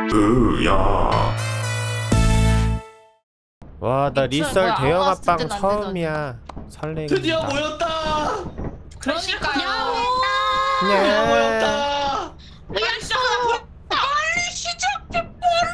으야. 와, 나 리썰 대형 뭐야, 합방 때는 안 처음이야. 설레겠다. 드디어 모였다. 그러실까요? 네. 모였다. 빨리 시작해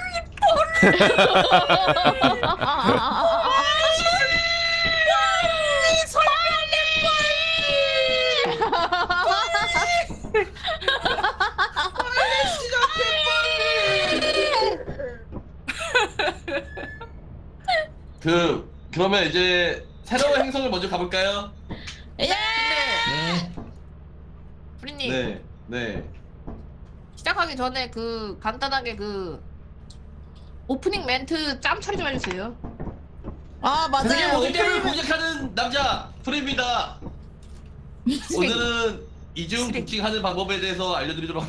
그러면 이제 새로운 행성을 먼저 가볼까요? 예. 네. 프리님 네. 시작하기 전에 간단하게 오프닝 멘트 짬 처리 좀 해주세요. 아 세계 맞아요. 모든 게임을 공략하는 남자 프리입니다. 오늘은 이중 부킹하는 방법에 대해서 알려드리도록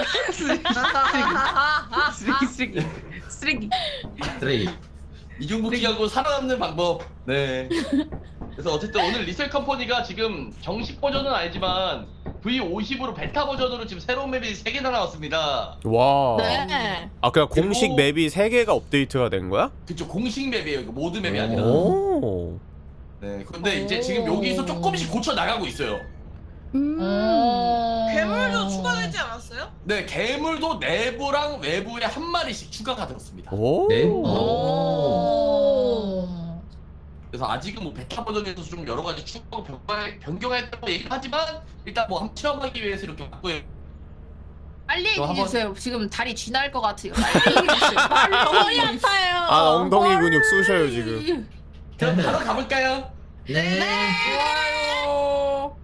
하겠습니다. 쓰레기. 이중 부킹하고 살아남는 방법. 네. 그래서 어쨌든 오늘 리셀 컴퍼니가 지금 정식 버전은 아니지만 V50으로 베타 버전으로 지금 새로운 맵이 3개나 나왔습니다. 와. 네. 아, 그냥 공식 그리고- 맵이 3개가 업데이트가 된 거야? 그쵸, 공식 맵이에요. 이거 모드 맵이 아니라. 오. 네. 근데 이제 지금 여기서 조금씩 고쳐 나가고 있어요. 괴물도 추가되지 않았어요? 네, 괴물도 내부랑 외부에 한 마리씩 추가가 되었습니다. 오. 네? 그래서 아직은 뭐 베타 버전에서 좀 여러 가지 추가하고 변경했다고 얘기하지만 일단 뭐 한번 체험하기 위해서 이렇게 바꾸요. 빨리 저 한번- 얘기해주세요. 지금 다리 쥐날 것 같아요. 빨리 얘기해주세요. 머리 아파요. 아, 엉덩이 근육 쑤셔요, 지금. 그럼 바로 가볼까요? 네. 좋아요.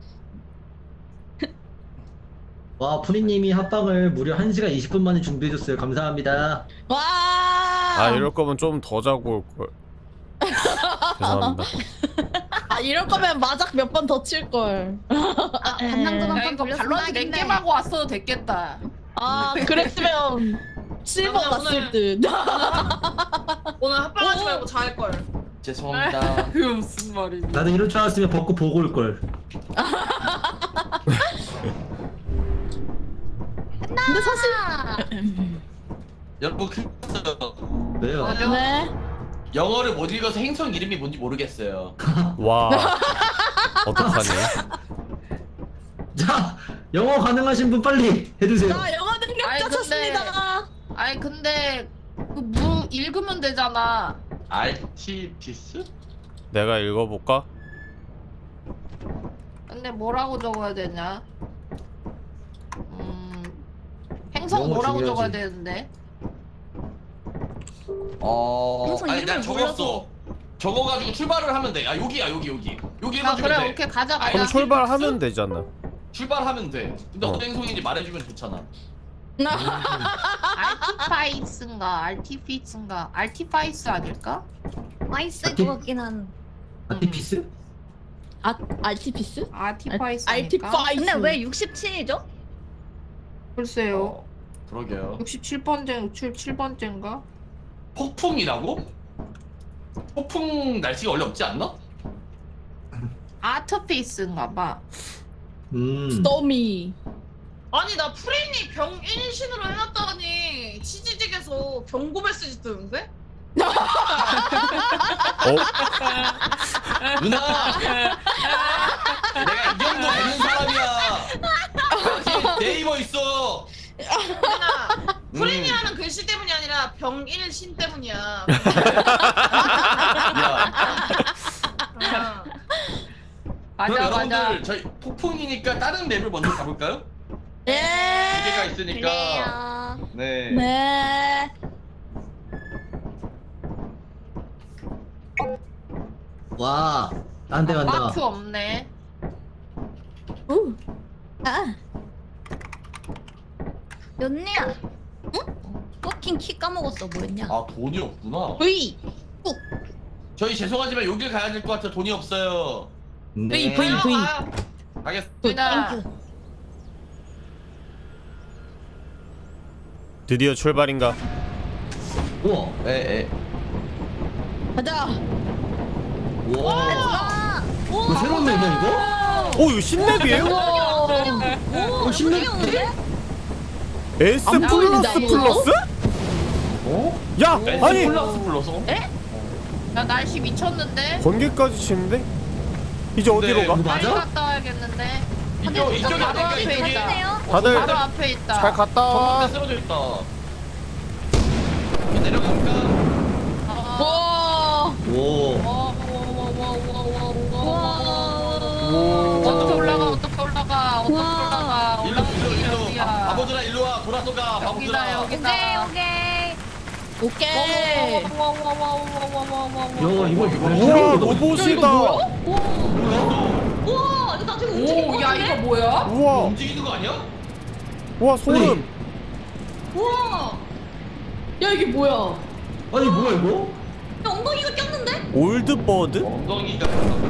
와, 푸니님이 합방을 무려 1시간 20분 만에 준비해줬어요. 감사합니다. 와. 아, 이럴 거면 좀 더 자고 올 걸. 죄송합니다. 아, 이럴 거면 마작 몇 번 더 칠 걸. 반낭도 한번더 발로한테 랭겜하고 왔어도 됐겠다. 아 그랬으면 실버 났을 듯. 오늘 합방하지 말고 잘 걸. 죄송합니다. 그게 무슨 말이니? 나도 이럴 줄 알았으면 벚꽃 보고 올걸. 근데 사실 여러분 큰일 났어요. 왜요? 네. 영어를 못 읽어서 행성 이름이 뭔지 모르겠어요. 와. 어떡하냐? 자, 영어 가능하신 분 빨리 해주세요. 자 영어 아이, 능력자 근데- 찾습니다. 아니 근데 읽으면 되잖아. 알티피스? 내가 읽어볼까? 근데 뭐라고 적어야 되냐? 행성 영어 뭐라고 중요하지. 적어야 되는데? 행성 아니 난 이름을 적었어. 적어가지고 출발을 하면 돼. 아 여기야 여기 아 해가지고 그래 돼. 오케이 가자 아니, 그럼 가자. 출발하면 되잖아. 출발하면 돼. 근데 어. 어떤 행성인지 말해주면 좋잖아. 알티파이스인가 알티피스인가 알티파이스 아닐까? 마이스 아티- 것 같긴 한. 아티피스? 아 알티피스? 알티파이스 아닐까? 알티파이스. 근데 왜 67이죠? 글쎄요. 그러게요. 7번째인가? 폭풍이라고? 폭풍 날씨가 원래 없지 않나? 아트피스인가 봐. 스토미. 아니 나 프레인이 병인신으로 해놨더니 치즈직에서 경고 메시지 뜨는데? 어? 누나! 내가 이 정도 되는 사람이야. 여기 네이버 있어. 누나 프레인이 하는 글씨 때문이 아니라 병일신 때문이야. 야, 아. 그럼 맞아 여러분들 맞아. 저희 폭풍이니까 다른 맵을 먼저 가볼까요? 예. 기계가 있으니까. 그래요. 네. 네. 와, 딴 데 간다. 마크 없네. 우. 아. 연니야. 응? 버킹 키 까먹었어. 뭐였냐? 아 돈이 없구나. V. 저희 죄송하지만 여길 가야 될 것 같아. 돈이 없어요. 네. V. 가겠습니다. 누나 드디어 출발인가? 우와, 에. 가자. 우와. 이거 새로운 맵이야 이거? 오, 이거 신맵이에요? 오. 신맵. 귀여운데? S 안 플러스 보이는데, 플러스? 어? 야! 아니! 플러스 불러서? 나 날씨 미쳤는데. 번개까지 치는데? 이제 어디로 네, 가? 빨리 맞아? 갔다 와야겠는데. 이쪽에 바로 아닐까 앞에 이쪽에? 있다. 다들 바로 앞에 있다. 잘 갔다 와. 전봇대 쓰러져 있다. 내려갈까? 와. 오. 어떻게 올라가? 어떻게 올라가? 어떻게 올라가? 일로 일로 어디야? 바보들아 일로 와 돌아서 가 여기다 바보들아. 여기다. 오케이. 야 이거 우와 로봇이다. 우와 이거 나중에 움직일 것 오, 야 같은데? 이거 뭐야? 우와 움직이는 거 아니야? 우와 소름. 우와 야 이게 뭐야? 아니 뭐야 이거? 야 엉덩이가 꼈는데? 올드버드? 엉덩이가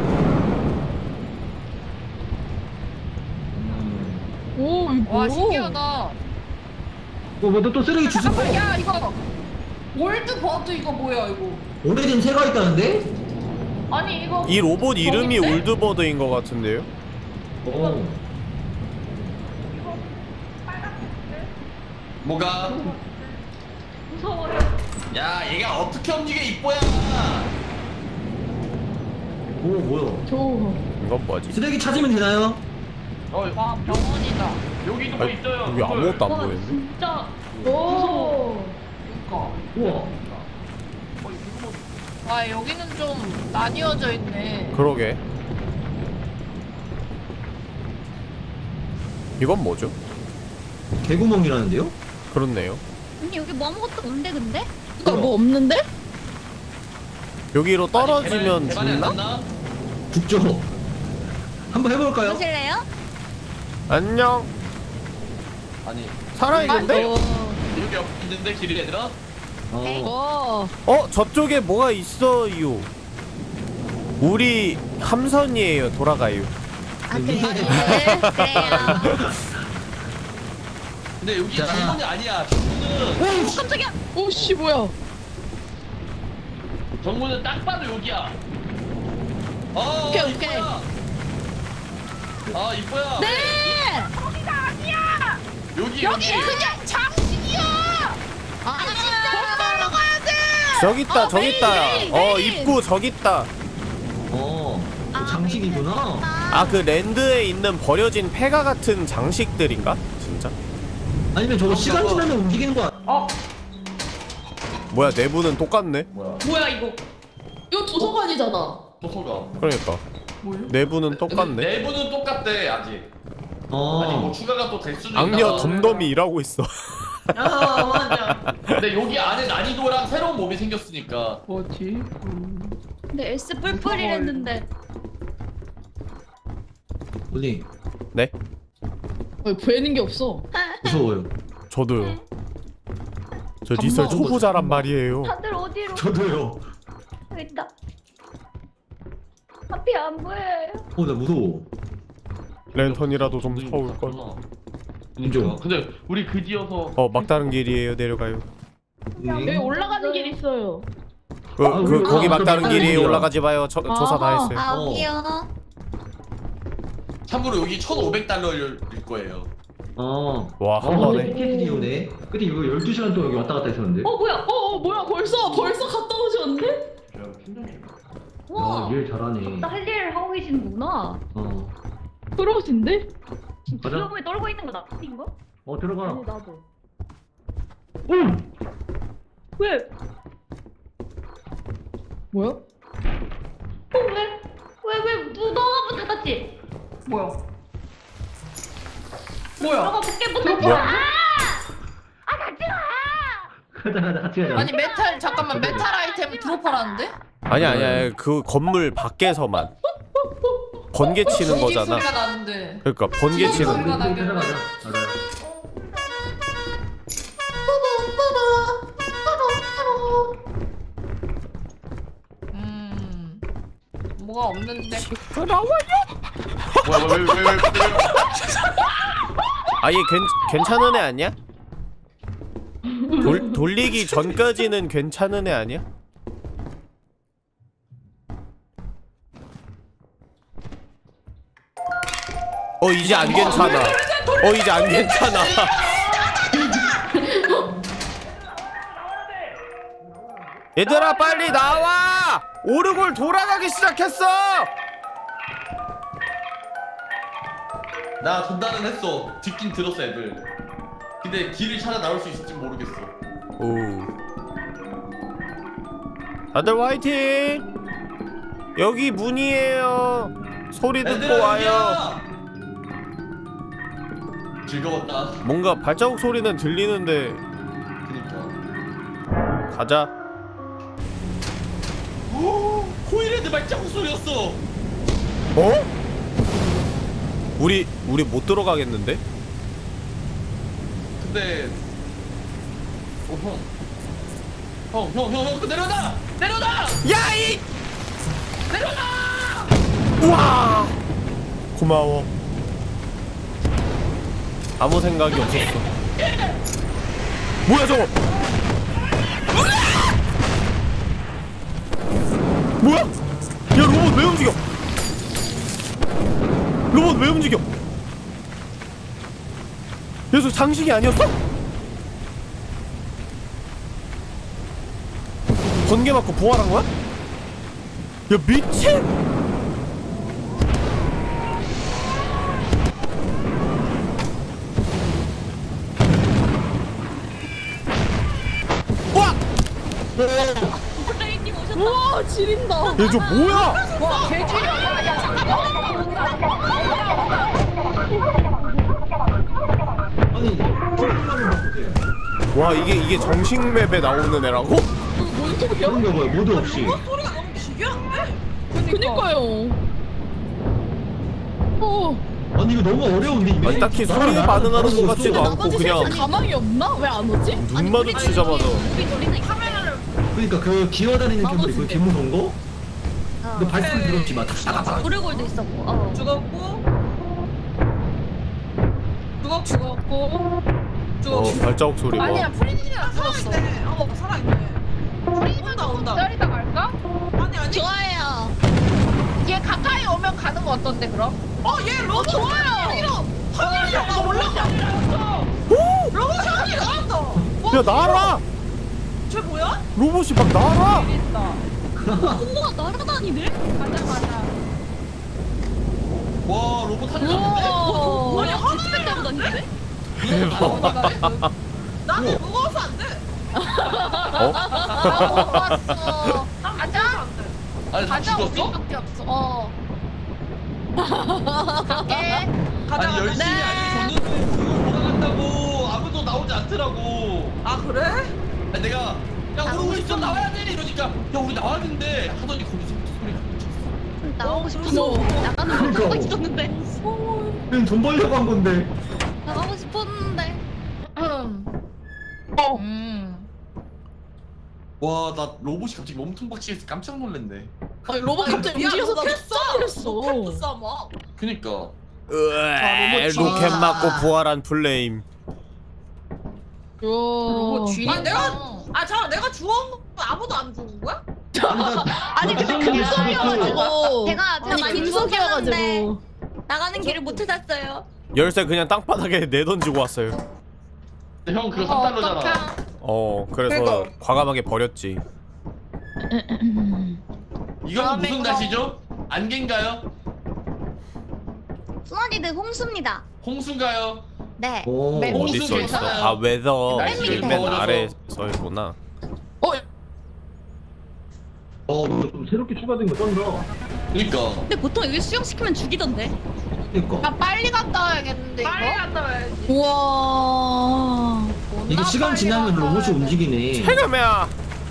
오 이거 와 신기하다. 뭐또 쓰레기 주스 잠깐만 야 이거 월드 버드 이거 뭐야 이거? 오래된 새가 있다는데? 아니 이거 이 로봇 이름이 저긴데? 올드버드인 것 같은데요? 어. 뭐가? 무서워요. 야 얘가 어떻게 움직여 이뻐야. 오 뭐야? 저 이건 뭐지? 쓰레기 찾으면 되나요? 와 병원이다. 여기도 뭐 아니, 있어요. 여기 아무것도 안 와 보이는데? 진짜 오. 그러니까. 우와. 와 여기는 좀 나뉘어져 있네. 그러게. 이건 뭐죠? 개구멍이라는데요? 그렇네요. 아니 여기 뭐 아무것도 없는데 근데? 이거 뭐 없는데? 여기로 떨어지면 대만에 안 죽나? 났나? 죽죠. 한번 해볼까요? 보실래요? 안녕. 아니 살아있는데? 여기 옆에 있는데 길이 얘들아? 어. 와. 저쪽에 뭐가 있어요. 우리 함선이에요. 돌아가요. 아 그래요? 근데 여기 자. 정문이 아니야. 정문은 깜짝이야. 오씨 뭐야? 정문은 딱 봐도 여기야. 오케이, 오케이. 이뻐야. 아 이뻐야. 네. 여기 그냥 장식이야. 아 진짜. 저기 있다. 저기 있다. 메인. 입구 저기 있다. 그 장식이구나. 아 그 랜드에 있는 버려진 폐가 같은 장식들인가? 진짜? 아니면 저거 시간 지나면 움직이는 거 어 뭐야 내부는 똑같네. 뭐야 이거? 이거 도서관이잖아. 도서관. 그러니까 내부는 똑같네. 내부는 똑같대 아직. 아니 뭐 추가가 또 될 수도 악녀 있나. 덤덤이 일하고 있어. 아 맞아. 근데 여기 안에 난이도랑 새로운 몸이 생겼으니까. 뭐지? 근데 S 뿔뿔이랬는데. 언니 네? 보이는 게 없어. 무서워요. 저도요. 저 리설 초보자란 말이에요. 다들 어디로? 저도요. 여기 있다. 앞이 안 보여요. 나 무서워. 랜턴이라도 좀 사올 걸. 인정. 근데 우리 그지여서 막다른 길이에요. 내려가요. 여기 올라가는 길 있어요. 거기 막다른 길이 길이야. 올라가지 마요. 조사 다 했어요. 아 여기요. 참고로 여기 1,500달러일 거예요. 와, 한 번에. 티켓이 오네. 근데 이거 12시간 동안 여기 왔다 갔다 했었는데. 뭐야? 뭐야 벌써 갔다 오셨는데? 와. 일 잘하네. 나 할 일을 하고 계시는구나. 프로신데? 가자. 두려움에 떨고 있는 거 나뿐인가? 들어가. 아니 나도. 왜? 뭐야? 왜 너가 문 닫았지? 뭐야? 너가 밖에 문 닫았지? 뭐야? 아 닫지 마! 가자 같이 가자. 아니 메탈 잠깐만 메탈 아이템 드롭하라는데? 아니야. 그 건물 밖에서만. 번개 치는 거잖아. 소리가 나는데. 그러니까 번개 치는. 소리가 가자 나겠네. 가자. 뭐가 없는데. 뭐야 왜 아얘 괜찮은 애 아니야? 돌리기 전까지는 괜찮은 애 아니야? 이제 안 괜찮아. 이제 안 괜찮아. 얘들아 빨리 나와! 오르골 돌아가기 시작했어! 나 돈다는 했어. 듣긴 들었어 애들. 근데 길을 찾아 나올 수 있을지 모르겠어. 오. 다들 화이팅! 여기 문이에요. 소리 듣고 애들아 와요. 여기야! 즐거웠다. 뭔가 발자국 소리는 들리는데 그니까. 가자. 오, 코일헤드 발자국 소리였어. 어? 우리 못 들어가겠는데? 근데 형 그 내려놔! 내려놔! 야이! 우와! 고마워. 아무 생각이 없었어. 뭐야 저거? 뭐야? 야 로봇 왜 움직여? 로봇 왜 움직여? 얘서 장식이 아니었어? 번개 맞고 부활한 거야? 야 미친! 와! 플레이님 오셨다. 우와 지린다. 얘 저 뭐야? 와 개지려. 야 잠깐만. 아니 푸른님을 바꾸세요. 와 이게 정식 맵에 나오는 애라고? 뭔 소리야? 그런 거 봐요. 모드 없이. 소리가 너무 기괴한데? 그니까요. 아니 이거 너무 어려운데 이게. 아니 딱히 소리에 반응하는 것 같지도 않고 나머지 그냥 셋은 가망이 없나? 왜 안 오지? 눈 마주치자마자 우리 돌리는 카메라를 그러니까 그 기어다니는 괴물 있고 개 무서운 거? 근데 발소리 들었지 마. 탁탁탁. 오르골도 있었고. 죽었고 발자국 소리 봐. 아니야 프린이랑 들었어. 살아있네. 살아있네. 프린이만 온다. 기다리다 갈까? 아니 좋아요. 얘 가까이 오면 가는 거 어떤데 그럼? 얘 로봇 좋아요. 하늘이야. 나 올라가. 로봇 하늘이 나왔다. 야 날아! 쟤 뭐야? 로봇이 막 날아! 콩모가 날아다니네? 가자. 와 로봇 하늘났는데? 아니 하늘을 타고 다니네? 나는 무거워서 안 돼. 어? 못 봤어. 가자. 아니 다 가자. 죽었어? 우리밖에 없어. 갈게. 가자. 아니 열심히 아니 줬는데 그걸 돌아간다고 아무도 나오지 않더라고. 아 그래? 아니 내가 야 오르고 있어 나와야 돼 이러니까 야 우리 나와야 되는데 하더니 거기서 소리가 묻혔어. 나오고 싶어서 나가는 거 그러니까. 하고 있었는데. 그냥 돈 벌려고 한 건데. 나가고 싶었는데. 와 나 로봇이 갑자기 몸통 박치해서 깜짝 놀랐네. 아니 로봇 갑자기 움직여서 켰어. 로켓 쏴 그니까 으에 로켓 맞고 부활한 플레임. 로봇 쥐. 잠깐 내가 죽은 거 아무도 안 죽은 거야? 아니 근데 금속이어가지고. 제가 아니 많이 금속이어가지고. 나가는 길을 못 찾았어요. 열쇠 그냥 땅바닥에 내던지고 왔어요. 근데 형 그거 3달러잖아. 그래서 과감하게 버렸지. 이건 무슨 날씨죠? 안개인가요? 수아리드 홍수입니다. 홍수인가요? 네. 오. 네. 어디 써 있어? 괜찮아요. 아 웨더 날씨 맨 더워져서. 아래 써 있구나. 이거 좀 새롭게 추가된 거 쩐다. 그니까 근데 보통 여기 수영시키면 죽이던데. 그니까. 나 빨리 갔다 와야겠는데 빨리 이거? 갔다 와야지. 우와. 이거 시간 지나면 로봇이 움직이네. 해남이야.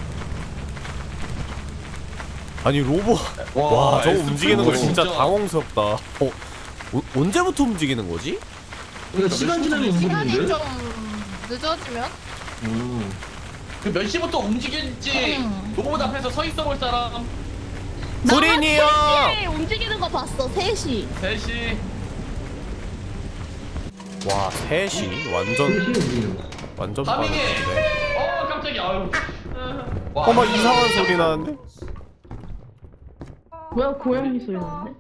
아니 로봇 와 저거 움직이는 거 진짜 당황스럽다. 언제부터 움직이는 거지? 그러니까 시간 지나면 시간이 움직이는데? 좀 늦어지면? 그 몇 시부터 움직일지 로봇 앞에서 서 있어 볼 사람. 프린이요. 움직이는 거 봤어. 3시. 3시. 와 3시 완전 움직이는 거. 완전 파밍해. 빠른데. 깜짝이야. 아유. 막 이상한 소리 나는데? 뭐야 고양이 소리 나는데?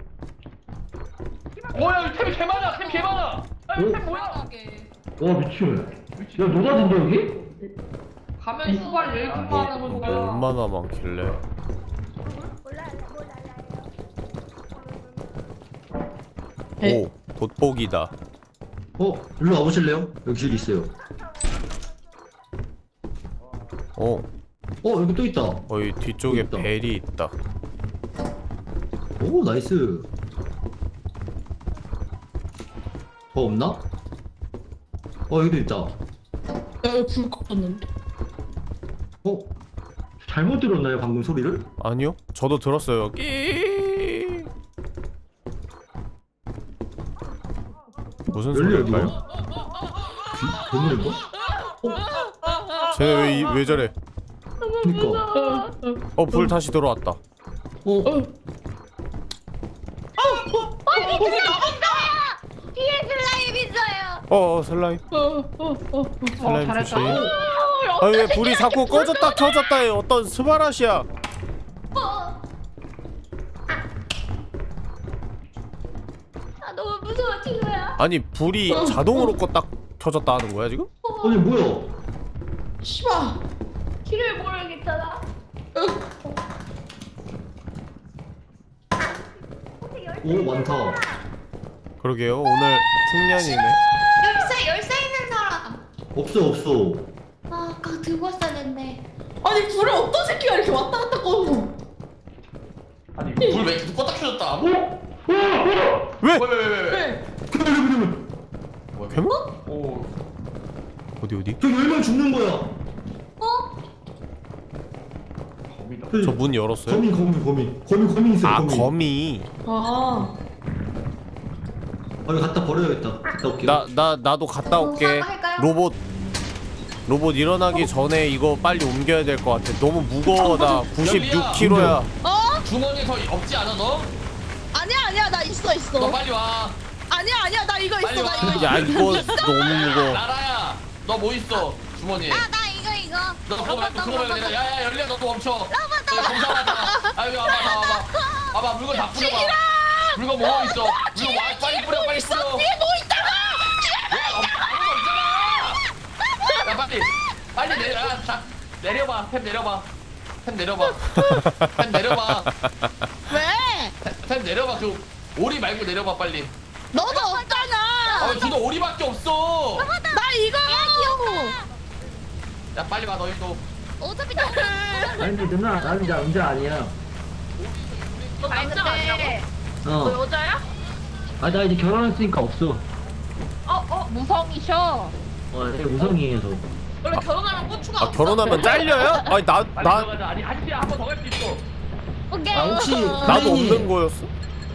야 템이 개 많아. 템 개 많아. 템 뭐야? 와 미친. 야 녹아진다 여기? 가면 수발 왜 이렇게 많은 거야? 얼마나 많길래? 오, 돋보기다. 일로 와보실래요? 여기 길 있어요. 여기 또 있다. 이 뒤쪽에 있다. 벨이 있다. 오, 나이스. 더 없나? 여기도 있다. 야, 여기 불 꺼졌는데? 잘못 들었나요, 방금 소리를? 아니요, 저도 들었어요. 끼. 무슨 열려요, 소리일까요? 괴물인가? 쟤네 왜 저래? 그니까. 불 다시 들어왔다. 뒤에 슬라임 있어요. 슬라임. 슬라임 잘했다. 조심. 왜 불이 자꾸 꺼졌다 켜졌다 해. 어떤 스바라시야. 아 너무 무서워 친구야. 아니 불이 자동으로 껐다 켜졌다 하는 거야 지금? 아니, 뭐야? 씨발. 길을 모르겠잖아. 오, 많다. 그러게요. 오늘 풍년이네. 열쇠 있는 사람. 없어. 아 아까 들고 왔어야 됐네. 아니, 불에 어떤 새끼가 이렇게 왔다 갔다 꺼져? 아니 불 왜 계속 껐다 켜졌다? 왜? 왜? 괴물? 오. 어디? 저 열면 죽는 거야. 겁니다. 저 문 열었어요? 거미 있어요, 거미. 거미. 이거 갖다 버려야겠다. 갔다 올게요. 나도 갔다 올게. 할까요? 로봇 일어나기 전에 이거 빨리 옮겨야 될 것 같아. 너무 무거워. 나 96kg야. 주머니에 더 없지 않아 너? 아니야, 나 있어. 너 빨리 와. 아니야, 나 이거 빨리 있어, 와. 나 이거 있어. 야 이거 너무 무거워. 나라야. 너 뭐 있어? 주머니에. 나 이거. 너 그거 말고 야야 열려 너도 멈춰. 너 검사하잖아. 아유 와봐 물건 다 뿌려봐. 물건 뭐가 있어? 물건 와 빨리 뿌려. 뒤에 뭐 있다가? 아무도 없잖아. 야 빨리 내려봐. 템 내려봐. 왜? 템 내려봐. 그 오리 말고 내려봐 빨리. 너도 없잖아. 너도 오리밖에 없어. 나 이거. 야 빨리 와 너희도. 어차피 나. 아니, 누나, 나는 남자 아니야. 너 남자 아니라고? 너 여자야? 나 이제 결혼했으니까 없어. 무성이셔. 네, 우성이에요, 저. 원래 결혼하면 고추가 없어? 결혼하면 잘려요? 아니 나 들어가자. 아니 한 시간 한 번 더 갈 수 있어. 오케이. 혹시 나도 없는 거였어?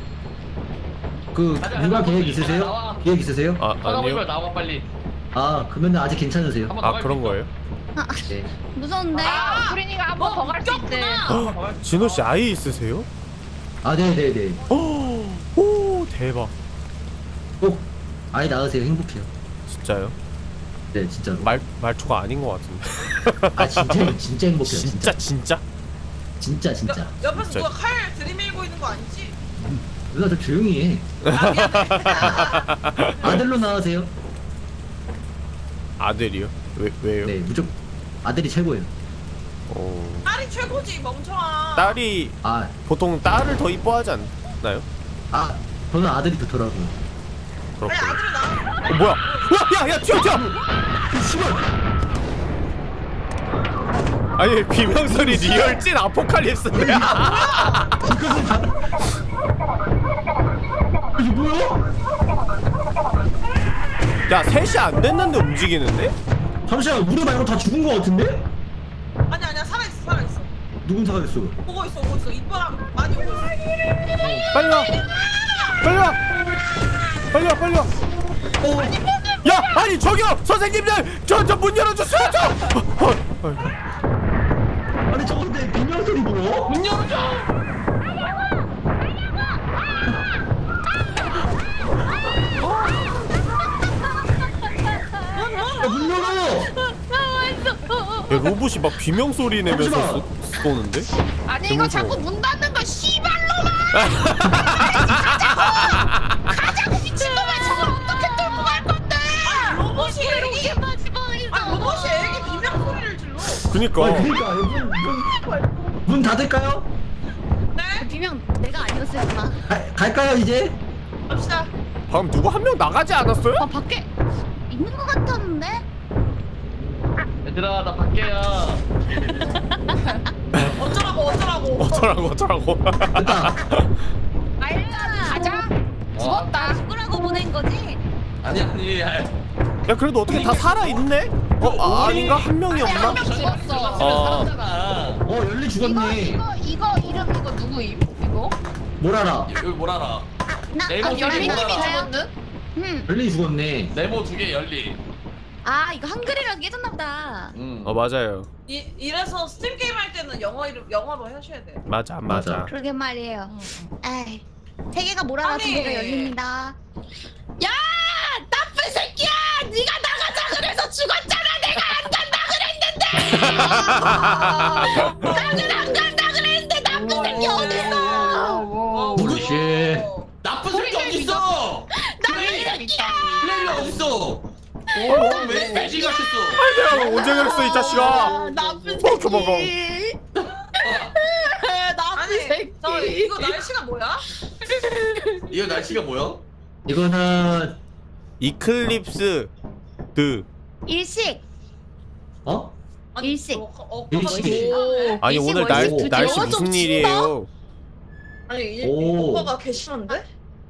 누가 계획 있으세요? 계획 있으세요? 아니요. 나와 빨리. 그러면 아직 괜찮으세요? 그런 거예요? 네. 무서운데. 프리니가 한 번 더 갈 수 있대. 진호 씨 아이 있으세요? 네네네. 오 대박. 꼭 아이 낳으세요. 행복해요. 진짜요? 네, 진짜로. 말투가 아닌 것 같은데. 진짜 행복해요. 진짜? 진짜. 옆에서 진짜. 누가 칼 들이밀고 있는 거 아니지? 누나 좀 조용히 해. 아들로 낳으세요. 아들이요? 왜요? 네, 무조건 아들이 최고예요. 딸이 최고지 멍청아. 딸이 보통 딸을 더 이뻐하지 않나요? 저는 아들이 좋더라고요. 아니 그렇구나. 아들을 낳아. 뭐야? 야 튀어! 아니 비명소리 리얼 찐 아포칼립스인데. 이게 뭐야? 야 3시 안 됐는데 움직이는데? 잠시만, 우리 말고 다 죽은 거 같은데? 아니야 살아있어. 누군 사가겠어? 보고 있어. 이뻐랑 많이 오고 있어. 빨리 와. 야 아니 저기요 선생님들 저 문 열어주세요 아니 저건데 비명 소리 뭐야? 문 열어줘. 문 열어! 야 로봇이 막 비명 소리 내면서 잠시만. 쏘는데? 아니 이거 자꾸 문 닫는 거 씨발로만. 가자고 미친놈아. 저걸 어떻게 뚫고 갈 건데? 로봇이 애기 비명 소리를 질러. 그니까. 그러니까 문 닫을까요? 네? 비명 내가 아니었을까? 갈까요 이제? 갑시다. 방금 누구 한 명 나가지 않았어요? 아 밖에 있는 것 같았는데? 얘들아 나 밖에야. 어쩌라고. 됐다. 가자. 죽었다. 죽으라고 보낸 거지? 아니. 야 그래도 어떻게 다 살아있네? 아닌가? 한 명이 없나? 한 명 죽었어. 살았잖아. 열리 죽었네. 이거 이름 이거 누구임? 이거? 뭘 알아? 여기 뭘 알아? 나 네모 세 개 열리님이 뭐야? 죽었는? 열리 죽었네. 네모 2개 열리. 아 이거 한글이랑 깨졌나 보다. 맞아요. 이래서 스팀 게임 할 때는 영어로 하셔야 돼. 맞아. 그러게 말이에요. 에이 세 개가 몰아라 아니. 두 개가 열립니다. 야 나쁜 새끼야! 네가 나가자 그래서 죽었잖아. 내가 안 간다 그랬는데. 나는 안 간다 그랬는데 나쁜 새끼 어딨어? 부르시. 나쁜 새끼 어딨어? 나쁜 새끼야! 플레이가 어딨어? 왜 매질 같았어? 내가 언제 그랬어 이 자식아. 나쁜 도망가. 새끼. 나쁜 아니, 새끼. 이거 날씨가 뭐야? 이거 날씨가 뭐야? 이거는 이클립스 일식 어? 일식. 일식이지. 아니 일식 오늘 월식 날씨 영화 좀 무슨 친다? 일이에요? 아니 오. 오빠가 개 싫은데?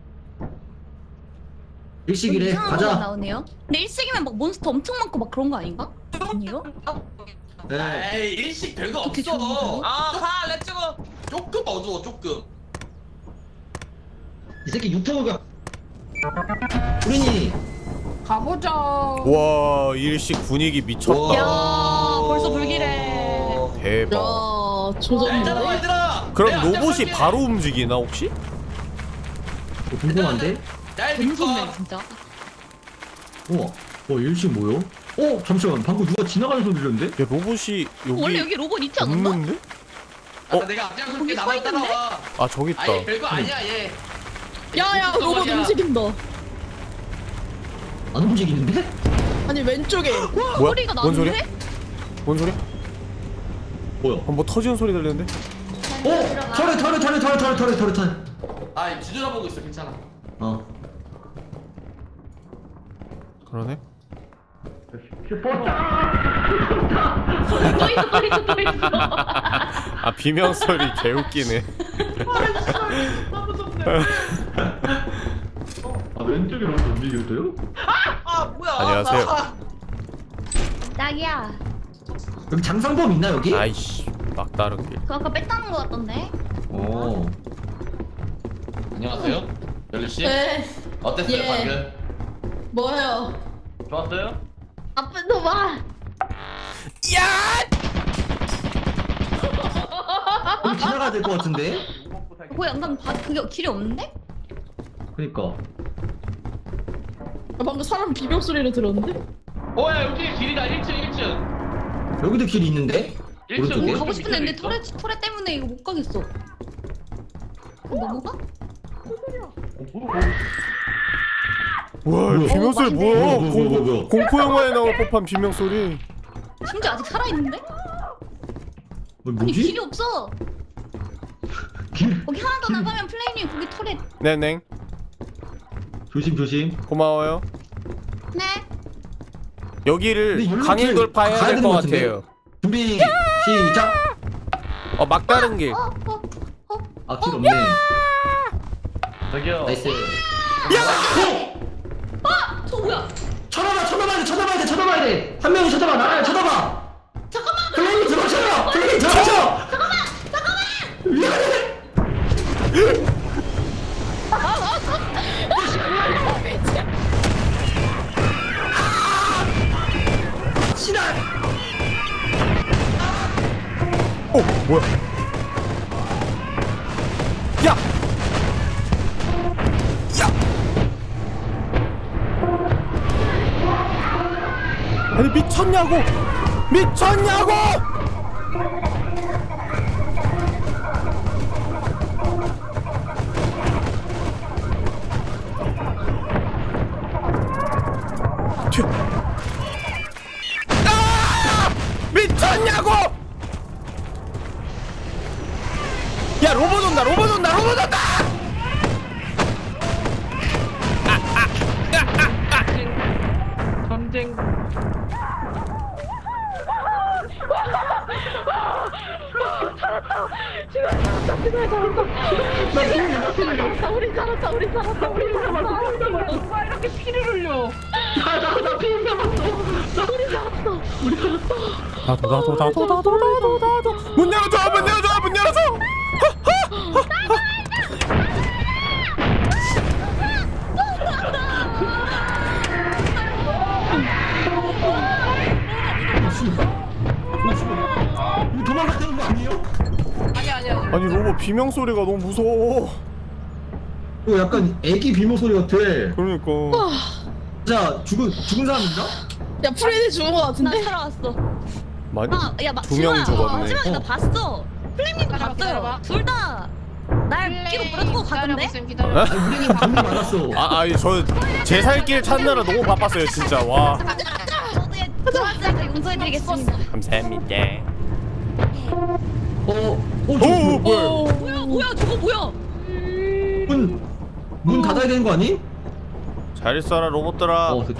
일식이래. 이상한 거가 가자. 나오네요. 근데 일식이면 막 몬스터 엄청 많고 막 그런 거 아닌가? 아니요? 네. 에이 일식 별거 어떻게 좋은 없어. 거야? 가 렛츠고. 조금 어두워 조금. 이 새끼 유튜브가. 우린이. 가보자. 와 일식 분위기 미쳤다. 야 벌써 불길해. 대박. 야 얘들아 조졌네. 얘들아. 그럼 내가 로봇이 앞장설게. 바로 움직이나 혹시? 궁금한데? 날 너무 믿고. 좋네 진짜. 우와. 일식 뭐요? 잠시만. 방금 누가 지나가는 소리 들렸는데? 야 로봇이 원래 여기 여기 로봇 있지 않았나? 없는데? 내가 앞장설게 거기 나만 서 있는데? 따라와. 아 저기 있다. 아예 별거 아니야 얘. 야야 로봇 로봇이야. 움직인다. 안 움직이는데? 아니 왼쪽에. 뭐야? 소리가 뭔 소리야? 나는데? 뭔 소리야? 뭐야? 뭐 터지는 소리 들리는데? 털에. 아 뒤돌아보고 있어 괜찮아. 그러네. 또 있어. 아 비명 소리 개웃기네. 왼쪽에 로봇 움직였어요? 아 뭐야? 안녕하세요. 딱이야. 여기 장상범 있나 여기? 아이씨 막다른 길. 그 아까 뺐다는 거 같던데? 안녕하세요. 열리 씨. 네. 어땠어요 예. 방금? 뭐예요? 좋았어요? 나쁜 놈아. 여기 지나가야 될 것 같은데? 거기 안 가면 그게 길이 없는데? 그니까. 방금 사람 비명 소리를 들었는데? 야 여기 길이다 1층. 여기도 길이 있는데? 일층, 오른쪽에? 오른쪽. 가고 싶은데 근데 밑에도 있어? 토레 때문에 이거 못 가겠어. 넘어가? 와 비명 소리 뭐야? 뭐야? 공포 영화에 나올 법한 비명 소리. 심지어 아직 살아있는데? 아니 뭐지? 길이 없어. 길. 거기 하나 더 나가면 플레이님 거기 토레. 네네 조심. 고마워요. 네. 여기를 근데 여기로 강행 길 돌파해야 가야 될 되는 것 것 같은데? 같아요. 준비 시작. 막다른 길. 길 없네. 저기요. 나이스. 저 뭐야? 쳐다봐야 돼. 한 명이 쳐다봐. 나가요. 쳐다봐. 잠깐만. 플레이 들어가셔요. 플레이 들어가셔. 잠깐만. 미안해. 신할. 뭐야? 야! 아니 미쳤냐고! 미쳤냐고! 야 로봇 온다 로봇 온다 로봇 온다! 전쟁. 우리 살았다. 누가 이렇게 피를 흘려? 나 피임 잡았어. 나도 문 열어줘 문 열어줘 문 열어줘! 이거 도망가야 되는 거 아니에요? 아니야. 아니 로봇 비명 소리가 너무 무서워. 이거 약간 애기 비명 소리 같아. 그러니까. 자 죽은 사람 있나? 야 프레디 죽은 거 나 같은데? 살아왔어. 많이 야, 두 명 죽었네. 마지막에 나 봤어. 플레임님 기다려봐, 봤어요. 기다려봐. 둘 다 날 끼고 물어두고 가던데? 기다려. 우리는 방금 맞았어. 아니 저 제 살길 찾느라 너무 바빴어요 진짜. 와 저도 얘 저한테 용서해드리겠습니다. 감사합니다. 오 오 뭐야? 뭐야 저거 뭐야? 문 닫아야 되는 거 아니? 잘 있어라 로봇들아. 됐다.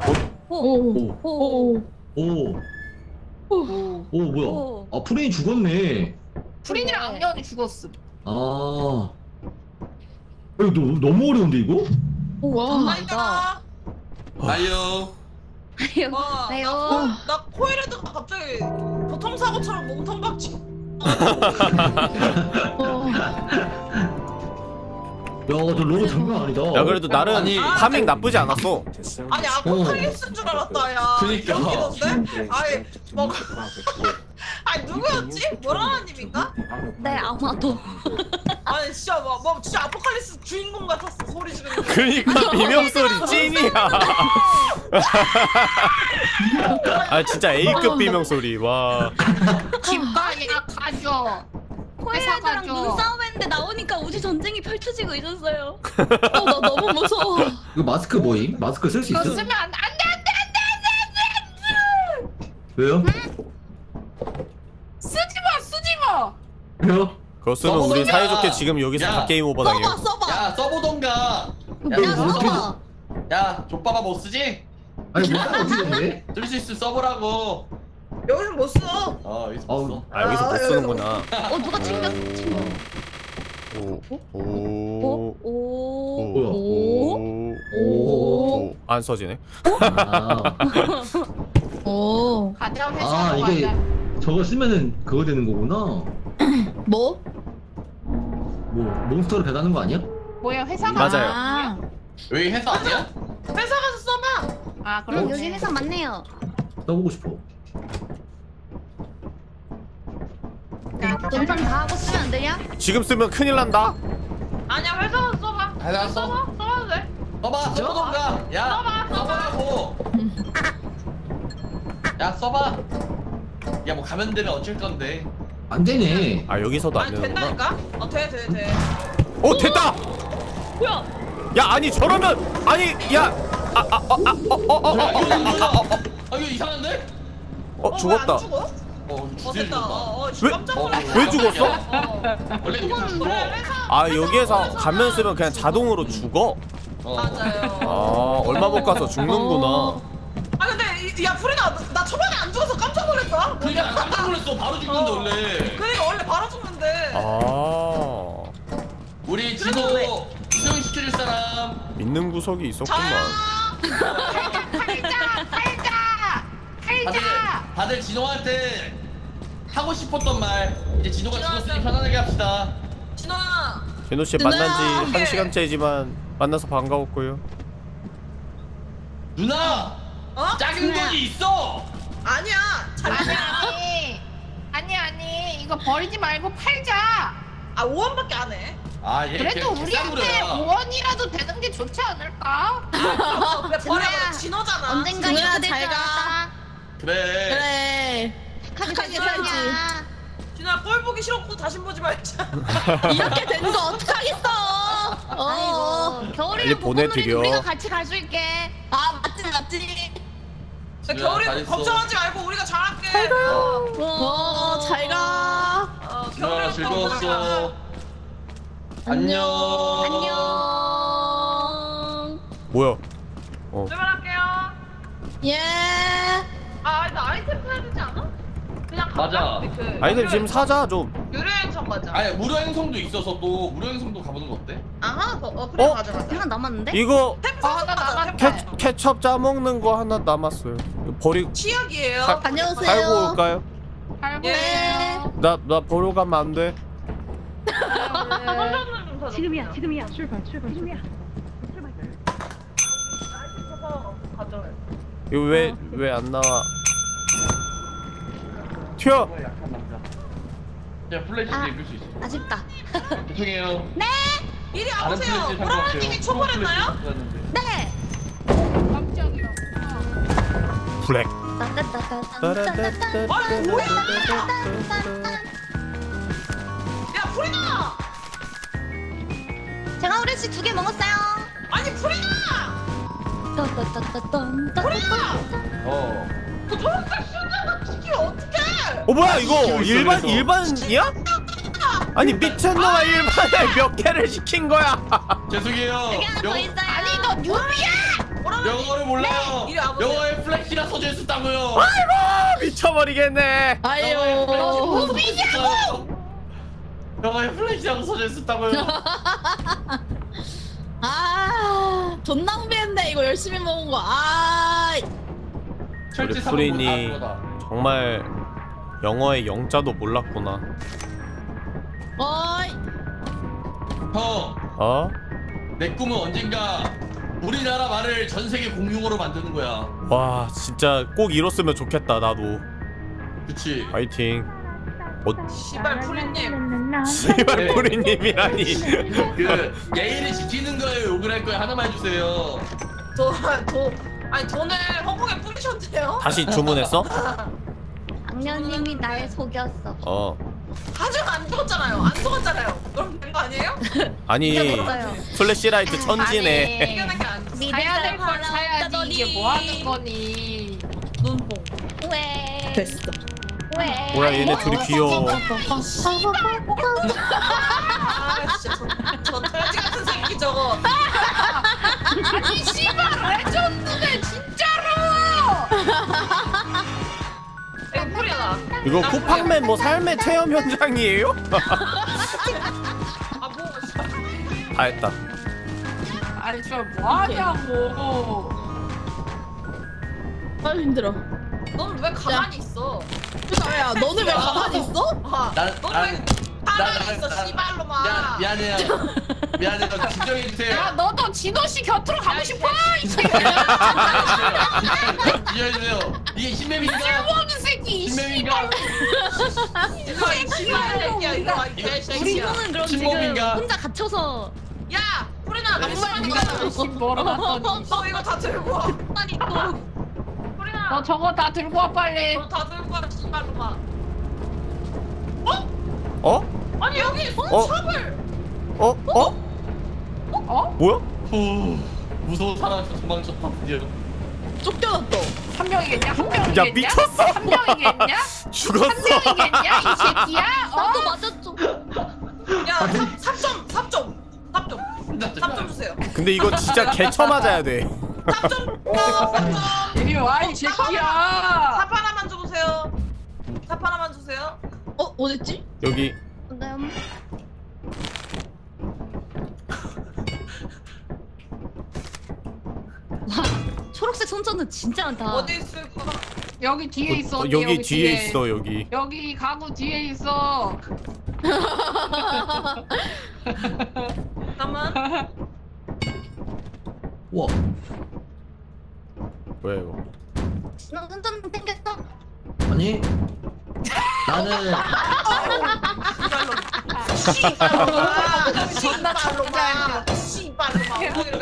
오. 뭐야? 아 프레이 죽었네. 프린이랑 악녀이 죽었음. 아. 이거 너무 어려운데 이거? 와. 아니다. 아유. 와, 네요. 나 코일헤드가 갑자기 교통사고처럼 몸통 박치. 야, 저 로봇 장난 아니다. 야 그래도 나름 아니, 파밍 나쁘지 않았어. 아니 아포칼립스인 줄 알았다 야. 그니까. 웃기던데? 아니 뭐 아니 누구였지? 모라나님인가? 네 아마도. 아니 진짜 뭐 진짜 아포칼립스 주인공 같았어 소리 지르는 거. 그니까 비명 소리 찐이야. 아 진짜 A급 비명 소리 와. 집가야 가져. 코일헤드랑 가죠. 눈싸움했는데 나오니까 우주 전쟁이 펼쳐지고 있었어요. 나 너무 무서워. 이거 마스크 뭐임? 마스크 쓸 수 이거 있어? 쓰면 안 돼. 왜요? 쓰지 마. 왜요? 그거 쓰면 우리 써보던가. 사이좋게 지금 여기서 야. 다 게임 오버 당해요. 써봐. 야 써보던가. 야 이거 어떻게 써봐. 야 족바바 못 쓰지? 아니 뭐 어떻게 됐네? 쓸 수 있으면 써보라고. 여기서 못 써. 여기서 못 써. 아 여기서 못 쓰는구나. 누가 챙겼어? 오오오 뭐야? 오. 안 써지네. 아, 오. 가자 회사 아 이게 가자. 저거 쓰면은 그거 되는 거구나. 뭐? 뭐 몬스터를 배다는 거 아니야? 뭐야 회사가 맞아요. 아니야? 여기 회사 아니야? 회사 가서 써봐. 아 그럼 여기 회사 맞네요. 써보고 싶어. 연산 다 하고 쓰면 안 되냐? 지금 쓰면 큰일 난다. 아니야 회사 가서 써봐. 회사 가서 써. 써봐도 돼. 써봐 써보던가. 야 써보라고. 야 써봐. 야 뭐 가면 되면 어쩔 건데. 안 되네. 아 여기서도 안 아니 되는구나. 된다니까? 돼. 오 됐다. 뭐야? 야 아니 저러면 아니 야 이거 이상한데? 죽었다. 안 죽어? 주제를 됐다. 왜? 깜짝 놀랐어. 왜 죽었어? 원래 이렇게 다 죽어. 아 여기에서 가면 쓰면 그냥 자동으로 죽어. 맞아요. 아 얼마 못 가서 죽는구나. 아 근데 야 프리나 나 초반에 안 죽어서 깜짝 놀랐다. 그냥 깜짝 놀랐어. 바로 죽는데 원래. 그러니까 원래 바로 죽는데. 아 우리 진호 수용시켜줄 사람. 믿는 구석이 있었구만. 다들 진호한테 하고 싶었던 말 이제 진호가 죽었으니 편안하게 합시다. 진호야. 제노 씨 만난 지 1시간째지만 만나서 반가웠고요. 누나 어? 작은 돈이 있어. 아니야. 아니 이거 버리지 말고 팔자. 아 5원밖에 안 해. 아얘 그래도 우리한테 5원이라도 되는 게 좋지 않을까? 그래 버려. 진호야. 진호잖아. 언젠가 진호야, 이렇게 될 잘 줄 가. 알았다. 그래. 그래. 착하게 살지. 살자. 진호야 꼴 보기 싫었고 다시 보지 말자. 이렇게 된 거 어떡하겠어. 아이고 겨울이랑 빨리 보내드려. 봄놀이도 우리가 같이 갈 수 있게. 아 맞지. 겨울이 잘했어. 걱정하지 말고 우리가 잘할게. 즐거웠어. 안녕. 안녕. 뭐야? 출발할게요. 예. 나 아이템 사야 되지 않아? 그냥 맞아. 가자. 우리 그 아니 근데 지금 사자 좀. 유료행성 가자. 아니 무료 행성도 있어서 또 무료 행성도 가보는 거 어때? 그래 어? 가자. 하나 남았는데? 이거 하나 남았. 케첩 짜먹는 거 하나 남았어요. 이거 버리고 치약이에요. 안녕하세요. 살고 올까요? 네. 나 버리고 가면 안 돼. 지금이야. 출발. 이거 왜 안 나와? 튀어! 약한 남자. 야 플래시 읽을 수 있어. 아쉽다. 죄송해요. 이리 다른 와보세요. 플래시 보라님이 초벌했나요? 네. 깜짝이야. 블랙. 야 프리나! 제가 후레쉬 2개 먹었어요. 아니 프리나! 어. 너 저렇게 순간을 시키면 어떡해? 뭐야 이거 시키고 있어, 그래서. 일반이야? 아니 미친놈아 일반에 몇 개를 시킨 거야? 죄송해요. 여기 하나 더 있어요. 아니 너 뉴비야? 영어를 몰라요. 이리 와보세요. 영어에 플래시가 써져 있었다고요. 아이고 미쳐버리겠네. 아유. 영어에 플래시라고 써져 있었다고요. 돈 낭비했네. 이거 열심히 먹은 거. 우리 프린이 정말 영어의 영자도 몰랐구나. 어이. 형, 어? 내 꿈은 언젠가 우리나라 말을 전 세계 공용어로 만드는 거야. 와 진짜 꼭 이뤘으면 좋겠다 나도. 그치? 파이팅. 시발 프리님. 씨발 프리님이라니. 그 예의를 지키는 거예요, 욕을 할 거예요. 하나만 해주세요. 아니 돈을 홍콩에 뿌리셨대요? 다시 주문했어? 악녀님이 날 속였어. 어. 아직 안 죽었잖아요. 안 속았잖아요. 그럼 된 거 아니에요? 아니 이겼어요. 플래시라이트 천지네. 이겨낸 게 안. 사야 될 걸 사야지. 이게 뭐 하는 거니? 눈뽕. 왜? 됐어. 왜? 뭐야 얘네 둘이 귀여워. 아 진짜 저 돼지 같은 새끼 저거. 아니 씨발 레전드네 진짜로. 프리나. 이거 쿠팡맨 뭐 삶의 체험 현장이에요? 아 뭐. 다 했다. 아니 저 뭐 하냐고. 힘들어. 넌 왜 가만히 있어? 야, 너는 왜 가만히 있어? 넌왜 가만히 있어 씨발로마. 미안해요. 미안해요. 진정해주세요. 야 너도 진호 씨 곁으로 가고 싶어? 이 새끼야. 진정해주세요. 이게 신맵인가? 쓸모없는 새끼. 이 신맵인가? 이거 이 씨발 새끼야 이거 이 우리 개새끼야. 형은 그럼 친목인가? 지금 혼자 갇혀서 야 프리나 나 씨발 뭐라 갔더니. 너 이거 다 들고 와. 아니 또 프리나 너 저거 다 들고 와 빨리. 너 다 들고 와 씨발로마. 어? 아니 여기 어? 삽을. 어? 어? 어? 뭐야? 후, 무서운 사람한테 도망쳤다 드디어. 쫓겨났다. 한 명이겠냐? 한 명이겠냐? 야 미쳤어? 한 명이겠냐? 죽었어. 한 명이겠냐? 이 새끼야? 나도 맞았죠. 야 3점 주세요. 근데 이거 진짜 개쳐 맞아야 돼. 3점. 이리 와 이 새끼야. 삽 하나만 줘보세요. 삽 하나만 주세요. 어딨지? 여기 네. 와 초록색 손전등 진짜 많다. 어디 있을까? 여기 뒤에 있어. 언니, 여기 뒤에 있어 여기. 여기 가구 뒤에 있어. 잠깐만. 와. 왜 이거? 너 손전등 땡겼어? 아니 나는 씨발로마. 씨발로마.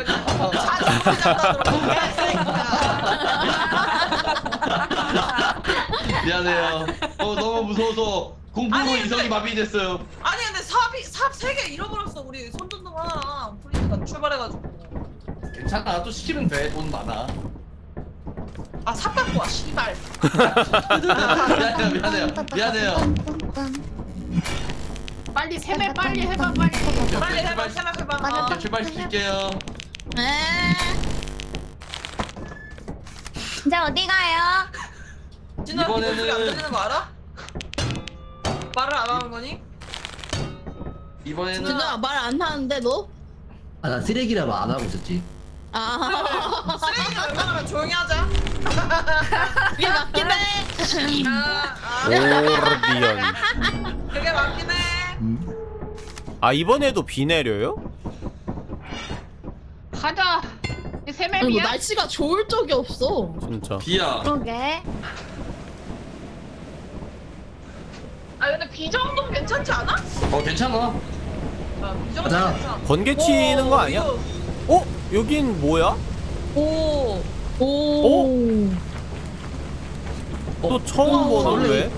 미안해요. 너무 무서워서 공포로 아니, 이성이 마비됐어요. 아니 근데 삽 3개 잃어버렸어. 우리 손전등 하나. 프리즈가 출발해가지고. 괜찮아. 또 시키면 돼. 돈 많아. 아 삽 갖고 와 씨발. 미안해요. 미안해요. 빨리 세매 빨리 해봐 빨리. 빨리 해봐 생각해봐. 이제 출발시킬게요. 이제 어디 가요? 진아 네 이번에는- 목소리 안 들리는 거 알아? 말을 안 하는 거니? 이번에는 진우야 말 안 하는데 너? 아, 나 쓰레기라 말 안 하고 있었지. 아 쓰레기는 웬만하면 조용히 하자. 그게 맞긴 해. 오르디언. 그게 맞긴 해. 아 이번에도 비 내려요? 가자. 아니, 세매비야? 뭐 날씨가 좋을 적이 없어. 진짜. 비야. 그러게. 아 근데 비 정도면 괜찮지 않아? 괜찮아. 비 정도 가자. 괜찮아. 번개 치는 거 아니야? 이거 어? 여긴 뭐야? 오. 오. 또 처음 보는 원래 왜?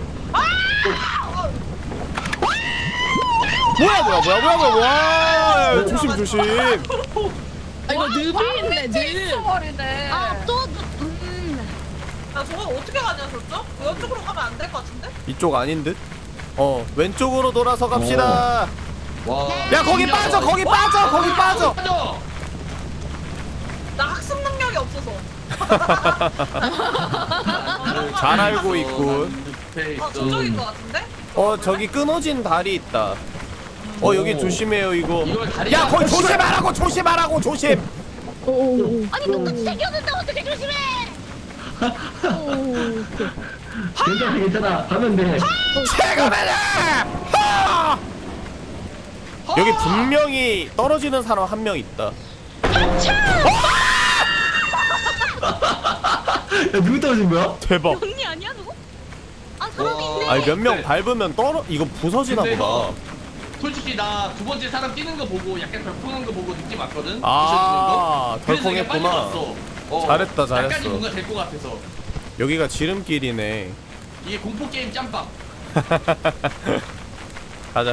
뭐야? 조심 조심. 아 이거 늪이 있네 늪. 버리네. 아또 나 저거 어떻게 가냐 저쪽? 이쪽으로 가면 안 될 것 같은데? 이쪽 아닌 듯? 왼쪽으로 돌아서 갑시다. 와. 야 거기 빠져 거기 빠져 거기 빠져. 빠져. 나 학습 능력이 없어서. 잘 알고 있군. 저쪽인 것 같은데? 저기 끊어진 다리 있다. 여기 조심해요 이거. 이걸 다리. 야 거기 조심하라고 조심. 오. 아니 똑같이 생겼는데 어떻게 조심해? 괜찮아. 가면 돼. 여기 분명히 떨어지는 사람 한 명 있다. 야, 누구 떨어진 거야? 대박. 언니 아니야 누구? 아 사람이 있네. 아니 몇 명 밟으면 이거 부서지나 근데 보다. 솔직히 나 두 번째 사람 뛰는 거 보고 약간 덜컹한 거 보고 느낌 왔거든. 아, 부서지는 거. 그래서 내가 빨리 덜컹했구나. 왔어. 잘했다, 잘했어. 약간이 뭔가 될 것 같아서. 여기가 지름길이네. 이게 공포 게임 짬밥. 가자.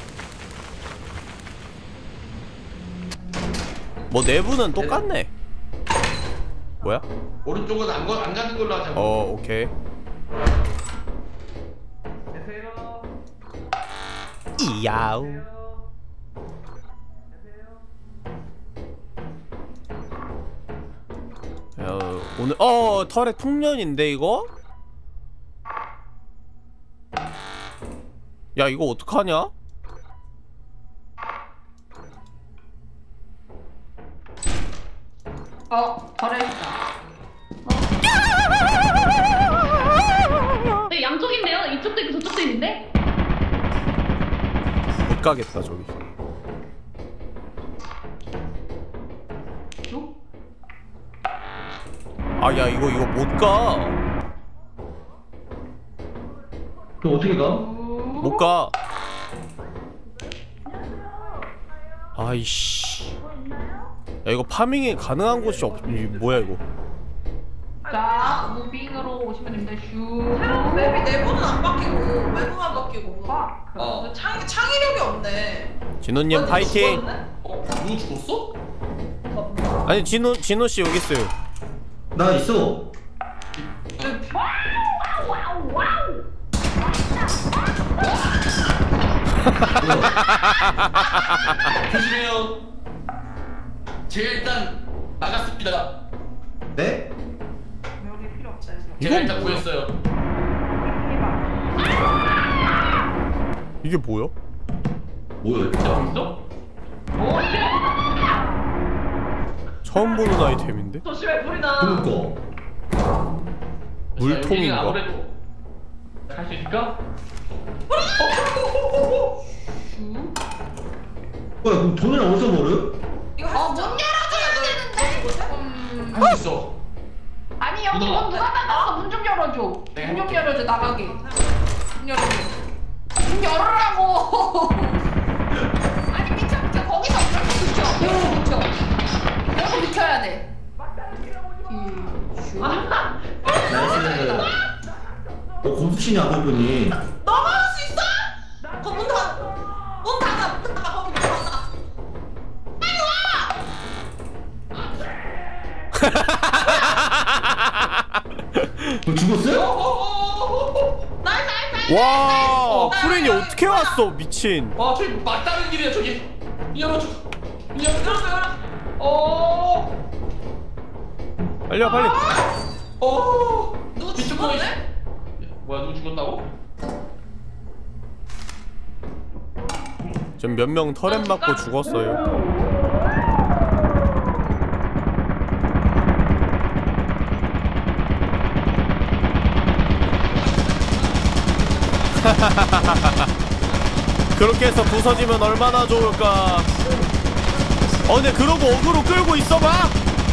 뭐 내부는 똑같네. 뭐야? 오른쪽은 안 가는 걸로 하자. 오케이. 이야우. 야, 오늘 털에 풍년인데 이거? 야 이거 어떡하냐? 잘했다. 네, 양쪽인데요? 이쪽도 있고 저쪽도 있는데? 못 가겠다 저기. 아 야 이거 못 가. 그럼 어떻게 가? 못 가. 아이씨. 야 이거 파밍이 가능한 곳이 뭐야 이거? 자, 무빙으로 오시면 됩니다. 슈. 맵이 내부는 안 바뀌고 외부만 바뀌고. 어. 창의력이 없네. 진호님 파이팅. 누구 죽었어? 아니 진호 씨 여기 있어요. 나 있어. 조심해요. 제가 일단 나갔습니다. 네? 제가 일단 보였어요. 이게 뭐야? 뭐야? 있어? 처음 보는 아이템인데? 조심해 불이 나. 그니까. 물통인가? 아무래도 갈 수 있을까? 뭐야, 그럼 돈을 어디서 벌어요? 이거 문 열어줘야 되는데. 할 수 있어. 아니 여기 누가 문 누가 나가? 문 좀 열어줘. 네, 문 좀 열어줘 나가게. 문 열어줘. 문 열어라고. 아니 비켜 거기서 비켜. 여기 비켜야 돼. 나이스. 공수신이야, 그분이. 넘어갈 수 있어? 문 닫아. 문 닫아. 거기 문 닫아. 너 죽었어요? 나이스. 와. 와 프렌이 어떻게 왔어 미친. 와 저기 막다른 길이야 저기. 열어줘. 빨리 와 빨리. 누구 뒤쪽 죽었네? 뭐야 누구 죽었다고? 지금 몇 명 터렛 맞고 죽었어요. 그렇게 해서 부서지면 얼마나 좋을까. 근데 그러고 어그로 끌고 있어봐.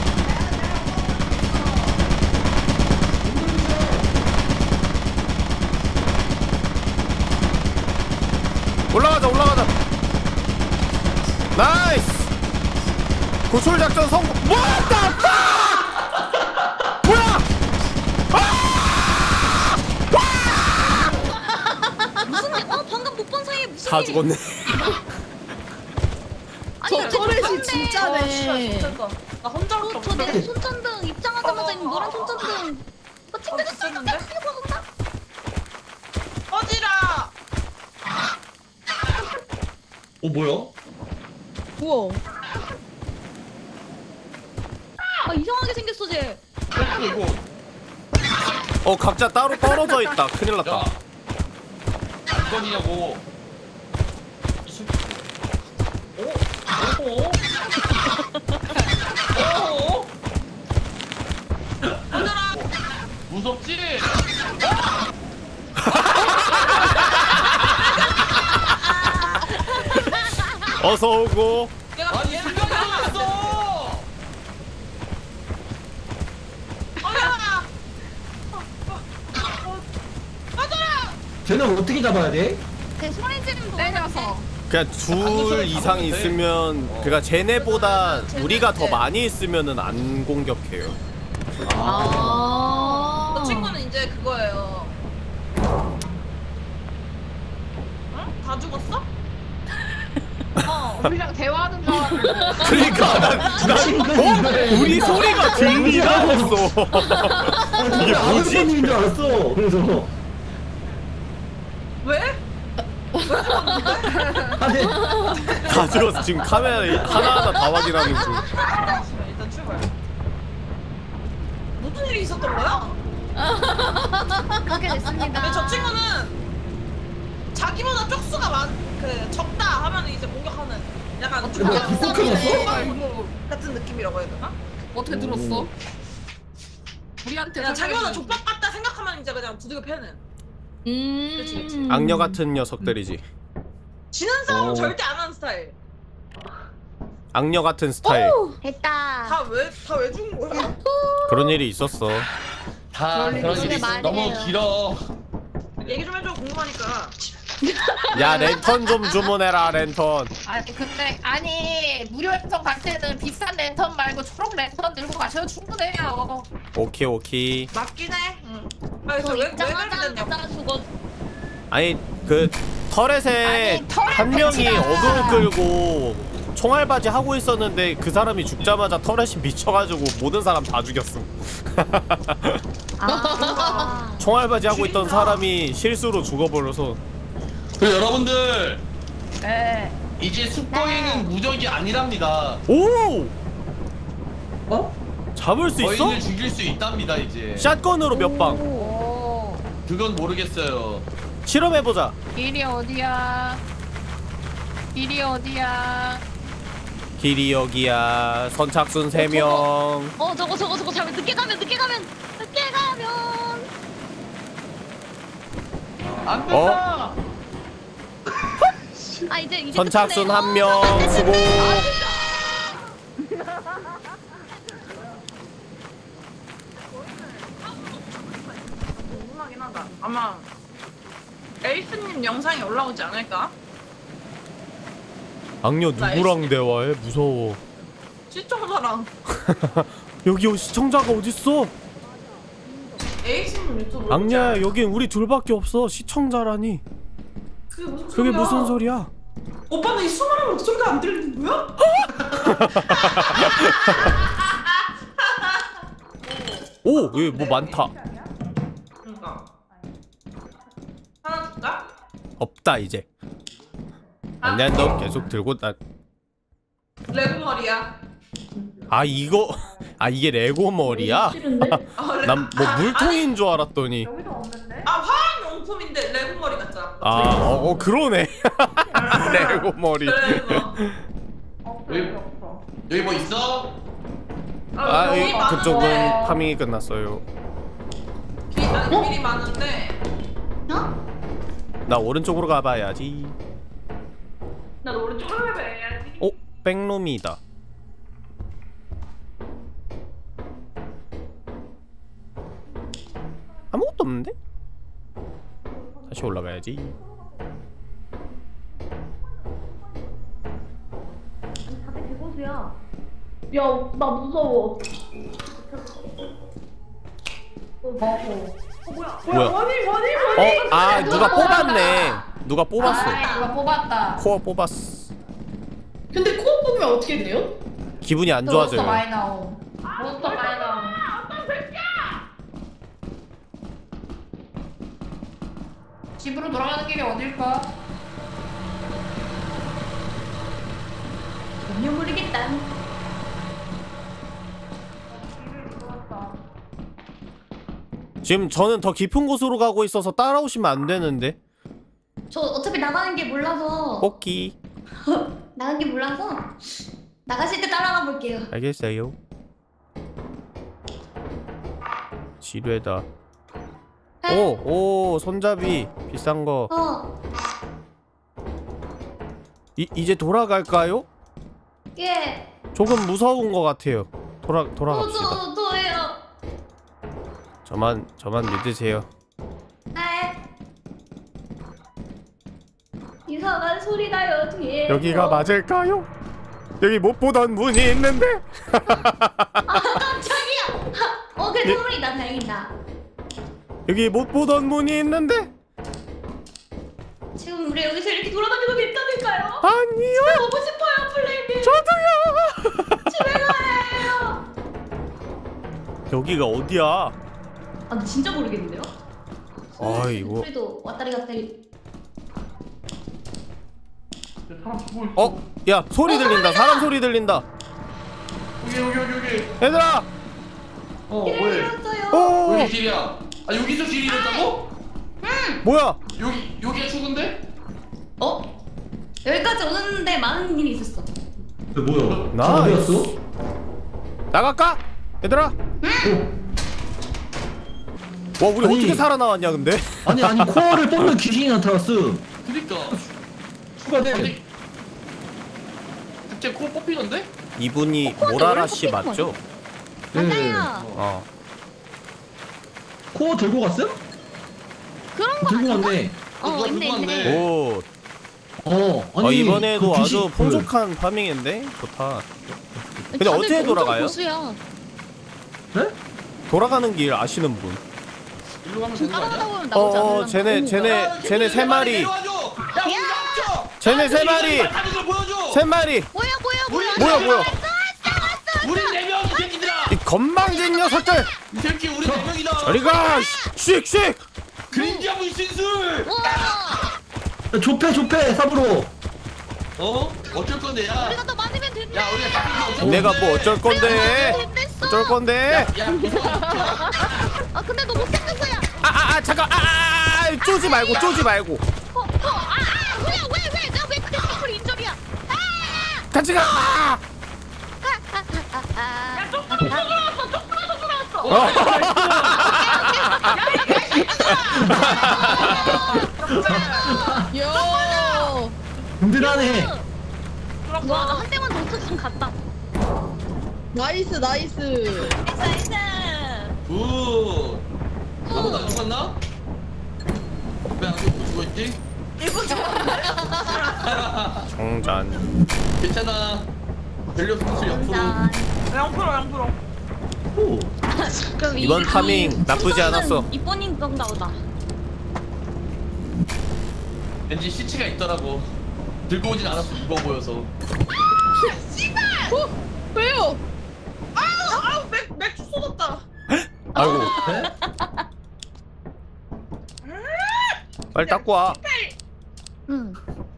올라가자 올라가자. 나이스. 구출 작전 성공. 뭐야? 뭐야? 무슨 일? 방금 못 본 사이에 무슨 다 일? 죽었네. 저 터렛이 진짜네. 나 혼자밖에 저 내 없는데. 손전등 입장하자마자 있는 노란 손전등. 나 챙겨줬으니까 미쳤는데? 크게 벗었다. 꺼지라. 뭐야? 우와. 아 이상하게 생겼어 쟤. 이거 각자 따로 떨어져 있다. 큰일 났다. 야 이건이냐고. 무섭지? 어서 오고. 아니 순간 들어갔어. 쟤는 어떻게 잡아야 돼? 제 소리 지르는 거 때려서. 그냥 둘 이상 있으면 그러니까 쟤네보다 우리가 더 많이 있으면은 안 공격해요. 저 친구는 이제 그거예요. 응? 다 죽었어? 우리랑 대화하는 줄 알았는데. 그러니까 난 우리 소리가 들리나 했어. 이게 뭐지? 아버님인 줄 알았어. 그래서 왜? 아니 다 죽었어. 지금 카메라에 하나하나 다 확인하는 중. 일단 출발. 무슨 일이 있었던 거야? 그렇게 됐습니다. 근데 저 친구는 자기보다 쪽수가 적다 하면 이제 공격하는 약간 뭐야, 북극해졌어? 같은 느낌이라고 해야 되나? 어떻게 들었어? 우리한테 그냥 자기보다 족밥 같다 생각하면 이제 그냥 두들겨 패는. 그치. 악녀 같은 녀석들이지. 지는 싸움은 절대 안 하는 스타일. 악녀 같은 스타일. 됐다. 다 왜 죽은 거야? 그런 일이 있었어. 다 그런 일이 있어. 말이에요. 너무 길어. 얘기 좀 해줘 궁금하니까. 야 랜턴 좀 주문해라 랜턴. 아니 근데 무료 행성 갈 때는 비싼 랜턴 말고 초록 랜턴 들고 가셔도 충분해요. 오케이. 맞긴 해. 응. 아니 저 저왜 입장하자마자 그랬냐고. 죽었. 아니 그 터렛에 아니, 터렛 한 명이 배치가. 어그로 끌고 총알바지 하고 있었는데 그 사람이 죽자마자 터렛이 미쳐가지고 모든 사람 다 죽였음. 아. 총알바지 하고 있던 사람이 실수로 죽어버려서. 그 여러분들 네. 이제 숲거인은 무적이 아니랍니다. 오! 어? 잡을 수 있어? 거인을 죽일 수 있답니다 이제. 샷건으로 몇 방? 오. 그건 모르겠어요. 실험해보자. 길이 어디야? 길이 어디야? 길이 여기야. 선착순 3명. 저거 잘못 늦게 가면 안 된다. 아 이제 선착순 끝이네. 1명 수고. 궁금하긴 하다. 아마 에이스님 영상이 올라오지 않을까? 악녀 누구랑 대화해? 무서워. 시청자랑 여기 시청자가 어딨어? 에이스님 유튜브. 악녀야 여긴 우리 둘밖에 없어. 시청자라니. 그게 무슨 소리야? 오빠는 이 수많은 목소리가 안 들리는 거야? 오! 여기 뭐 많다. 그러니까 하나 줄까? 없다 이제. 아니야 너 계속 들고 나. 레고 머리야. 아 이거 아 이게 레고 머리야? 난 뭐 물통인 줄 알았더니. 아 화학용품인데 레고 머리 같잖아. 아 그러네. 레고 머리. 그래서 여기 뭐 있어? 아 길이 많은데. 그쪽은 파밍이 끝났어요. 길이 많은데. 나 오른쪽으로 가봐야지. 나 오른쪽으로 해봐야지. 오 백룸이다. 아무것도 없는데? 다시 올라가야지. 다들 개고수야. 야, 나 무서워. 뭐야? 아 누가 뽑았네. 누가 뽑았어. 누가 뽑았다. 코어 뽑았어. 근데 코어 뽑으면 어떻게 돼요? 기분이 안 몬스터 좋아져요. 많이 나옴. 몬스터 많이 나옴. 집으로 돌아가는 길이 어딜까? 전혀 모르겠다. 지금 저는 더 깊은 곳으로 가고 있어서 따라오시면 안 되는데. 저 어차피 나가는 게 몰라서. 뽑기. 나가는 게 몰라서 나가실 때 따라가 볼게요. 알겠어요. 지뢰다. 오 손잡이 비싼 거. 이제 돌아갈까요? 예. 조금 무서운 것 같아요. 돌아갑시다. 저예요. 저만 믿으세요. 네. 이상한 소리 나요 뒤에. 여기가 맞을까요? 여기 못 보던 문이 있는데. 깜짝이야. 그래 소리다 다행이다. 여기 못 보던 문이 있는데. 지금 우리 여기서 이렇게 돌아다니고 괜찮을까요? 아니요. 집에 오고 싶어요 플레이님. 저도요. 집에 가요. 여기가 어디야? 아 근데 진짜 모르겠는데요? 아이고. 소리도 왔다리 갔다리. 야 소리 들린다. 사람 소리 들린다. 여기. 얘들아. 뭐해? 잃었어요. 오. 여기 길이야. 아 여기서 길이 이랬다고? 뭐야? 여기가 출구인데? 여기까지 오는데 많은 일이 있었어. 뭐야? 나이스. 어디였어? 나갈까? 얘들아. 와 우리 아니. 어떻게 살아나왔냐 근데? 아니 코어를 뽑는 귀신이 나타났어. 그니까. 추가돼. 갑자기 코 뽑히던데? 이분이 모라라 씨 맞죠? 맞아요. 코어 들고 갔음? 그런 거 들고 아닌가? 갔네. 누가 있네 들고 있네. 왔네. 오. 아니 이번에도 그 아주 귀신- 풍족한 파밍인데 좋다. 근데 다들 어떻게 엄청 돌아가요? 고수야. 네? 돌아가는 길 아시는 분? 일로 가면 되는 거 따라가다 아니야? 보면 나오지 않을까? 쟤네 세 마리. 내려와줘. 야 우리 합쳐. 쟤네 세 마리. 하는 걸 보여줘. 세 마리. 뭐야? 우리 4명 이 새끼들아. 이 건방진 녀석들. 이 새끼 우리 4명이다. 저리가. 씩씩. 그림자 분신술. 야, 좁해 삽으로. 어쩔 건데 야. 우리가 더 많으면 된다. 야 우리가 잡힌 거 어쩔 내가 건데. 뭐 어쩔 건데? 어쩔 건데? 야 아 근데 너 못생겼어요. 잠깐. 쪼지 말고. 그냥 왜? 내가 왜 그때 커플 인절이야? 같이 가. 요. 든든하네. 와, 나 한 대만 더 쳤으면 갔다. 나이스. 나이스. 굿. 아무도 안 죽었나? 왜 아무도 죽어있지? 정잔. 괜찮아. 밸류 분수 0%. 0%. 오. 그럼 이번 파밍 나쁘지 않았어. 이번인 건가 보다. 왠지 시체가 있더라고. 들고 오진 않았어. 무거워 보여서. 왜요? 맥주 쏟았다. 아이고. 네? 빨리 닦고 와. 응.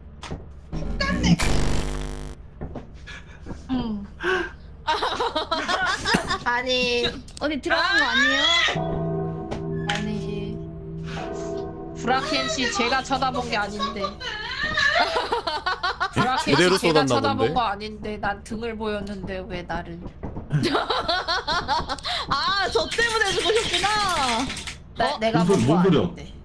아니 어디 들어간 거 아니에요? 아니 브라켄 씨 제가 쳐다본 게 아닌데. 브라켄 제대로 씨 제가 쏟았나 쳐다본 본데? 거 아닌데 난 등을 보였는데 왜 나를? 아, 저 때문에 죽으셨구나. 내가 뭔 본 거 소리야? 아닌데.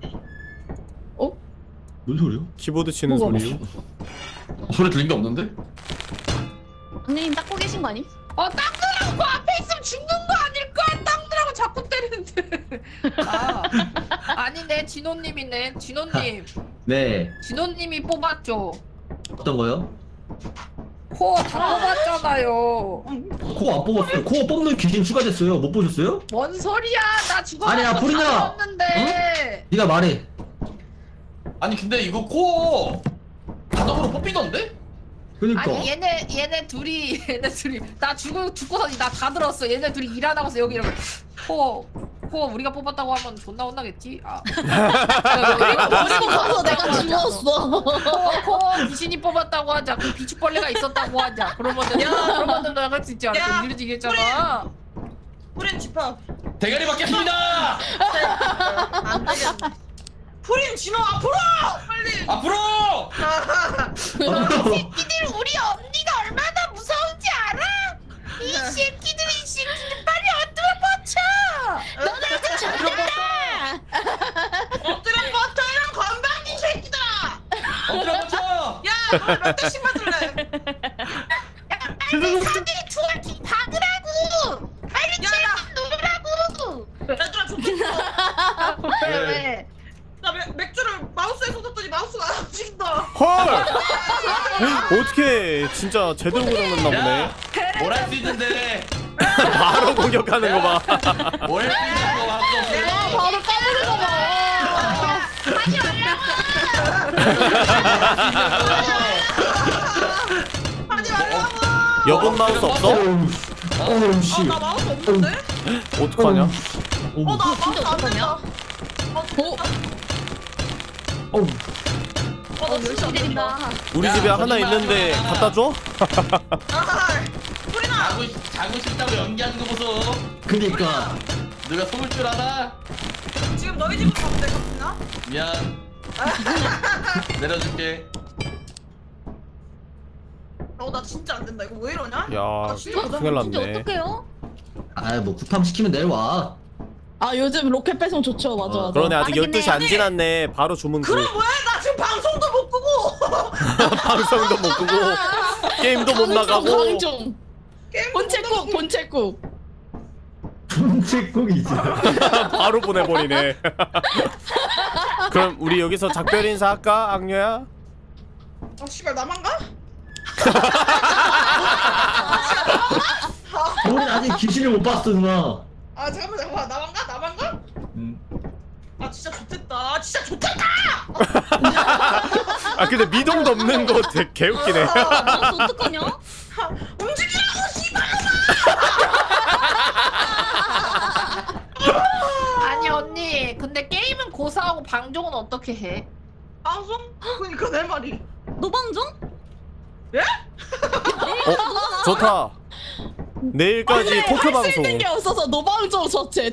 뭔 소리야? 키보드 치는 뭐가 소리요? 소리 들린 게 없는데? 언니님 닦고 계신 거 아니? 땅들하고 그 앞에 있으면 죽는 거 아닐까? 땅들하고 자꾸 때리는데. 아니네 진호님이네. 진호님. 네. 진호님이 뽑았죠. 어떤 거요? 코어 다 뽑았잖아요. 코어 안 뽑았어요. 코어 뽑는 귀신 추가됐어요. 못 보셨어요? 뭔 소리야? 나 죽었어. 아니야, 불이나. 었는데 네가 말해. 아니 근데 이거 코어 자동으로 뽑히던데? 그니까. 아니 얘네 둘이 나 죽고서 나 다 들었어. 얘네 둘이 일 안 하고서 여기 이러면 코어 우리가 뽑았다고 하면 존나 혼나겠지? 버리고 가서 내가 죽었어. 코어 귀신이 뽑았다고 하자. 그 비축벌레가 있었다고 하자. 그러면은 나갈 수 있지 않을까? 야, 이러지겠잖아. 프린 집합. 대가리 받겠습니다! 안 되겠네. 프린 진호 앞으로! 빨리! 앞으로! 새끼들 우리 언니가 얼마나 무서운지 알아? 이 새끼들 빨리 엎드려 뻗쳐! 너네한테 죽는다! 엎드려 버텨 이런 건방진 새끼들아! 엎드려 뻗쳐! 야, 너 몇 대씩 맞을래? 빨리 사들이 투어킹 박으라고! 빨리 야, 체력 누르라고! 얘들아 좋겠어. 왜? 나 맥주를 마우스에서 줬더니 마우스가 안 움직인다. 헐! 어떻게 진짜 제대로 고장났나 보네. 야! 뭘 할 수 있는데 바로 공격하는 거 봐. 뭘 할 수 있는 거 봤어 바로 까부르나 봐. 하지 말라고. 여분 마우스 없어? 어우 씨. 나 마우스 없는데? 어떡하냐? 나 마우스 안 된다. 어우. 열심히 때린다. 우리 집에 하나 있는데 갖다 줘? 프린아. 자고 싶다고 연기하는 거 보소 그니까. 누가 속을 줄 알아? 지금 너희 집으로 가면 될것 같나? 미안 내려줄게 나 진짜 안 된다. 이거 왜 이러냐? 야, 진짜 큰일 진짜 났네. 어떡해요? 아뭐 구탐 시키면 내려와. 아, 요즘 로켓 배송 좋죠. 맞아, 맞아. 그러네, 아직 빠르긴 12시 안 해. 지났네. 바로 주문 그 그럼 뭐야? 나 지금 방송도 못 끄고. 방송도 못 끄고 게임도 못 나가고. 방종. 게임 본체국, 본체국. 분체국이지. 바로 보내버리네. 그럼 우리 여기서 작별 인사 할까, 악녀야? 씨발 나만 가? 우린 아직 귀신을 못 봤어 누나. 아 잠깐만 나만 가? 나만 가? 아 진짜 좋겠다. 진짜 좋겠다. 아 근데 미동도 없는 거 되게 개웃기네. 너 어떡하냐? 움직이라고 씨발. 아니 언니 근데 게임은 고사하고 방종은 어떻게 해? 방송? 그러니까 내 말이. 노방종? 좋다. 내일까지 토크 할수 있는 방송. 게 없어서 노방종 저체.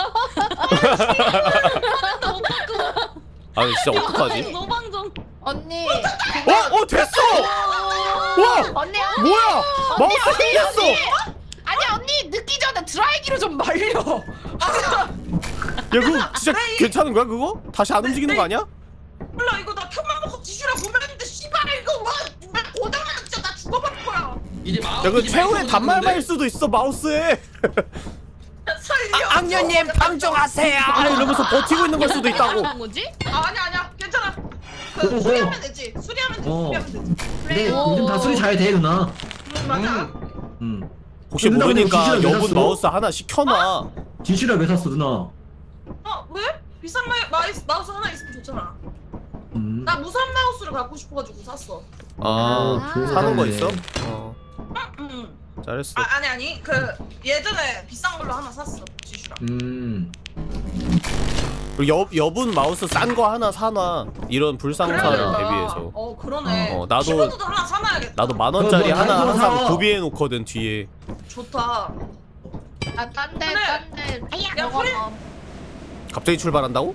아니 진짜 어떡하지? 노방종. 언니 됐어! 와! 언니 뭐야! 마우스 생겼어! 아니 언니 늦기 전에 드라이기로 좀 말려. 야 그거 진짜 괜찮은 거야 그거? 다시 안 움직이는 거 아니야? 몰라 이거 나 캔만 먹고 지슈라 보면는데 씨발 이거 와 고장나 진짜 나 죽어버릴 거야. 이제 마우스 야 그 최후의 단말말 수도 있어 마우스에. 살려. 악녀님 방종하세요! 이러면서 버티고 있는 걸 수도 있다고. 뭐지? 아니야 괜찮아. 오, 수리하면 되지. 수리하면 되지. 어. 수리하면 되지. 근데 요즘 다 소리 잘 돼 누나. 맞아. 혹시 누나 모르니까 근데 귀신을 왜 여분 샀어? 마우스 하나 시켜놔. 지슈라 왜 샀어 누나? 왜? 비싼 마우스 하나 있으면 좋잖아. 나 무선 마우스를 갖고 싶어가지고 샀어. 좋은 사는 거 거네. 있어? 응. 잘했어. 아니 그 예전에 비싼 걸로 하나 샀어 지슈라. 그리고 여분 마우스 싼 거 하나 사놔. 이런 불상사를 그래야겠다. 대비해서. 그러네. 나도- 키보드도 하나 사놔야겠다. 나도 10,000원짜리 그거 하나 아이폰 항상 사. 구비해 놓거든 뒤에. 좋다. 딴데 그래. 딴데. 야, 프리. 갑자기 출발한다고?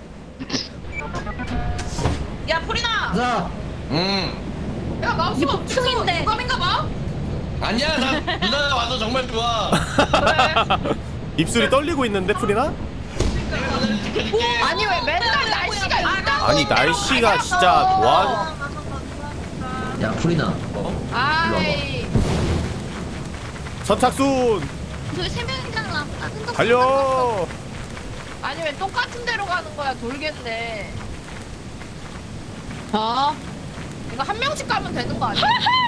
야, 프리나. 자, 야, 마우스가 이거 풍인데. 공감인가 봐. 아니야, 나 누나가 와서 정말 좋아. 그래. 입술이 떨리고 있는데 프리나? 내가 너를 지켜줄게. 아니 왜 맨날 날씨가 이따. 아니 날씨가 진짜 와. 야 프리나. 아이. 선착순 저희 세 명이잖아. 달려. 아니 왜 똑같은 데로 가는 거야? 돌겠네. 이거 한 명씩 가면 되는 거 아니야?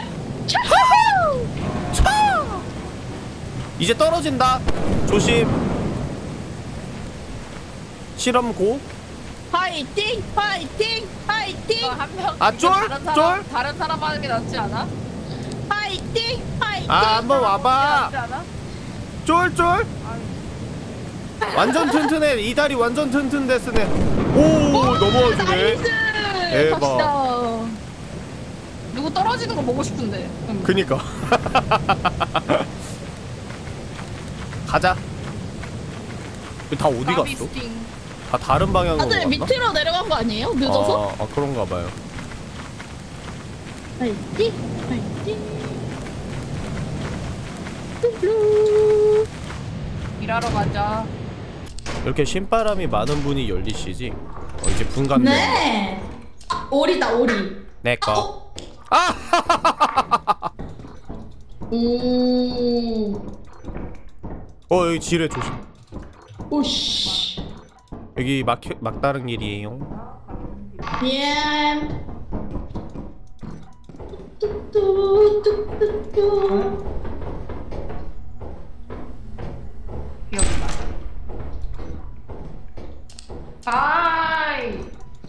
이제 떨어진다. 조심. 실험 고. 파이팅 파이팅 파이팅 이거 한 명. 아, 이거 쫄? 다른 사람 하는 게 낫지 않아? 파이팅 파이팅. 아 한번 와봐. 낫지 않아? 쫄쫄. 완전 튼튼해. 이 다리 완전 튼튼됐으네. 오 넘어와주네. 대박. 갑시다. 누구 떨어지는 거 보고 싶은데. 그니까. 가자. 다 어디 갔어? 바비스팅. 다 다른 방향으로 다들 갔나? 밑으로 내려간 거 아니에요? 늦어서? 아 그런가 봐요. 파이팅 파이팅. 일하러 가자. 이렇게 신바람이 많은 분이 열리시지. 이제 분 같네. 네. 오리다 오리. 내 거. 여기 지뢰 조심. 오씨. 여기 막다른 길이에요. 미안. 뚜뚜뚜뚜뚜. 귀엽다. 하이.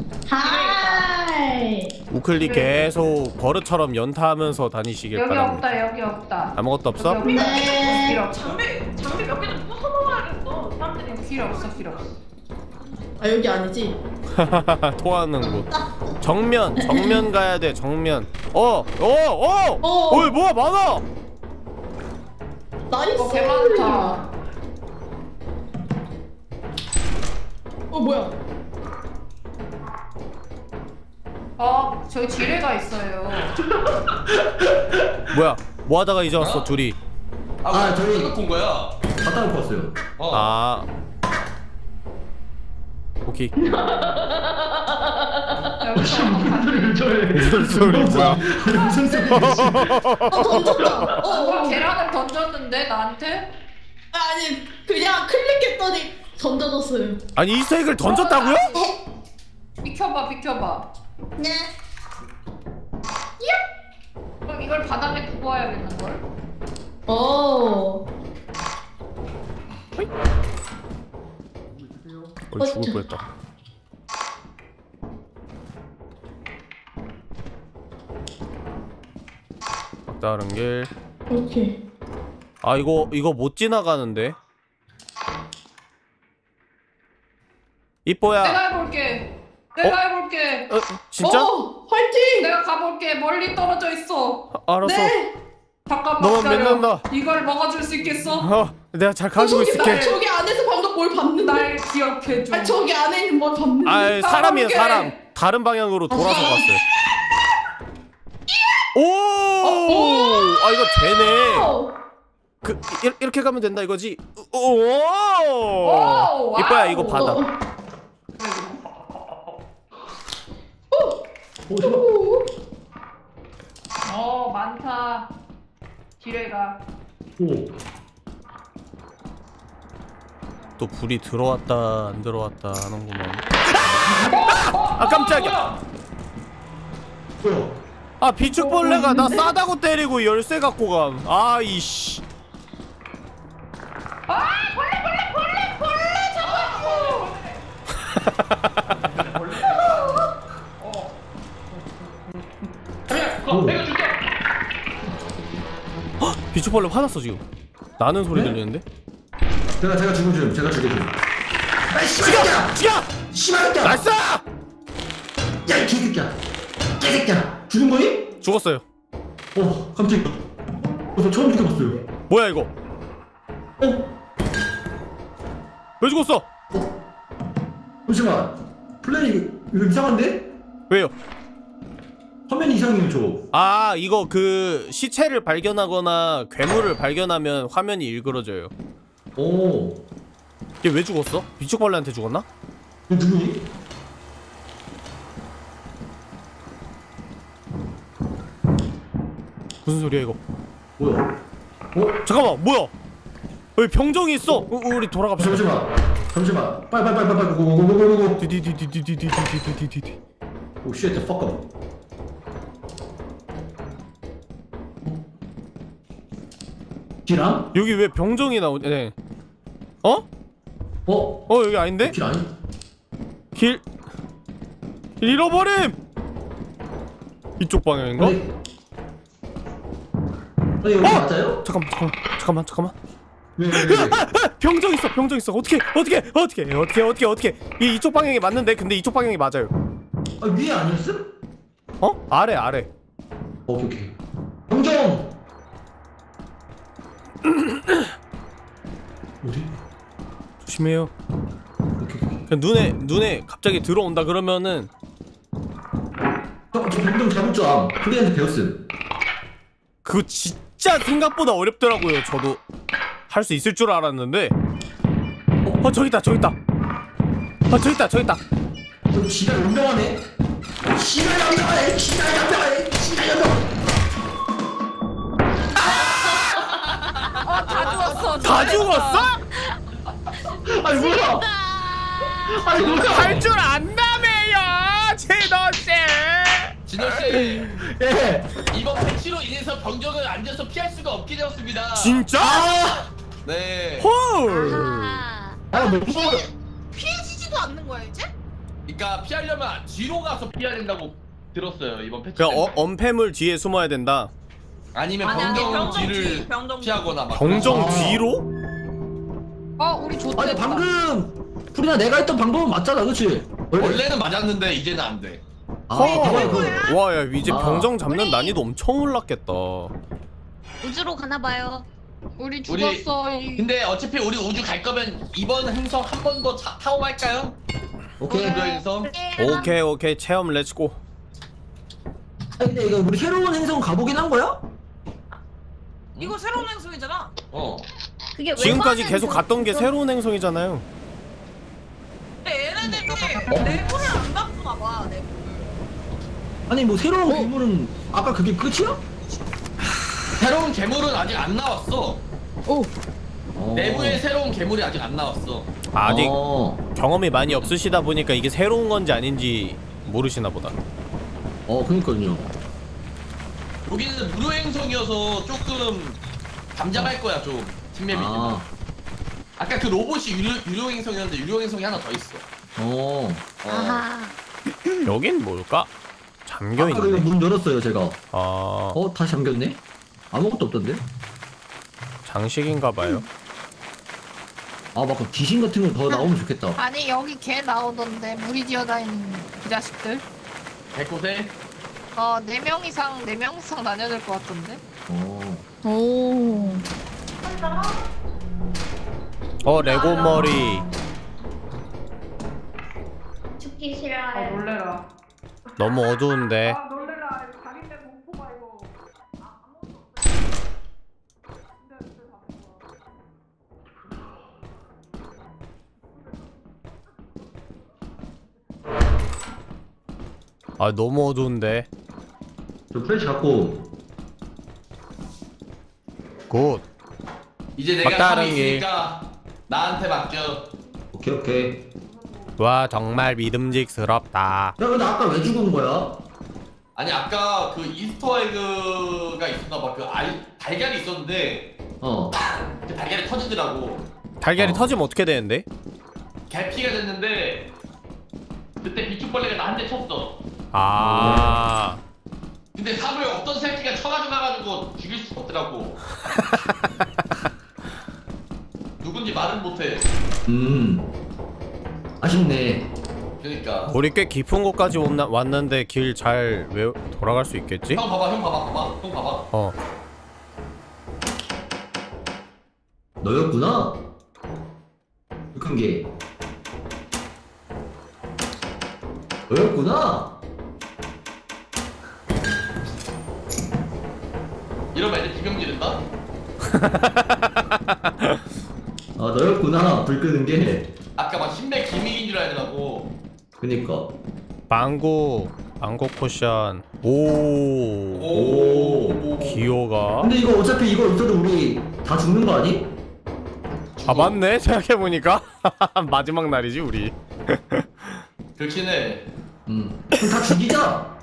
하이. 우클릭 계속 버릇처럼 연타하면서 다니시길 여기 바랍니다. 없다. 여기 없다. 아무것도 없어? 여기 없다. 네. 필요 없어. 장비 몇 개 좀 부숴놓아야겠어. 사람들이. 필요 없어. 필요 없어. 아 여기 아니지? 토하는 곳. 정면 가야 돼. 정면. 어이 뭐야 많아. 나이스. 개 많다. 뭐야? 저기 지뢰가 있어요. 뭐야? 뭐 하다가 이제 왔어 둘이? 아, 저희- 이거 본 거야. 갖다 놓고 왔어요. 아. 오케이. 여기서 무슨 소리 뭐야? 무슨 소리? 던졌다. 누가 계란을 던졌는데 나한테? 아니 그냥 클릭했더니 던져졌어요. 아니 이스터에그를 던졌다고요? 비켜봐. 비켜봐. 네. 그럼 이걸 바닥에 두고 와야겠는 걸? 죽을 뻔했다. 다른 길. 오케이. 아 이거 못 지나가는데. 이뻐야. 내가 해볼게. 내가 해볼게. 진짜? 화이팅. 내가 가볼게. 멀리 떨어져 있어. 알았어. 네. 잠깐만 너만 기다려. 믿는다. 이걸 먹어줄 수 있겠어? 내가 잘 가지고 있을게. 저기 안에서 방금 뭘 봤는데? 날 기억해줘. 아 저기 안에 있는 뭘 봤는데? 아 사람이야 가볼게. 사람. 다른 방향으로 돌아서 갔어요. 오! 아 이거 되네. 이렇게 가면 된다 이거지. 오! 와우. 이뻐야 이거 받아. 많다. 지뢰가. 오. 또 불이 들어왔다 안 들어왔다 하는구만. 아 깜짝이야. 뭐야? 아 비축벌레가 나 싸다고 때리고 열쇠 갖고 감. 아 이씨. 벌레 잡았어. 내가 줄게. 비축벌레 화났어 지금. 나는 소리 들리는데? 제가 죽여 좀. 죽여! 죽여! 씨발 새끼야. 나이스! 야, 이 개새끼야. 개새끼야. 죽은 거니? 죽었어요. 깜짝이야. 저 처음 죽여봤어요. 뭐야 이거? 왜 죽었어? 잠시만. 플레이 이거 이상한데? 왜요? 화면이 이상해요 저. 아 이거 그 시체를 발견하거나 괴물을 발견하면 화면이 일그러져요. 오. 얘 왜 죽었어? 비축벌레한테 죽었나? 이거 누구니? 무슨 소리야 이거? 뭐야? 잠깐만 뭐야? 여기 병정이 있어. 우리 돌아갑시다. 잠시만. 빨리 고고고고고고. 디디디디디디디디디디디디. 오 쉣, the fuck up. 기랑? 여기 왜 병정이 나오지? 네. 어? 여기 아닌데? 길 아니? 길 잃어버림! 이쪽 방향인가? 여기 맞아요? 잠깐만. 왜? 병정 있어. 어떻게? 이쪽 방향이 맞는데 근데 이쪽 방향이 맞아요. 아 위에 아니었음? 아래. 오케이. 병정! 어디? 조심해요. 오케이. 그냥 눈에 갑자기 들어온다 그러면은 저 병정 잡을 줄 암. 플레이한테 배웠음. 그거 진짜 생각보다 어렵더라고요. 저도 할 수 있을 줄 알았는데. 저기 있다. 저기 있다. 너 지가 연병하네? 지가 연병! 다 죽었어? 아니 뭐야? 할 줄 안다며요, 제너씨. 진호씨 예. 이번 패치로 인해서 병정을 앉아서 피할 수가 없게 되었습니다. 진짜? 네. 헐. 뭐 피해지지도 않는 거야 이제? 그러니까 피하려면 뒤로 가서 피해야 된다고 들었어요 이번 패치. 그러니까 엄폐물 뒤에 숨어야 된다. 아니면 아니, 병정 병정 뒤를 뒤, 병정 뒤. 피하거나 막. 병정 아. 뒤로? 우리 좋다. 아니 방금 풀이나 내가 했던 방법은 맞잖아, 그렇지? 원래는 맞았는데 이제는 안 돼. 대박이야. 와, 야 이제 병정 잡는 난이도 엄청 올랐겠다. 우주로 가나봐요. 우리 죽었어. 근데 어차피 우리 우주 갈 거면 이번 행성 한 번 더 타고 갈까요? 오케이. 우주 행성. 오케이 체험 렛츠고. 근데 이거 우리 새로운 행성 가보긴 한 거야? 이거 새로운 행성이잖아. 그게 지금까지 외관은 계속 갔던 게 그렇죠? 새로운 행성이잖아요. 근데 얘네들이 내부를 안 바꾸나 봐. 내부. 아니 뭐 새로운 괴물은 아까 그게 끝이야? 새로운 괴물은 아직 안 나왔어. 오. 내부에 새로운 괴물이 아직 안 나왔어. 아직 경험이 많이 없으시다 보니까 이게 새로운 건지 아닌지 모르시나 보다. 그니까요. 여기는 무료 행성이어서 조금 잠잠할 거야 좀 팀맵이지만. 아까 그 로봇이 유료 행성이었는데 유료 행성이 하나 더 있어. 아하. 여긴 뭘까? 잠겨 아까 있네. 문 열었어요 제가. 아, 다시 잠겼네? 아무것도 없던데? 장식인가 봐요. 막 귀신 같은 거 더 나오면 좋겠다. 아니 여기 개 나오던데 무리 지어다니는 그 자식들. 백곳에 4명 이상 다녀야 것 같던데. 오. 레고 머리. 죽기 싫어요. 놀래라. 너무 어두운데. 놀래라. 자기 때 공포가 이거. 너무 어두운데. 저 플래시 갖고. 굿. 이제 내가 막다른 감이 길. 있으니까 나한테 맡겨. 오케이. 와 정말 믿음직스럽다. 야 근데 아까 왜 죽은 거야? 아니 아까 그 이스터에그가 있었나봐. 그 달걀이 있었는데 그 달걀이 터지더라고. 달걀이 터지면 어떻게 되는데? 개피가 됐는데 그때 비축벌레가 나 한 대 쳤어. 근데 사부에 어떤 새끼가 쳐가지고 가가지고 죽일 수 없더라고. 누군지 말은 못해. 아쉽네. 그러니까. 우리 꽤 깊은 곳까지 왔는데 길 잘 돌아갈 수 있겠지? 형 봐봐. 형 봐봐. 어. 너였구나? 큰 게. 너였구나? 이러면 애들 비명 지른다? 아 너였구나 불 끄는 게. 아까 막 신맥 기믹인 줄 알더라고. 그니까. 망고 포션. 오. 기호가. 근데 이거 어차피 이거 있어도 우리 다 죽는 거 아니? 아 맞네 생각해보니까. 마지막 날이지 우리. 그렇긴 해. 그럼 다 죽이자.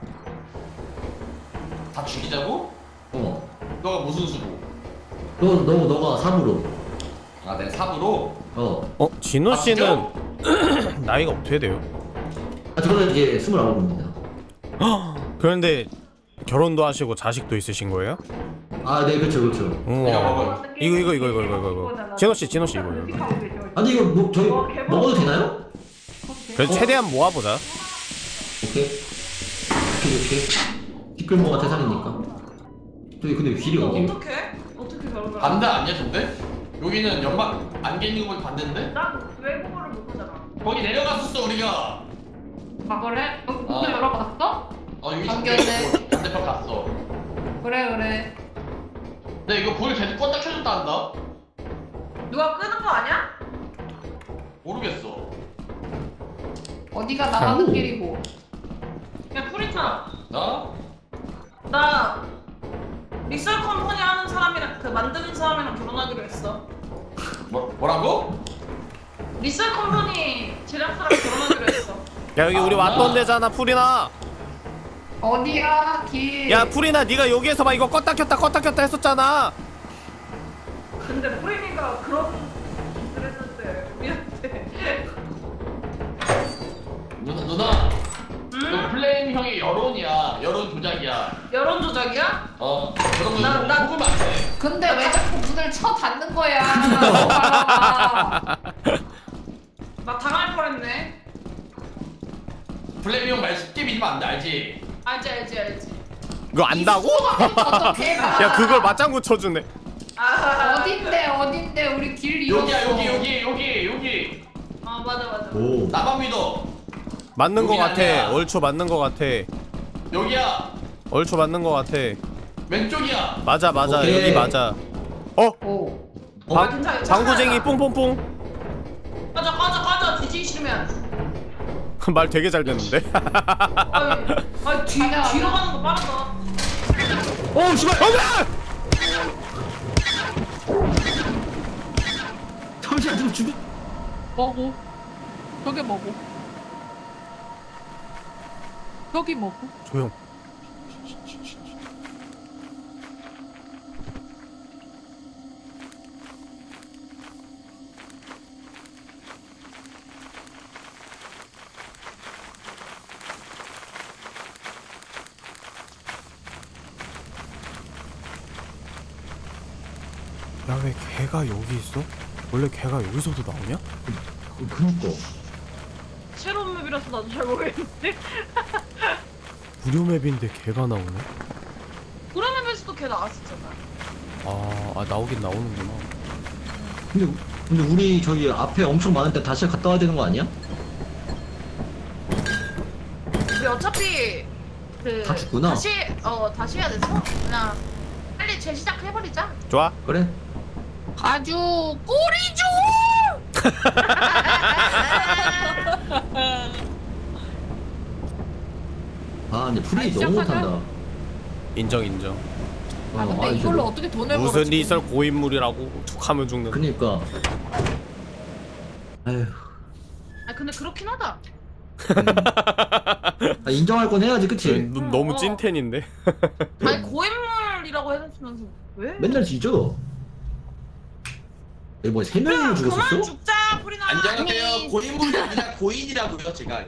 다 죽이자고? 어. 너가 무슨 수고? 너가 3으로. 아 내가 삽으로? 어. 진호 씨는 나이가 어떻게 돼요? 아 저는 이제 29입니다. 그런데 결혼도 하시고 자식도 있으신 거예요? 아 네 그쵸. 내가 먹어. 이거. 진호 씨 이거요. 아니 이거 뭐 저희 먹어도 되나요? 그래서 최대한 모아보자. 오케이. 티끌모가 태산이니까. 저기 근데 길이 어디에요? 어떻게 저러나? 반대 아니야 근데? 여기는 연막 안개 있는 걸 봤는데? 난 외국어를 못 하잖아. 거기 내려갔었어 우리가. 아 그래? 문도 아. 열어봤어? 여기 반겼네. 반대편 갔어. 그래. 근데 이거 불 계속 껐다 켜졌다 한다? 누가 끄는 거 아니야? 모르겠어. 어디가 나가는 오. 길이고. 야 프리타. 나? 나 리셀 컴퍼니 하는 사람이랑 그 만드는 사람이랑 결혼하기로 했어. 뭐라고? 리셀 컴퍼니 제작사랑 결혼하기로 했어. 야 여기 우리 왔던 데잖아 풀이나. 어디야 길? 야 풀이나 네가 여기에서 막 이거 껐다 켰다 했었잖아. 근데 프리미가 그런 짓을 했는데 우리한테. 누나. 너 플레임 형이 여론이야. 여론 조작이야. 여론 조작이야? 그런 거 나- 먹으면 안 돼. 근데 왜 자꾸 문을 쳐 닫는 거야? 나 당할 뻔했네. 플레임 형 말 쉽게 믿으면 안 돼 알지? 알지. 이거 안다고? 어떻게 가? 야 그걸 맞장구 쳐주네. 어딘데 우리 길 잃었어. 여기야 여기. 아 맞아. 오. 나만 믿어. 맞는 거 여긴 같아. 아니야. 얼추 맞는 거 같아. 여기야. 얼추 맞는 거 같아. 왼쪽이야. 맞아 오케이. 여기 맞아. 오. 괜찮아. 방구쟁이 뽕뽕뽕. 꺼져 뒤지기 싫으면. 말 되게 잘 됐는데. 아니 뒤로 가는 거 빠르다. 오 씨발. 잠시만 좀 죽여. 먹어. 저게 먹어. 저기 먹어. 조용. 야 왜 개가 여기 있어? 원래 개가 여기서도 나오냐? 그니까. 새로운 맵이라서 나도 잘 모르겠는데. 무료 맵인데 개가 나오네? 그런 맵에서도 걔 나왔었잖아. 아 나오긴 나오는구나. 근데 우리 저기 앞에 엄청 많은데 다시 갔다 와야 되는 거 아니야? 우리 어차피 다 죽구나. 다시 해야 돼서 그냥 빨리 재시작 해버리자. 좋아. 그래. 아주 꼬리주. 아 근데 풀이 너무 시작하자. 못한다. 인정. 아 근데 아니, 이걸로 저거. 어떻게 돈을 무슨 벌었지? 리설 고인물이라고 툭하면 죽는. 그니까. 아휴. 아 근데 그렇긴 하다. 아, 인정할 건 해야지 그치? 너무 찐텐인데. 아니 고인물이라고 해놓으면서 왜? 맨날 지죠? 얘 뭐야 3명이나 그만 죽었었어? 죽자 프리나. 안녕하세요. 고인물이 아니라 고인이라고요. 제가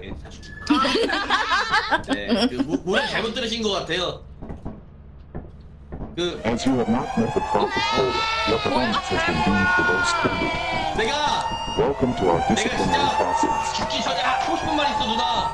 네, 물을 잘못 들으신 것 같아요. 그 As you have not met the proper quota, your performance has been deemed below standard. 내가 Welcome to our disciplinary 진짜 process. 죽기 전에 하고 싶은 말 있어 누나.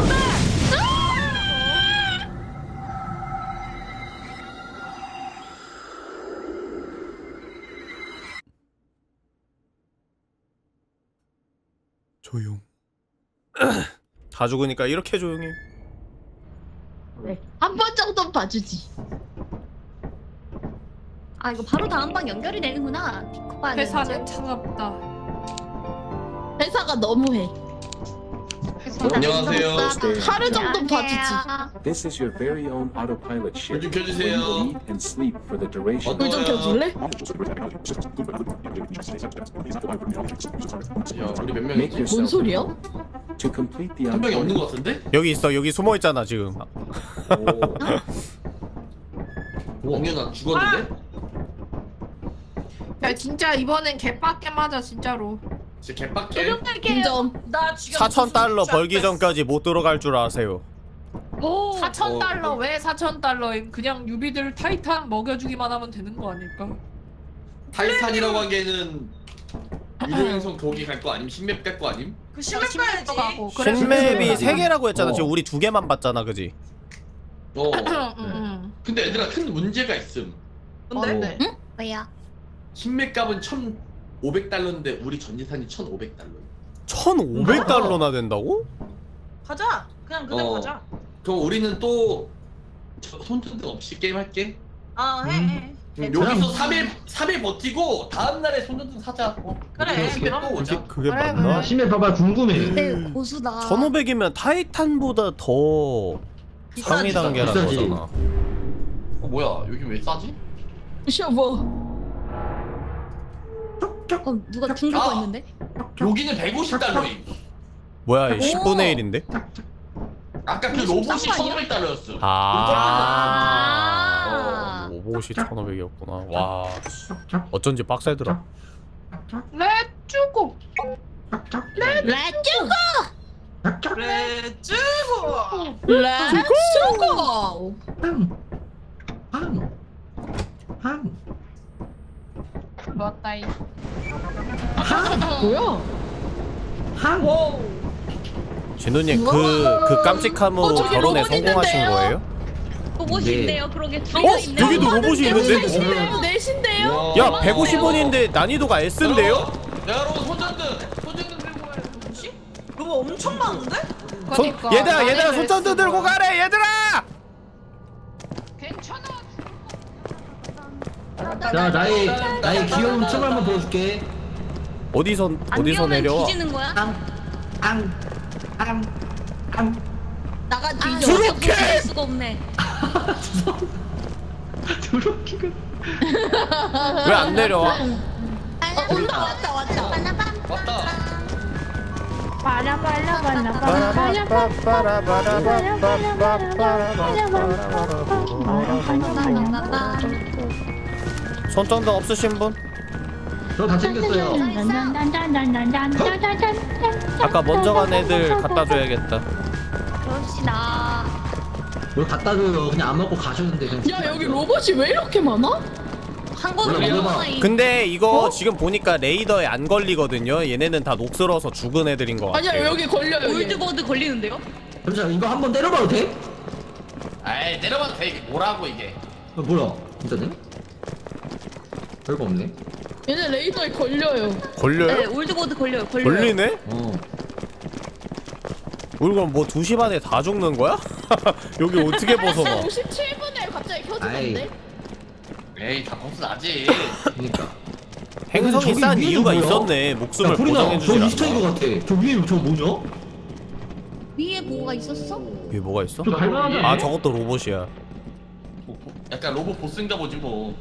조용. 다 죽으니까 이렇게 조용해. 한 번 정도는 봐주지. 아 이거 바로 다음 방 연결이 되는구나. 피코가 회사는 차갑다. 회사가 너무해. 안녕하세요. 하루 정도는 봐주지. This is your very own autopilot ship. 좀 켜주세요. Where you eat and sleep for the duration. 불 좀 켜줄래? 야 우리 몇 Make 명이지? 뭔 yourself 소리야? to complete the 한 명이 없는 것 같은데? 여기 있어. 여기 숨어 있잖아 지금. 오. 왕년아 죽었는데? 야 진짜 이번엔 개빡게 맞아 진짜로. 진짜 개빡게. 인정. 나 지금 4,000달러 벌기 전까지 못 들어갈 줄 아세요. 4,000달러 왜 4,000달러임? 그냥 유비들 타이탄 먹여주기만 하면 되는 거 아닐까? 타이탄이라고 하기에는 유료행성 거기 갈 거 아님? 신맵 갈 거 아님? 그 심해 가야지. 가고 그래. 신맵이 3개라고 했잖아. 어. 지금 우리 2개만 봤잖아, 그지? 어. 응. 근데 얘들아 큰 문제가 있음. 뭔데? 네. 왜야? 신맵 값은 1,500달러인데 우리 전지산이 1,500달러. 1,500달러나 된다고? 가자. 그냥 그대로 어. 가자. 그럼 우리는 또 손전등 없이 게임 할게. 아 해. 여기서 3일 버티고 다음날에 손전등 사자. 그래. 그럼 오자. 그게 그래, 맞나? 아, 심해 봐봐 궁금해. 네 고수다. 1,500이면 타이탄보다 더 상위 단계라는 비싸지. 거잖아. 뭐야 여기 왜 싸지? 셔버. 누가 등 긁고 있는데? 여기는 150달러임. 뭐야, 10분의 1인데? 아까 그 로봇이 1,500달러였어. 아, 로봇이 1,500이었구나. 와, 어쩐지 빡세더라. 렛츠고. 렛츠고! 그래 쭈고. 렛츠고! 좋았다이. 뭐야? 진우님, 그 깜찍함으로 저기 결혼에 로봇 성공하신 있는데요? 거예요? 로봇이 네. 있네요. 그러게 두 어? 명 있네요. 여기도 로봇이 있는데? 넷인데요? 넷인데요? 야, 150원인데 난이도가 S인데요? 여러분 손전등 들고 와요. 그거 엄청 많은데? 그러니까 얘들아, 손전등 들고 가래, 얘들아! 괜찮아. 자 나의 귀여운 춤 한번 보여줄게. 어디서 안 귀여우면 내려와? 뒤지는 거야? 나가 뒤져. 저렇게! 할 수가 없네. 드럽기가. 왜 안 내려와? 온다 왔다. 왔다. 손전등 없으신 분? 저 다 챙겼어요. 아까 먼저 간 애들 갖다 줘야겠다. 그럽시다. 뭘 갖다 줘요. 그냥 안 먹고 가셨는데 그냥. 야 여기 로봇이 왜 이렇게 많아? 한 번에 몰라, 너무 몰라. 많아. 근데 이거 지금 보니까 레이더에 안 걸리거든요. 얘네는 다 녹슬어서 죽은 애들인 것 같아요. 아니야 여기 걸려요. 얘. 올드보드 걸리는데요? 잠시만 이거 한번 때려봐도 돼? 에이 내려봐도 돼. 이게 뭐라고 이게. 뭐야? 진짜네? 별거 없네. 얘네 레이더에 걸려요. 네, 걸려요? 올드보드 걸려요. 걸리네? 어. 우리 그럼 뭐 2시 반에 다 죽는 거야? 여기 어떻게 벗어나? 57분에 갑자기 켜지는데? 에이 다 벗어 나지. 그니까. 행성이 저기 싼 위에는 이유가 뭐야? 있었네. 목숨을 야, 보리나, 저 보장해주질 이스터인 것 않나? 같아. 저 위에 저 뭐냐? 위에 뭐가 있었어? 이게 뭐가 있어? 저 갈만하지 않아? 아, 저것도 로봇이야. 약간 로봇 보스인가 보지 뭐.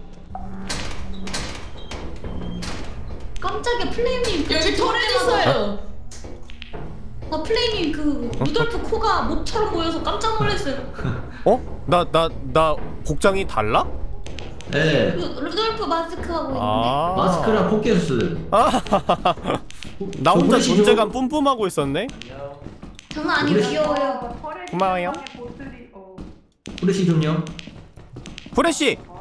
깜짝이야 플레이님. 여기 터렛 있어요. 나 플레이님 그 루돌프 코가 목처럼 보여서 깜짝 놀랐어요. 어? 나 복장이 달라? 네. 그 루돌프 마스크 하고 있는데. 아. 마스크랑 포켓스. 나 혼자 보이시죠? 존재감 뿜뿜하고 있었네? 장난 아니에요. 귀여워요. 고마워요. 후레쉬 좀요. 프레쉬!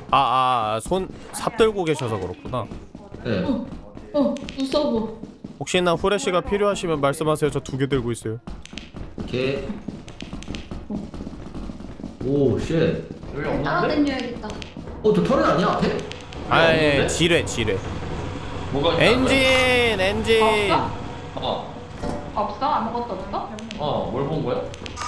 손 삽 들고 계셔서 그렇구나. 네. 무서워. 혹시나 후레쉬가 필요하시면 말씀하세요. 저 2개 들고 있어요. 오케이. 오 쉣. 여기 없는데? 따라다녀야겠다. 저 터렛 아니야 앞에? 아예 지뢰. 뭐가 있다? 엔진. 없어? 없어? 아무것도 없어? 뭘 본 거야?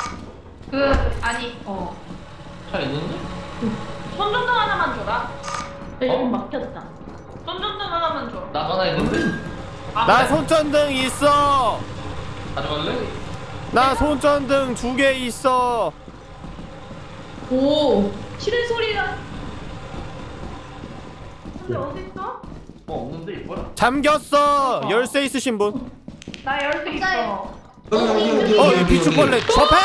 차 있는데? 손전등 하나만 줘라. 여기 막혔다. 손전등 하나만 줘. 나 하나 있는데? 나 손전등 있어. 가져갈래? 나 손전등 2개 있어. 오. 치는 소리가. 근데 어디 있어? 없는데 이뻐라? 잠겼어. 열쇠 있으신 분? 나 열쇠 있어. 여기 이 비추벌레 접해.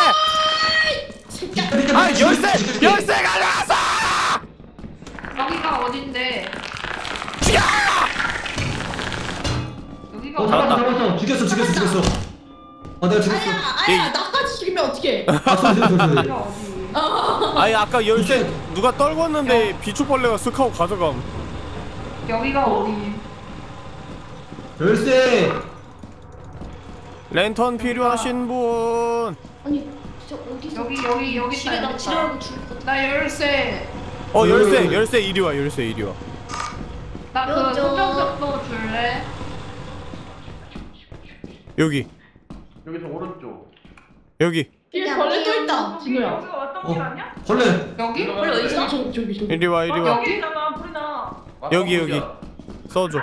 열쇠 가져왔어. 여기가 어딘데? 여기가 잡았어. 죽였어. 내가 죽였어. 아야 나까지 죽이면 어떡해? 소리. 아니 아까 열쇠 누가 떨궜는데 비추벌레가 쓱 하고 가져감. 여기가 어디? 열쇠. 랜턴 필요하신 분? 아니 진짜 어디서? 여기 집에 나 지나가고 죽을 것 같아. 나 열쇠. 열쇠 이리 와. 나 그 여쭤. 손전등도 줄래? 여기. 여기서 오른쪽. 여기. 뒤에 벌레 또 있다. 진우야. 여기가 왔던 길 아니야? 벌레. 여기? 원래 어디 있어? 저기. 이리 와. 여기 있잖아, 불이나. 여기. 써줘.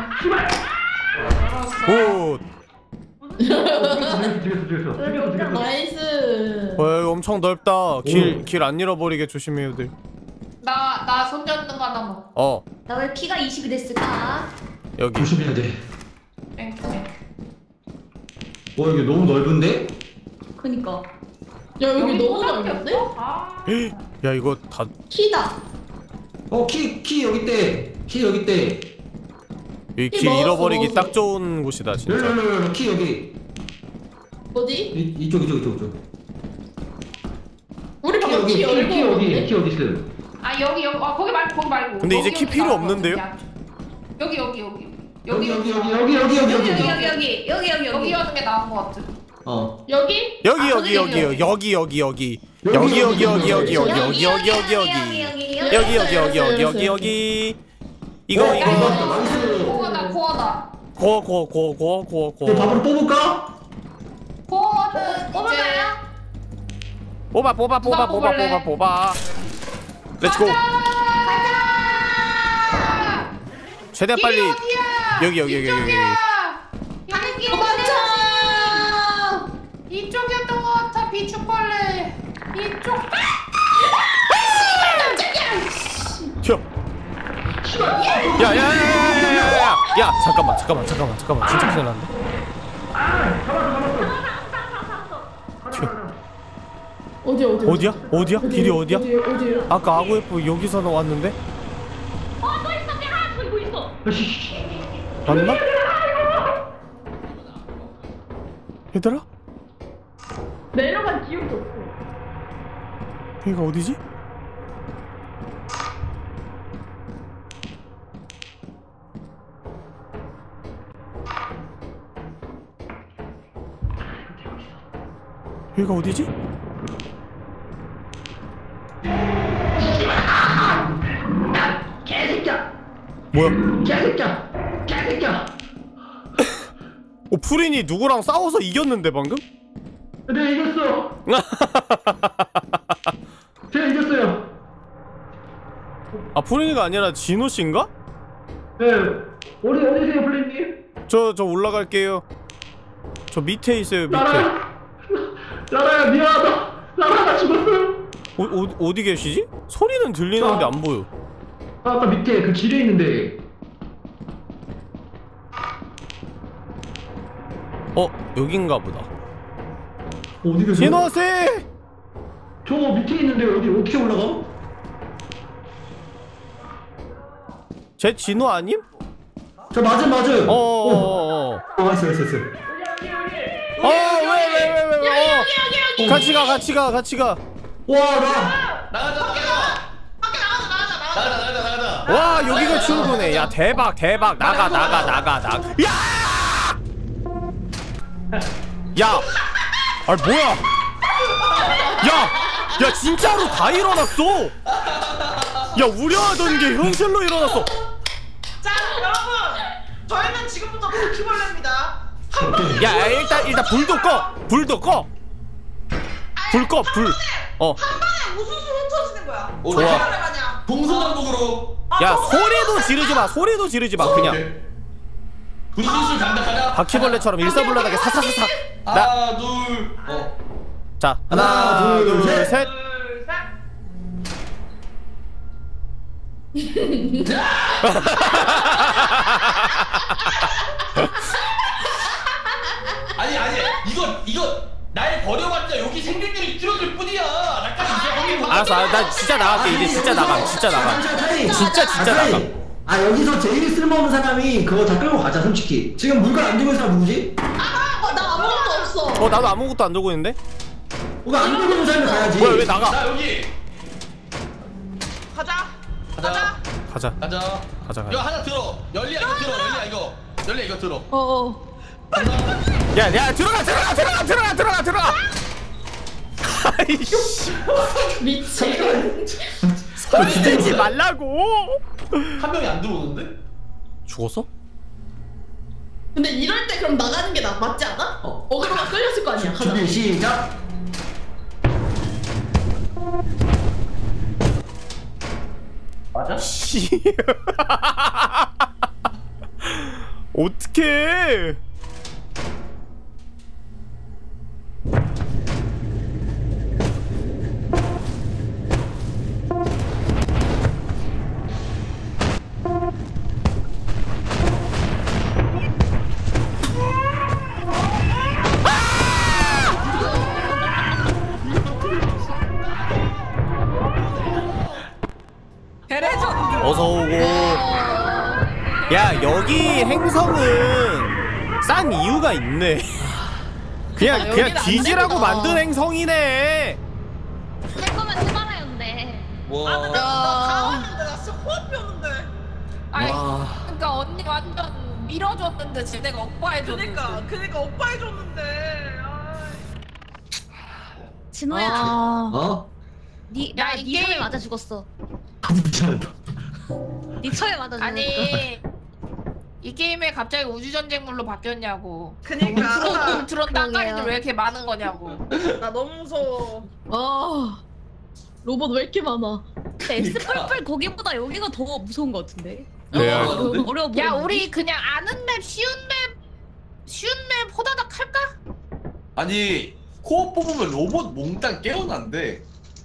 알았어. 오. 죽였어. 나이스. 여기 엄청 넓다. 길 안 잃어버리게 조심해요, 들. 나 손전등 하나만. 나 왜 피가 20이 됐을까? 여기. 조심해야 돼. 땡땡. 이게 너무 넓은데? 그니까. 야 여기 너무 코밖에 넓은데? 없어? 아. 야 이거 다 키다. 키 여기 있대. 키 여기 있대. 이 길 넣었어, 잃어버리기 넣었어. 딱 좋은 곳이다 진짜. 키 여기. 어디? 이쪽. 우리 방금 키 열고 키 오는데? 어디 있어요? 아 여기 거기 말고. 근데 이제 키 필요 나온 거 없는데요? 여기. 여기 여기였는 게 나은 거 같아. 여기? 여기. 이거. 코어다. 고. 밥으로 뽑을까? 코어는 뽑아. 렛츠고. 최대한 빨리. 여기. 이쪽이었던 것 같아. 비축벌레. 이쪽. 튀어. 야 잠깐만 진짜 큰일 났네. 어디야? 어디야? 길이 어디야? 어디야? 아까 아구에프 여기서 나왔는데? 또 있어, 걔 하나 들고 있어. 맞나? 얘들아? 내려간 기억도 없어. 여기가 어디지? 여기가 어디지? 개새끼야. 뭐야? 개새끼야. 프린이 누구랑 싸워서 이겼는데 방금? 내가 이겼어. 제가 이겼어요. 아 프린이가 아니라 진호씨인가? 네. 어디세요, 플레이님? 저 올라갈게요. 저 밑에 있어요, 밑에. 나라야 미안하다. 나라가 죽었어요. 어디 계시지? 소리는 들리는데 안 보여. 아까 밑에 그 지뢰 있는데. 여긴가 보다. 어디 계세요? 진호씨! 저 밑에 있는데 어떻게 올라가? 제 진호 아님? 저 맞음. 왔어. 같이 가. 와, 나. 나가자. 나가자. 와 여기가 출구네. 야 대박 대박. 나가. 야! 야! 아 뭐야? 야 진짜로 다 일어났어. 야 우려하던 게 현실로 일어났어. 자 여러분 저희는 지금부터 바퀴벌레입니다. 야 일단 불도 꺼. 불 꺼. 불. 한 번에 우수수 흩어지는 거야. 오, 좋아. 바퀴벌레 마냥. 동서남북으로. 야 소리도 지르지 마. 그냥 분신술 장담하자. 바퀴벌레처럼 일사불란하게 사사사삭. 하나 둘. 자 하나, 둘, 셋. 아니 이거 날 버려봤자 여기 생존율이 줄어들 뿐이야. 나까지 이제 형님. 알았어. 나 진짜 나갈게. 이제 진짜 나가. 진짜 나가. 진짜 나가. 아 여기서 제일 쓸모없는 사람이 그거 다 끌고 가자 솔직히. 지금 물건 안 들고 있는 사람 누구지? 나 아무것도 없어. 나도 아무것도 안 들고 있는데? 뭐가 안 들고 있는 사람이 가야지. 뭐야 왜 나가? 나 여기. 가자. 가자. 이거 하나 들어. 열리야 이거 들어. 어. 야 들어가. 아이씨. 미친. 소리 내지 말라고. 한 명이 안 들어오는데? 죽었어? 근데 이럴 때 그럼 나가는 게 맞지 않아? 어그로가 끌렸을 거 아니야. 가자. 준비 시작. 맞아? 씨. 어떡해. 어서 오고. 야 여기 행성은 싼 이유가 있네. 그냥 여기는 안 뒤지라고 되구나. 만든 행성이네. 할 거면 해봐라였는데. 와. 나 왔는데 나 진짜 호흡이 오는데. 아니 와. 그러니까 언니 완전 밀어줬는데 쟤네가 억바해줬는데. 그니까 오빠 해줬는데. 진호야, 어? 야, 니 이게- 처에 맞아 죽었어. 미쳤다. 니 처에 맞아 죽었어. 아니 이 게임에 갑자기 우주전쟁물로 바뀌었냐고. 그니까 울트론 땅가리들 왜 이렇게 많은 거냐고. 나 너무 무서워. 로봇 왜 이렇게 많아? 엑스펄펄 거기보다 여기가 더 무서운 거 같은데. 네. 어려워 보여. 야 우리 그냥 아는 맵 쉬운 맵 호다닥 할까? 아니 코어 뽑으면 로봇 몽땅 깨어난대.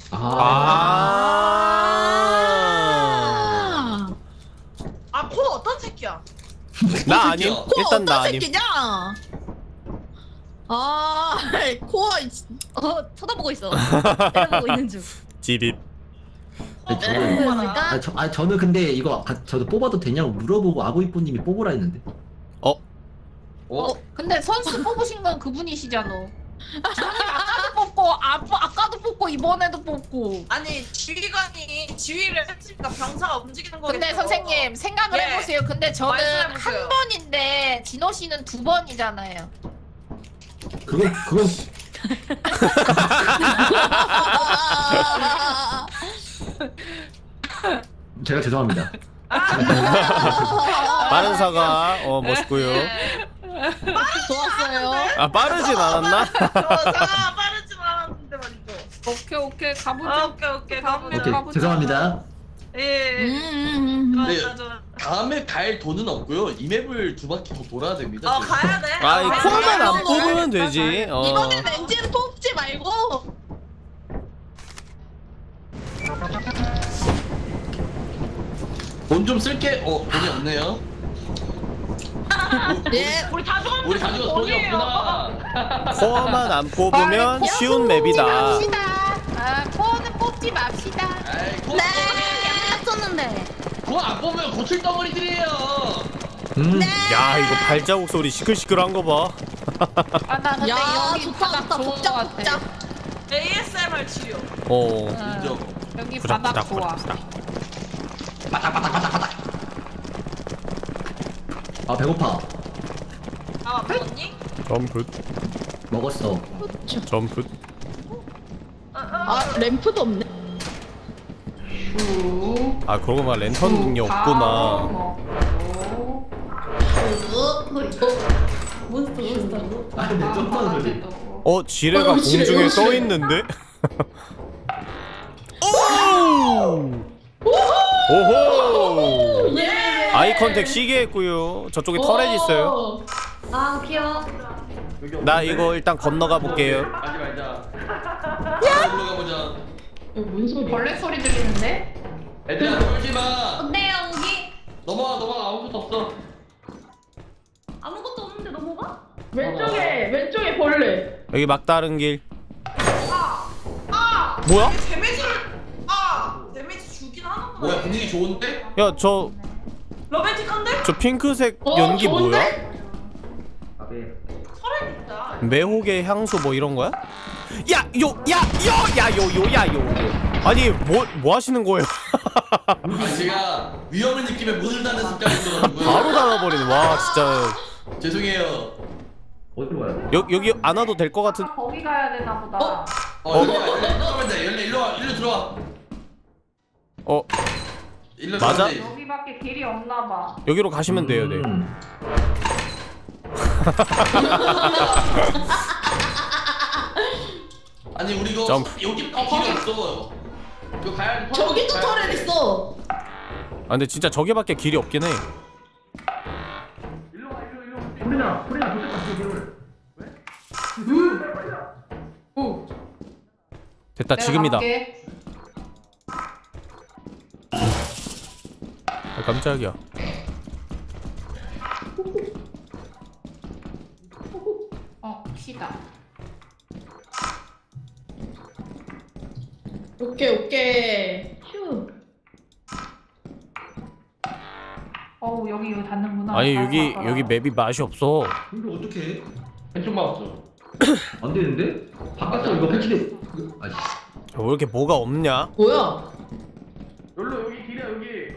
코 어떤 새끼야? 나 아님. 일단 나 아님. 새끼냐? 코어 쳐다보고 있어. 내려보고 있는 중. 지릿. 저는 근데 이거 저도 뽑아도 되냐고 물어보고 아구이뽀님이 뽑으라 했는데. 근데 선수 뽑으신 건 그분이시잖아. 주원님 아까도 뽑고 아까도 뽑고 이번에도 뽑고. 아니 지휘관이 지휘를 했으니까 병사가 움직이는 거겠죠. 근데 선생님 생각을 예. 해보세요. 근데 저는 말씀해보세요. 한 번인데 진호 씨는 2번이잖아요. 그건 제가 죄송합니다. 빠른 사과. 멋있고요. 좋았어요. 빠르진 않았나? 사가 빠르진 않았는데 말이죠. 오케이 가보자. 오케이 다음에 오케이 가보자. 죄송합니다. 예. 네. 좋아. 다음에 갈 돈은 없고요. 이 맵을 두 바퀴 더 돌아야 됩니다. 가야 돼. 이 코어만 안 뽑으면 네. 되지. 이번엔 엔진 뽑지 말고. 돈 좀 쓸게. 돈이 없네요. 예. 우리 다 죽었는데 우리 다 죽어서 돈이 없구나. 코어만 안 뽑으면 쉬운 맵이다. 코어는 뽑지 맙시다. 아이, 코어 썼는데. 코어 안 뽑으면 고칠 덩어리들이에요. 야 이거 발자국 소리 시끌시끌한 거 봐. 나 근데 야, 여기 좋다, 바닥 좋다. 좋은 거 복잡, 같아. 복잡. ASMR 치료. 인정. 여기 부닥 바닥 부닥 좋아. 부닥 부닥. 아 배고파. 아 먹었니? 점프 먹었어. 점프. 아 램프도 없네. 아 그러고 보니까 랜턴 능력 없구나. 몬스터. 아 근데 점프하는 소리. 지뢰가 공중에 떠 있는데? 오호! 예. 아이 컨택 시계 했고요. 저쪽에 터렛 있어요. 아 귀여워. 나 이거 일단 건너가 볼게요. 가지 말자. 올라가 보자. 뭔 소리? 벌레 소리 들리는데? 애들아 놀지 마. 어때요 여기? 넘어가 아무것도 없어. 아무것도 없는데 넘어가? 왼쪽에 벌레. 여기 막다른 길. 아 뭐야? 데미지를 데미지 주긴 하는구나. 뭐야 분위기 좋은데? 야, 저 로맨틱한데? 핑크색 연기 뭐야? 설렌 있다. 매혹의 향수 뭐 이런 거야? 아니 뭐 하시는 거예요? 아니 제가 위험을 느끼며 문을 닫는 습관이 있어가지고요. 바로 닫아버리네. 와 진짜. 죄송해요. 어디로 가야 돼? 여기 안 와도 될 것 같은. 거기 가야 되나 보다. 일로 들어와. 일로 맞아? 들어와. 여기밖에 길이 없나 봐. 여기로 가시면 돼요. 네. 아니 우리 이거 점프. 여기 길이 없어. 이거 가야 돼. 저기도 터렛 있어. 아 근데 진짜 저기밖에 길이 없긴 해. 소리나 좋겠다 지금. 됐다 지금이다. 아, 깜짝이야. 시다. 오케이. 휴. 여기 이거 닫는구나. 아니 여기 맵이 맛이 없어. 근데 어떡해? 왼쪽만 없어. 안 되는데? 바깥으로 이거 패치돼. 아씨. 왜 이렇게 뭐가 없냐? 뭐야? 여기로 여기 길이야 여기.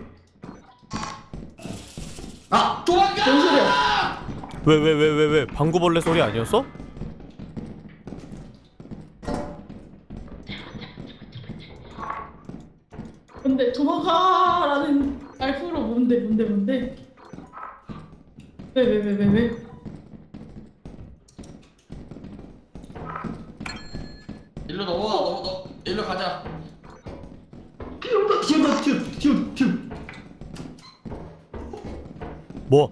아! 도망가! 뭔 소리야? 왜 방구벌레 소리 아니었어? 근데 도망가라는 알프로 뭔데? 왜? 일로 넘어가. 일로 가자. 튀어. 뭐?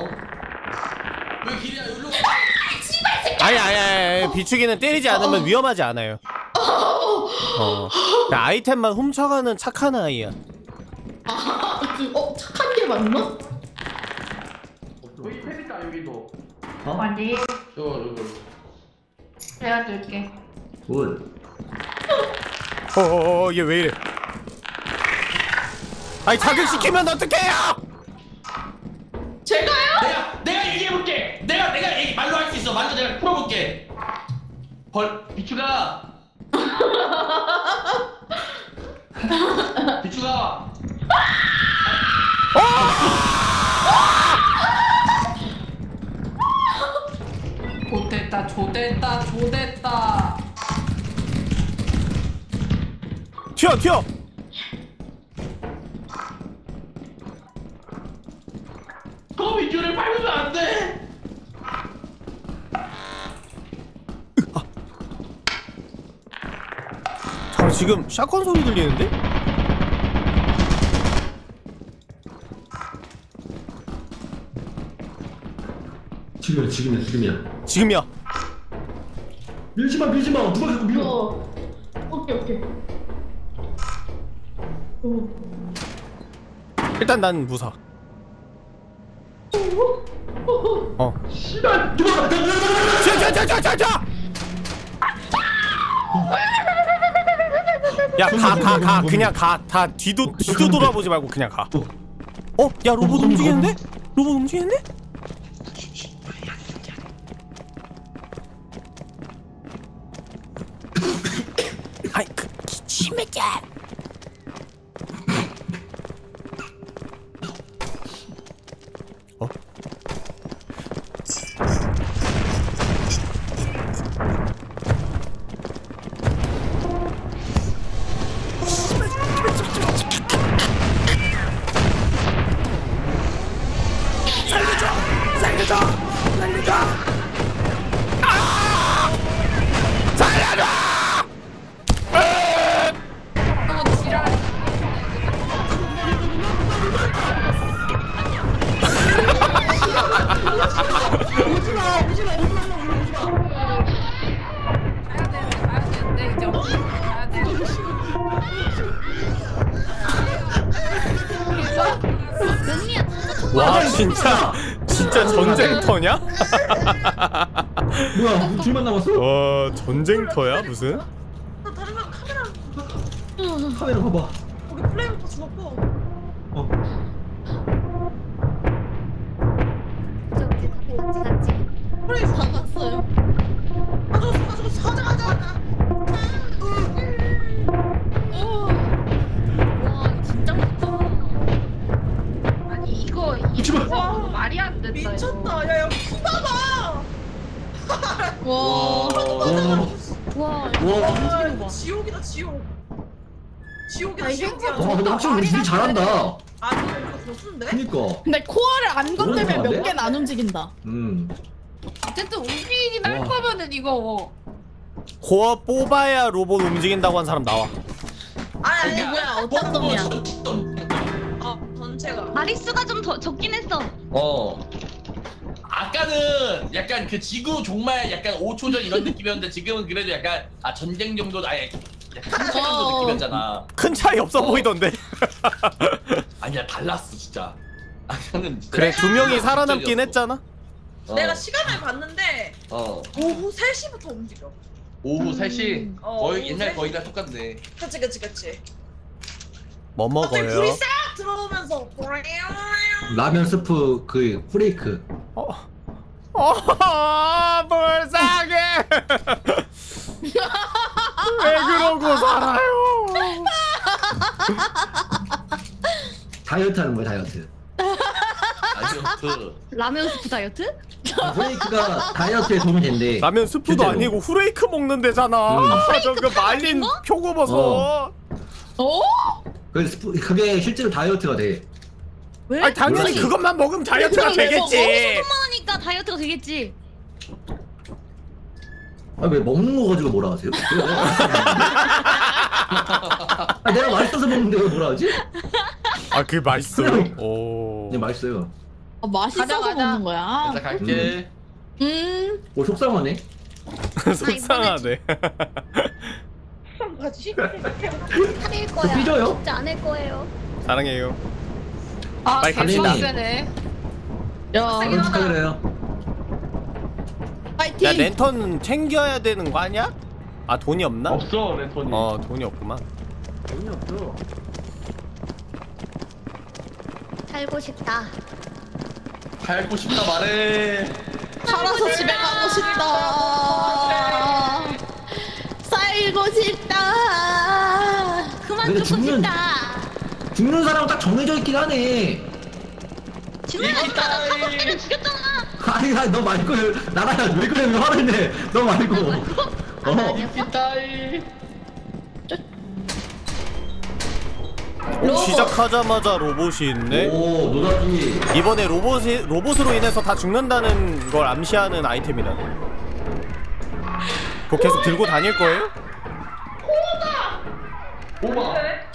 왜 길이야 여기로? 아니 비추기는 때리지 않으면 위험하지 않아요. 그냥 아이템만 훔쳐가는 착한 아이야. 착한 게 맞나? 여기 탭 있다 여기도. 아니 저거. 내가 뚫게. 굿. 얘 왜 이래? 아니 자극시키면 어떡해요? 제가요? 내가 얘기해볼게. 내가 말로 할 수 있어. 말로 내가 풀어볼게. 비추가. 조됐다. 튀어. 비추를 밟으면 안 돼. 지금 샷건 소리 들리는데? 지금이야. 밀지마. 누가 자꾸 밀어. 오케이. 일단 난 무사. 씨발 누가 자! 야 가 그냥 가. 다 뒤도 돌아보지 말고 그냥 가. 야 로봇 움직이는데? 아이 그 기침이야. 진짜 전쟁터냐? 뭐야 우리 둘만 남았어? 와 전쟁터야 무슨? 나 다른 거 카메라 카메라 봐봐. 우리 플레이부터 죽었고. 어. 플레이 다 갔어요. 가져갔어. 가자. 와 진짜 무서워. 아니 이거 말이 안 된다. 미쳤다. 야 여기 키 봐봐. 와. 와 와 이거 지옥이다 지옥. 지옥이다 지옥이야. 와 근데 확실히 우리 둘이 잘한다. 아 이거 고수인데? 그니까. 근데 코어를 안 건들면 잘하는데? 몇 개는 안 움직인다. 어쨌든 움직이긴 할 와. 거면은 이거 코어 뽑아야 로봇 움직인다고 한 사람 나와. 아니 뭐야 어떤 점이야? 전체가. 마리수가 좀 더 적긴 했어. 아까는 약간 그 지구 종말 약간 5초 전 이런 느낌이었는데 지금은 그래도 약간 전쟁 정도 아예 약간 큰 정도 느낌이었잖아. 큰 차이 없어 보이던데. 아니야 달랐어 진짜. 아까는 진짜 그래 2명이 살아남긴 진짜였어. 했잖아. 내가 시간을 봤는데 오후 3시부터 움직여. 오후 3시 거의 오후 옛날 3시. 거의랑 똑같네. 그치. 뭐 갑자기 불이 먹어요? 싹 들어오면서 라면 스프 그 프레이크. 불쌍해. 왜 그러고 살아요? 다이어트 하는 거야 다이어트. 다이어트. 라면 스프 다이어트? 프레이크가 다이어트에 도움이 된대. 라면 스프도 실제로. 아니고 후레이크 먹는 데잖아. 저그 말린 표고버섯. 어? 그게 실제로 다이어트가 돼. 왜? 아니 당연히 몰랐지. 그것만 먹으면 다이어트가 그걸 왜 되겠지. 하니까 다이어트가 되겠지. 아 왜 먹는 거 가지고 뭐라 하세요? 아, 내가 맛있어서 먹는데 왜 뭐라 하지? 아 그게 맛있어요? 오. 네 맛있어요. 맛있어서 가자. 먹는 거야. 자 갈게. 오 속상하네. 속상하네. 가지? 할일 거야. 삐져요? 진짜 안 할 거예요. 사랑해요. 아 빨리 개수 갑시다. 세네. 야 그럼 축하드려요. 파이팅. 야 랜턴 챙겨야 되는 거 아니야? 아 돈이 없나? 없어 랜턴이. 돈이 없구만. 돈이 없어. 살고 싶다. 살고 싶다 말해. 살아서 집에 가고 싶다. 살고 싶다. 그만 근데 죽고 죽는- 싶다. 죽는 사람 딱 정해져 있긴 하네. 죽는 거 다섯 개를 죽였잖아. 아니 너 말고 나라야 왜 그래 왜 화를 내? 너 말고. 이기타이. 시작하자마자 로봇이 있네. 오 노다지. 이번에 로봇으로 인해서 다 죽는다는 걸 암시하는 아이템이라네. 그거 계속 들고 다닐 거예요? 오마.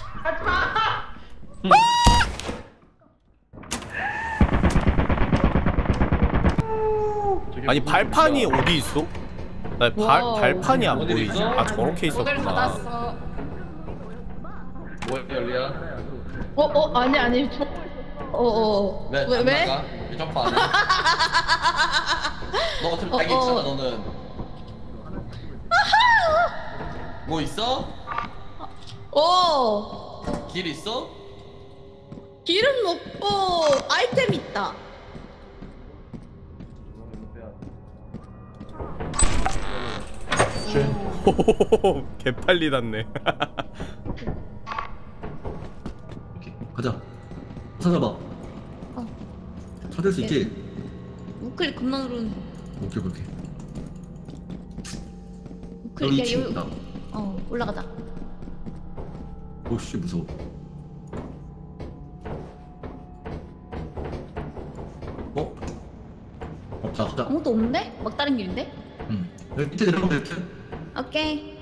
아니 발판이 어디 있어? 나 발판이 안 어디 보이지. 있어? 아 저렇게 오늘 있었구나. 받았어. 뭐야 열리야? 아니 왜? 왜 안 왜? 나가? 왜 점프 안 해? 너 어차피 달기 있잖아 너는. 뭐 있어? 길 있어? 기름 먹고 아이템 있다. 호호호호 개빨리 닿네. 오케이 가자. 찾아봐. 찾을 수 있지? 우클릭 겁나 누르는. 오케이 오케이. 우클릭 여기 야 2층 있다. 올라가자. 오씨 무서워. 없다 가자. 아무도 없는데? 막다른 길인데? 응. 여기 밑에 내려가면 될 듯. 오케이.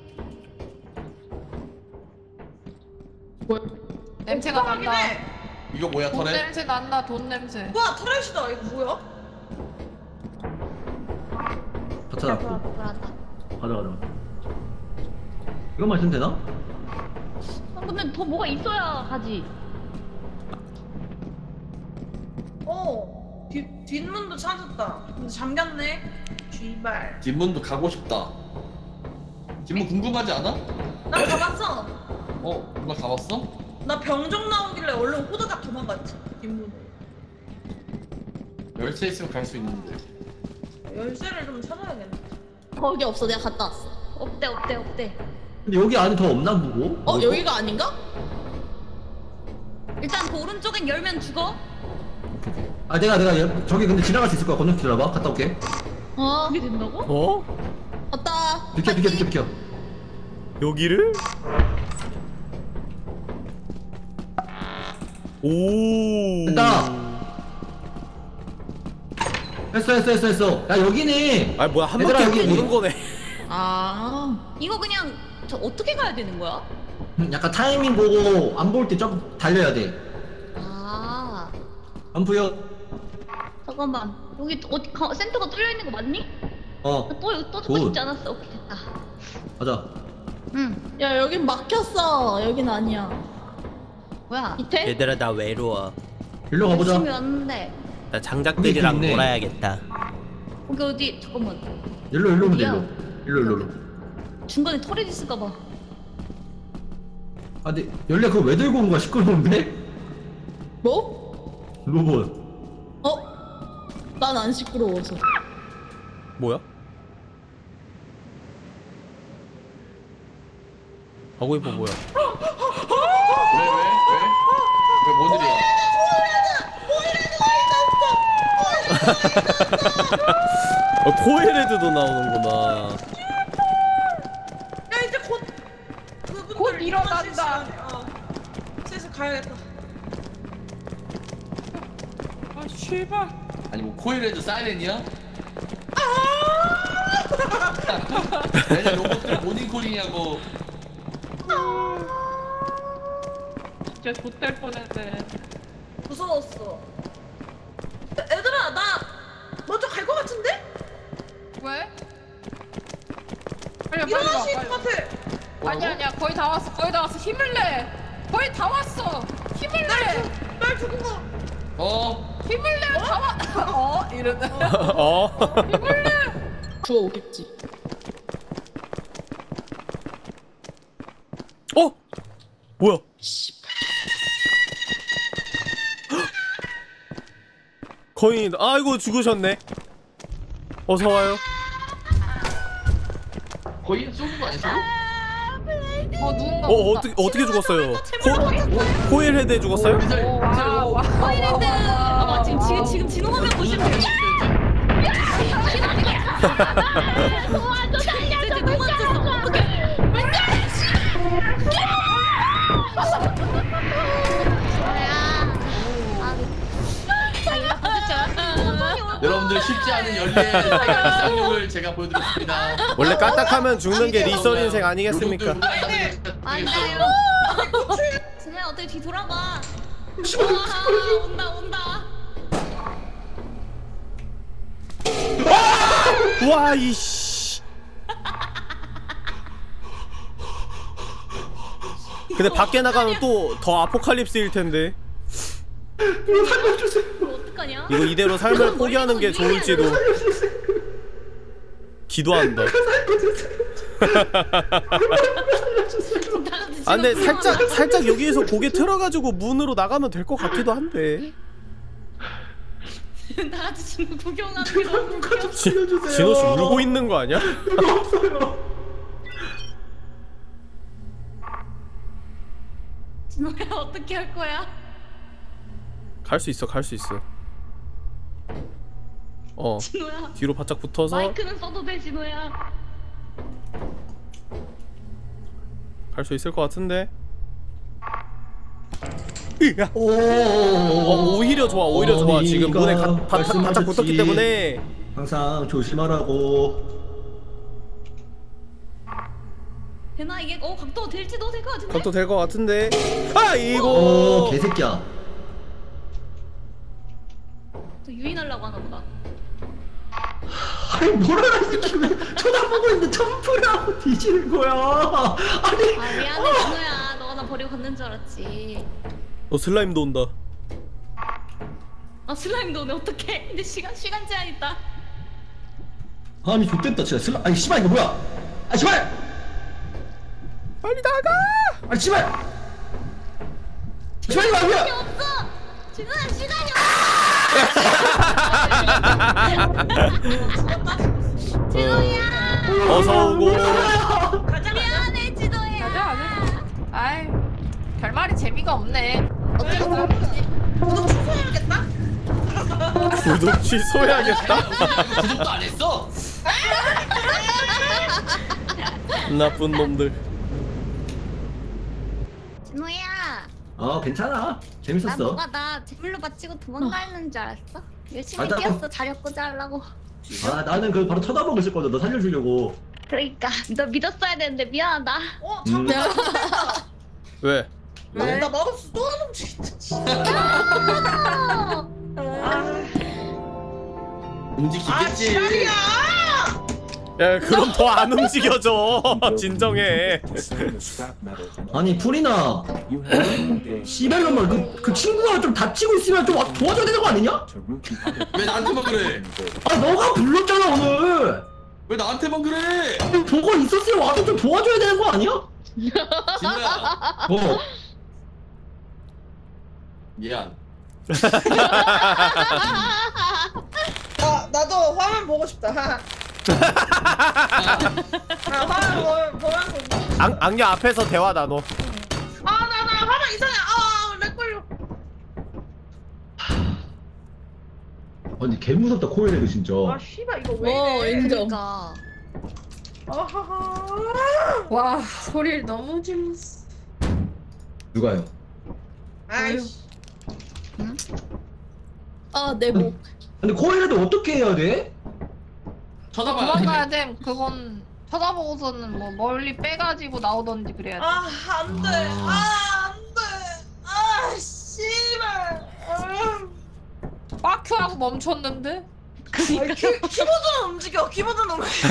냄새가 난다. 이거 뭐야 돈 터렛? 냄새 난다. 돈 냄새. 와 터렛이다. 이거 뭐야? 다 찾았고. 돌아왔다. 가자. 이것만 있으면 되나? 근데 더 뭐가 있어야 하지. 뒷문도 찾았다. 근데 잠겼네. 쥐발. 뒷문도 가고 싶다. 뒷문 궁금하지 않아? 나 가봤어. 누나 가봤어? 나 병정 나오길래 얼른 호다닥 도망갔지. 뒷문으로. 열쇠 있으면 갈 수 있는데. 열쇠를 좀 찾아야겠네. 거기 없어. 내가 갔다 왔어. 없대. 근데 여기 안에 더 없나 보고? 여기가 아닌가? 일단 그 오른쪽엔 열면 죽어. 아 내가 저기 근데 지나갈 수 있을 거야. 건너 기다려봐. 갔다 올게. 그게 된다고? 어? 갔다. 비켜. 여기를? 오. 됐다. 했어. 야 여기네. 아 뭐야 한 얘들아, 바퀴 여기. 도는 거네. 이거 그냥 저 어떻게 가야 되는 거야? 약간 타이밍 보고 안 볼 때 좀 달려야 돼. 안 보여? 잠깐만. 여기 어디 센터가 뚫려 있는 거 맞니? 또 죽고 굿. 싶지 않았어. 오케이 됐다. 맞아. 야 여긴 막혔어. 여긴 아니야. 뭐야? 밑에? 얘들아 나 외로워. 일로 가보자. 열심히 왔는데. 나 장작들이랑 있네. 놀아야겠다. 거기 어디? 잠깐만. 일로 오면 돼. 어디야? 일로. 중간에 터렛 있을까봐. 아 근데 연례 그거 왜 들고 온 거야? 시끄러운데? 뭐? 로봇. 난 안 시끄러워서. 뭐야? 하고 이뻐 뭐야? 왜? 뭔 일이야? 코일헤드도 나오는구나. 야 이제 곧 곧 일어난다. 슬슬 가야겠다. 아 씨발. 아니 뭐 코일헤드 사이렌이야? 내가 로봇들 모닝콜이냐고. 진짜 좆될 뻔했네. 무서웠어. 얘들아 나 먼저 갈 것 같은데? 왜? 빨리 일어나실 가. 것 같아. 아니야 거의 다 왔어. 힘을 내. 거의 다 왔어. 힘을 내. 날 두고 가. 힘을 내. 다 왔. 이러네. 힘을 내. 주워오겠지. 뭐야? 거인 아이고 죽으셨네. 어서 와요. 거의 쏘는 거 아니었어? 누군가. 어떻게 죽었어요? 코일헤드에 죽었어요? 코일헤드. 지금 진호하면 보시면 돼요. 도와줘 살려줘. 누가 쳤어? 어떡해? 여러분들 쉽지 않은 연례의 쌍욕을 제가 보여드렸습니다. 원래 까딱하면 죽는 게 리썰 인생 아니겠습니까? 맞아요. 진호야 어떻게 뒤 돌아봐. 온다. 와 이씨. 근데 밖에 나가면 또 더 아포칼립스일 텐데. 어떡하냐? 이거 이대로 삶을 포기하는 게 좋을지도. 기도한다. 아 근데 살짝 여기에서 고개 틀어가지고 문으로 나가면 될 것 같기도 한데. 나같이 지금 구경하는 게 너무 웃겨. 진호씨 울고 있는 거 아니야? 진호야 어떻게 할 거야? 갈 수 있어. 진호야. 뒤로 바짝 붙어서 마이크는 써도 돼 진호야. 갈 수 있을 것 같은데. 오히려 좋아. 지금 문에 바짝 붙었기 때문에. 항상 조심하라고. 되나 이게 각도가 될지도 될 것 같은데. 각도 될 것 같은데. 아이고. 개새끼야. 또 유인하려고 하나 보다. 아니 뭐라 이렇게 왜 쳐다보고 있는데 점프를 하고 뒤지는 거야. 아니. 미안해 진호야. 너가 나 버리고 갔는 줄 알았지. 슬라임도 온다. 슬라임도 오네. 어떡해. 근데 시간 제한 있다. 아니 좋겠다 진짜. 아니 씨발 이거 뭐야? 아 씨발! 빨리 나가! 아니 씨발! 씨발 이거 뭐야? 없어. 진우야 시간이 없어. 진우야. 어서 오고. 가자. 미안해 진우야. 가자 가자. 아이 결말이 재미가 없네. 어떻게 구독 취소해야겠다. 구독 취소해야겠다. 구독도 안 했어? 나쁜 놈들. 진우야. 괜찮아. 나 재밌었어. 너가 나 제물로 바치고 도망가는 줄 알았어. 열심히 나 뛰었어. 자력고자 하려고. 아 나는 그 바로 쳐다보고 있을 거다. 너 살려주려고. 그러니까 너 믿었어야 되는데 미안하다. 잠깐만. 왜? 나 마우스 또 안 움직인다. 움직이겠지. 지랄이야. 야 그럼 더 안 움직여져. 진정해. 아니 프리나. 씨발놈아 그 친구가 좀 다치고 있으면 좀 도와줘야 되는 거 아니냐? 왜 나한테만 그래? 아 너가 불렀잖아 오늘. 왜 나한테만 그래? 보고 있었으면 와서 좀 도와줘야 되는 거 아니야? 진우야. 미안. 나도 화면 보고 싶다. 화면 보면서. 악녀 앞에서 대화 나눠. 나 화면 이상해. 렉 걸려. 아니 개 무섭다 코일레도 진짜. 씨발 이거 왜 이래? 그러니까. 와 소리를 너무 질렀어. 누가요? 아이씨. 내 목. 근데 코일레도 어떻게 해야 돼? 쳐다봐야 도망가야 돼. 됨. 그건 쳐다보고서는 뭐 멀리 빼가지고 나오던지 그래야 돼. 안 돼. 안 돼. 씨발. 빠큐하고 멈췄는데? 키보드는 움직여. 키보드는 움직여.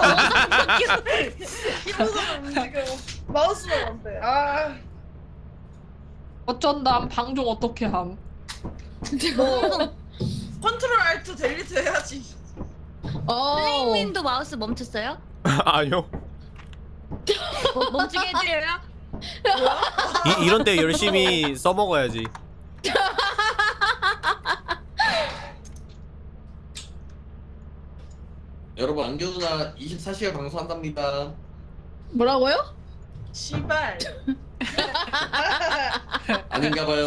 키보드는 움직여. 마우스만 안 돼. 어쩐담 방종 어떻게 함? 뭐 컨트롤 알트 델리트 해야지. 플레이님도 마우스 멈췄어요? 아니요. 멈추게 해드려요? 이런 때 열심히 써먹어야지. 여러분 안겨 누나 24시간 방송한답니다. 뭐라고요? 씨발. 아닌가봐요.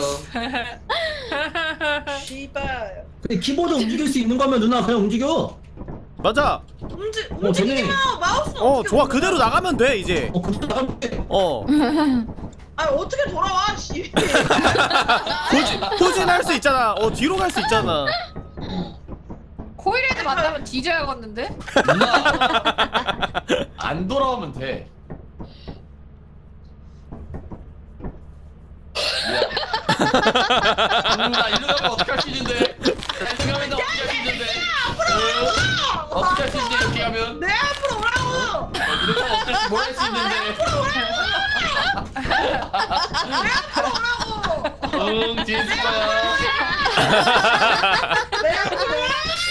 씨발. 근데 키보드 움직일 수 있는 거면 누나 그냥 움직여. 맞아. 움직이면 마우스는 어떻게 좋아. 움직여? 그대로 나가면 돼 이제. 그럼 나가면 돼. 어떻게 돌아와? 씨. 포진할 수 있잖아. 뒤로 갈 수 있잖아. 코일헤드 만나면 뒤져야겠는데? 누나 안 돌아오면 돼. 나 일로 가면 어떻게 할 수 있는데? 이렇게 가면 나 어떻게 할 수 있는데? 어떻게 할 수 있는데 이렇게 가면? 내 앞으로 오라고. 이렇게 하면 어떻게 뭘 할 수 있는데? 내 앞으로 오라고. 응 뒤에 있을 거야. 내 앞으로.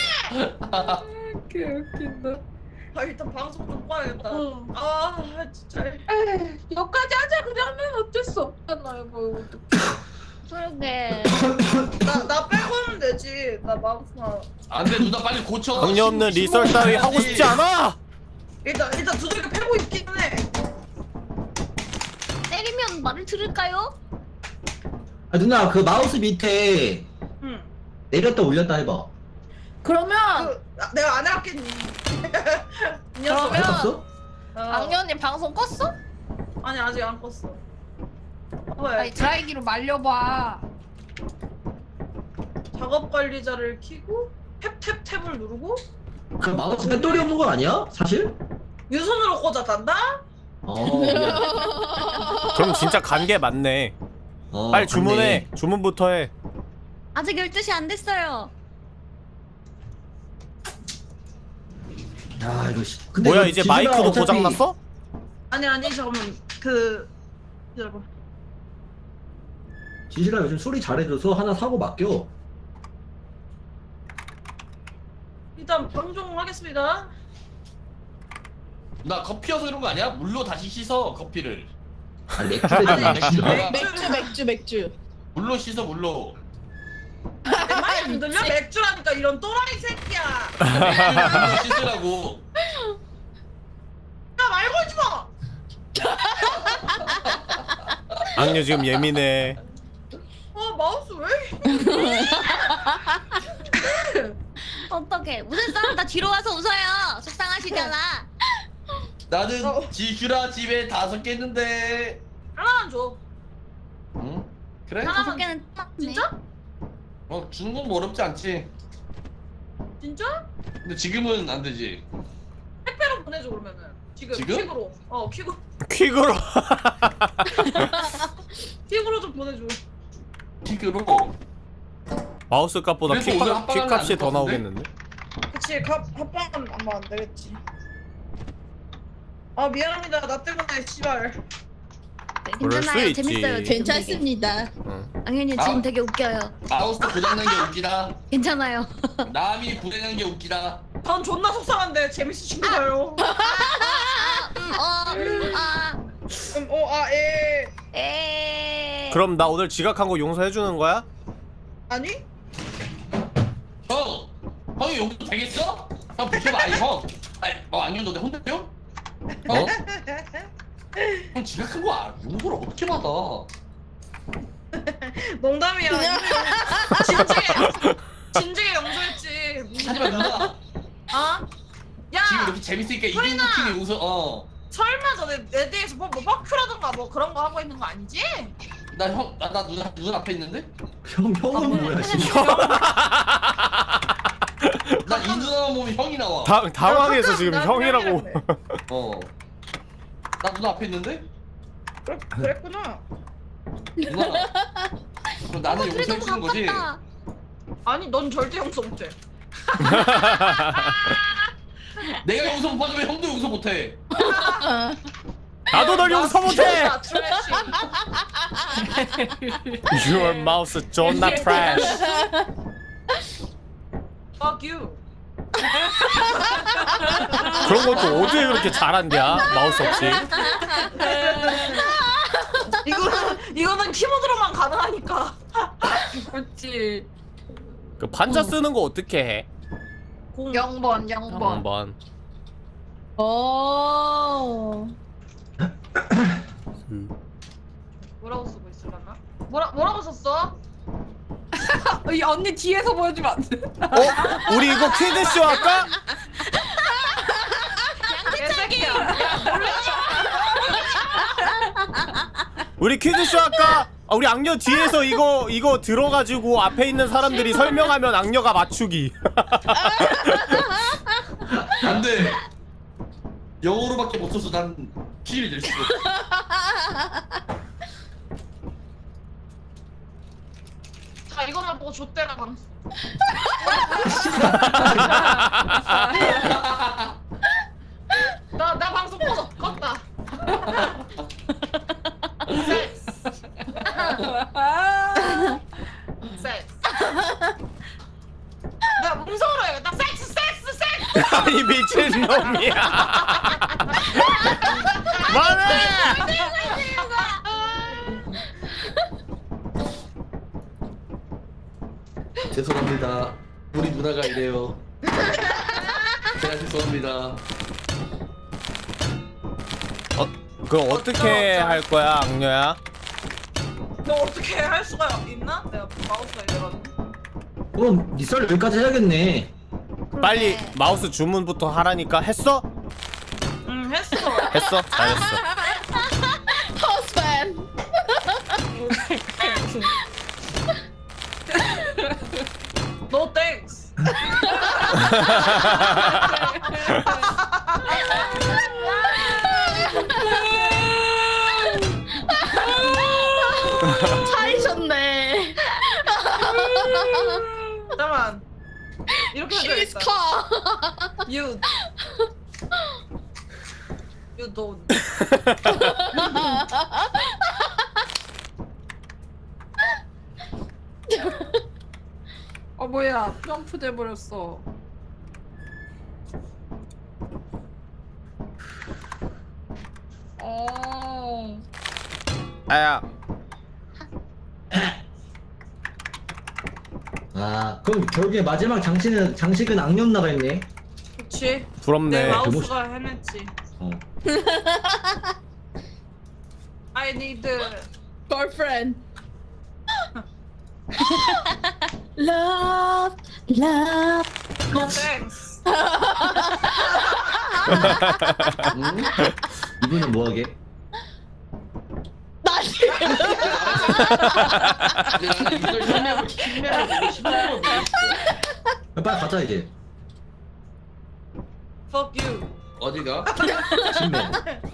개 웃긴다. 일단 방송 좀 봐야겠다. 진짜. 여기까지 하자 그러면 어쩔 수 없잖아 이거. 그러게. 나 빼고는 되지. 나 마우스만. 안돼 누나 빨리 고쳐. 강력 없는 리썰 따위 하고 싶지 않아. 일단 두들겨 패고 있긴 해. 때리면 말을 들을까요? 누나 그 마우스 밑에 응. 내렸다 올렸다 해봐. 그러면 내가 안 해왔겠니? 이 녀석. 그러면 해봤어? 악녀님 방송 껐어? 아니 아직 안 껐어. 아니 드라이기로 말려봐. 작업 관리자를 켜고 탭 누르고 그 마우스 배터리 없는 거 아니야? 사실? 유선으로 꽂아간다? 그럼 진짜 간 게 맞네. 빨리 주문해. 주문부터 해. 아직 12시 안 됐어요. 야 이거 근데 뭐야 이거 이제 지수가 마이크도 어차피- 고장났어? 아니 잠깐만 기다려봐. 지시가 요즘 소리 잘해줘서 하나 사고 맡겨. 일단 방종하겠습니다. 나 커피여서 그런 거 아니야? 물로 다시 씻어 커피를. 아, 맥주. 맥주. 물로 씻어 물로. 내 말이 안 들려? 맥주라니까 이런 또라이 새끼야. 물로 씻으라고. 야 말 걸지 마. 악녀 지금 예민해. 마우스 왜? 어떡해. 무슨 사람 다 뒤로 와서 웃어요. 속상하시잖아. 나는 지슈라 집에 5개 있는데. 하나만 줘. 응? 그래? 하나. 5개는 딱 진짜? 주는 건 뭐 어렵지 않지. 진짜? 근데 지금은 안 되지. 택배로 보내줘 그러면은. 지금? 퀵으로. 퀵으로. 퀵으로. 퀵으로 좀 보내줘. 퀵으로. 마우스 값보다 그래서 오늘 퀵 합방은 값이 안될것 더 같은데? 나오겠는데? 그치 합방은 아마 안 되겠지. 아 미안합니다. 나 때문에 씨발. 네, 그럴 수 괜찮아요. 있지. 재밌어요. 괜찮습니다. 응. 당연히 지금 되게 웃겨요. 마우스 고장난 게 웃기다. 괜찮아요. 남이 불행한 게 웃기다. 전 존나 속상한데 재밌으신가요? 그럼 나 오늘 지각한 거 용서해주는 거야? 아니? 형이 용서 되겠어? 형 비켜봐. 아니 형. 아니 아니요 너 내 혼내요? 어? 형 지각한 거 용서를 어떻게 받아? 농담이야. 진지하게 용서했지. 하지만 누나 야 지금 이렇게 재밌으니까 소리나! 이중부팀이 웃어. 설마 내 대해서 뭐 버큐라던가 뭐 그런 거 하고 있는 거 아니지? 나 누나 앞에 있는데? 형은 뭐야 지금? 나 이 누나만 보면 형이 나와. 당황해서 지금 난 형이라고. 나 누나 앞에 있는데? 그랬구나. 누나. 그럼 나는 둘이 용서해 너무 주는 거지? 가깝다. 아니 넌 절대 용서 못해. 내가 용서 못 받으면 형도 용서 못해. 나도 널 용서 못해. 트래시. Your mouse 존나 trash. Fuck you. 그런 것도 어디에 그렇게 잘한대야? 마우스 없이. 이거는 키보드로만 가능하니까. 그렇지. 그 판자 쓰는 거 어떻게 해? 0번. 한번. 뭐라고 쓰고 있으려나? 뭐라고 썼어? 이 언니 뒤에서 보여주면 안 돼? 우리 이거 퀴즈쇼 할까? 개새끼야. 우리 퀴즈쇼 할까? 우리 악녀 뒤에서 이거 들어가지고 앞에 있는 사람들이 설명하면 악녀가 맞추기. 안 돼. 영어로밖에 못 써서 난 피를 낼 수가 없어. 자 이거만 보고 좆대라 방송. 나 방송 껐다. 섹스. 나 음성으로 해. 나 섹스. 아니 미친놈이야. 말해! 죄송합니다. 우리 누나가 이래요. 제가 죄송합니다. 그럼 어떻게 할 거야, 악녀야? 너 어떻게 할 수가 있나? 내가 마우스가 이래가지고. 그럼 리썰 여기까지 해야겠네. 빨리 마우스 주문부터 하라니까. 했어? 응 했어. 했어? 잘했어. 허스팬. No thanks. 차이셨네. 잠깐만. 이렇게 She's 해야겠다. car. You don't. 뭐야 점프 돼버렸어. 아야. 아 그럼 결국에 마지막 장식은 악녀 누나가 했네. 그치. 내 부럽네. 마우스가 해냈지. 어. I need girlfriend. love, love. no thanks. 이분은 뭐하게? 나 이걸 흉내를 보고 싶은 거 빨리 가자 이제. Fuck you. 어디가? 신매.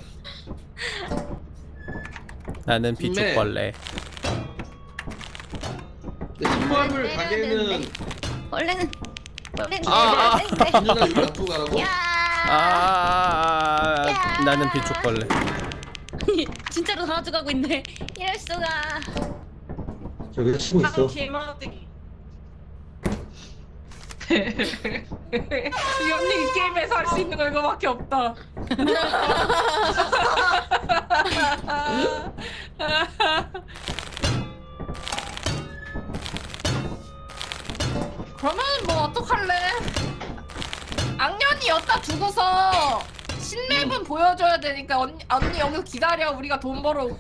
나는 비축벌레. 신부함을 가게는 원래는 누나 여기 놔두고 가라고? 나는 비축벌레. 진짜로 다 가져가고 있네. 이럴 수가. 저기서 치고 있어. 김어디기. 이 언니 이 게임에서 할 수 있는 거 이거밖에 없다. 그러면 뭐 어떡할래? 악년이 여기다 두고서 신맵은 보여줘야 되니까 언니 여기서 기다려. 우리가 돈 벌어올게.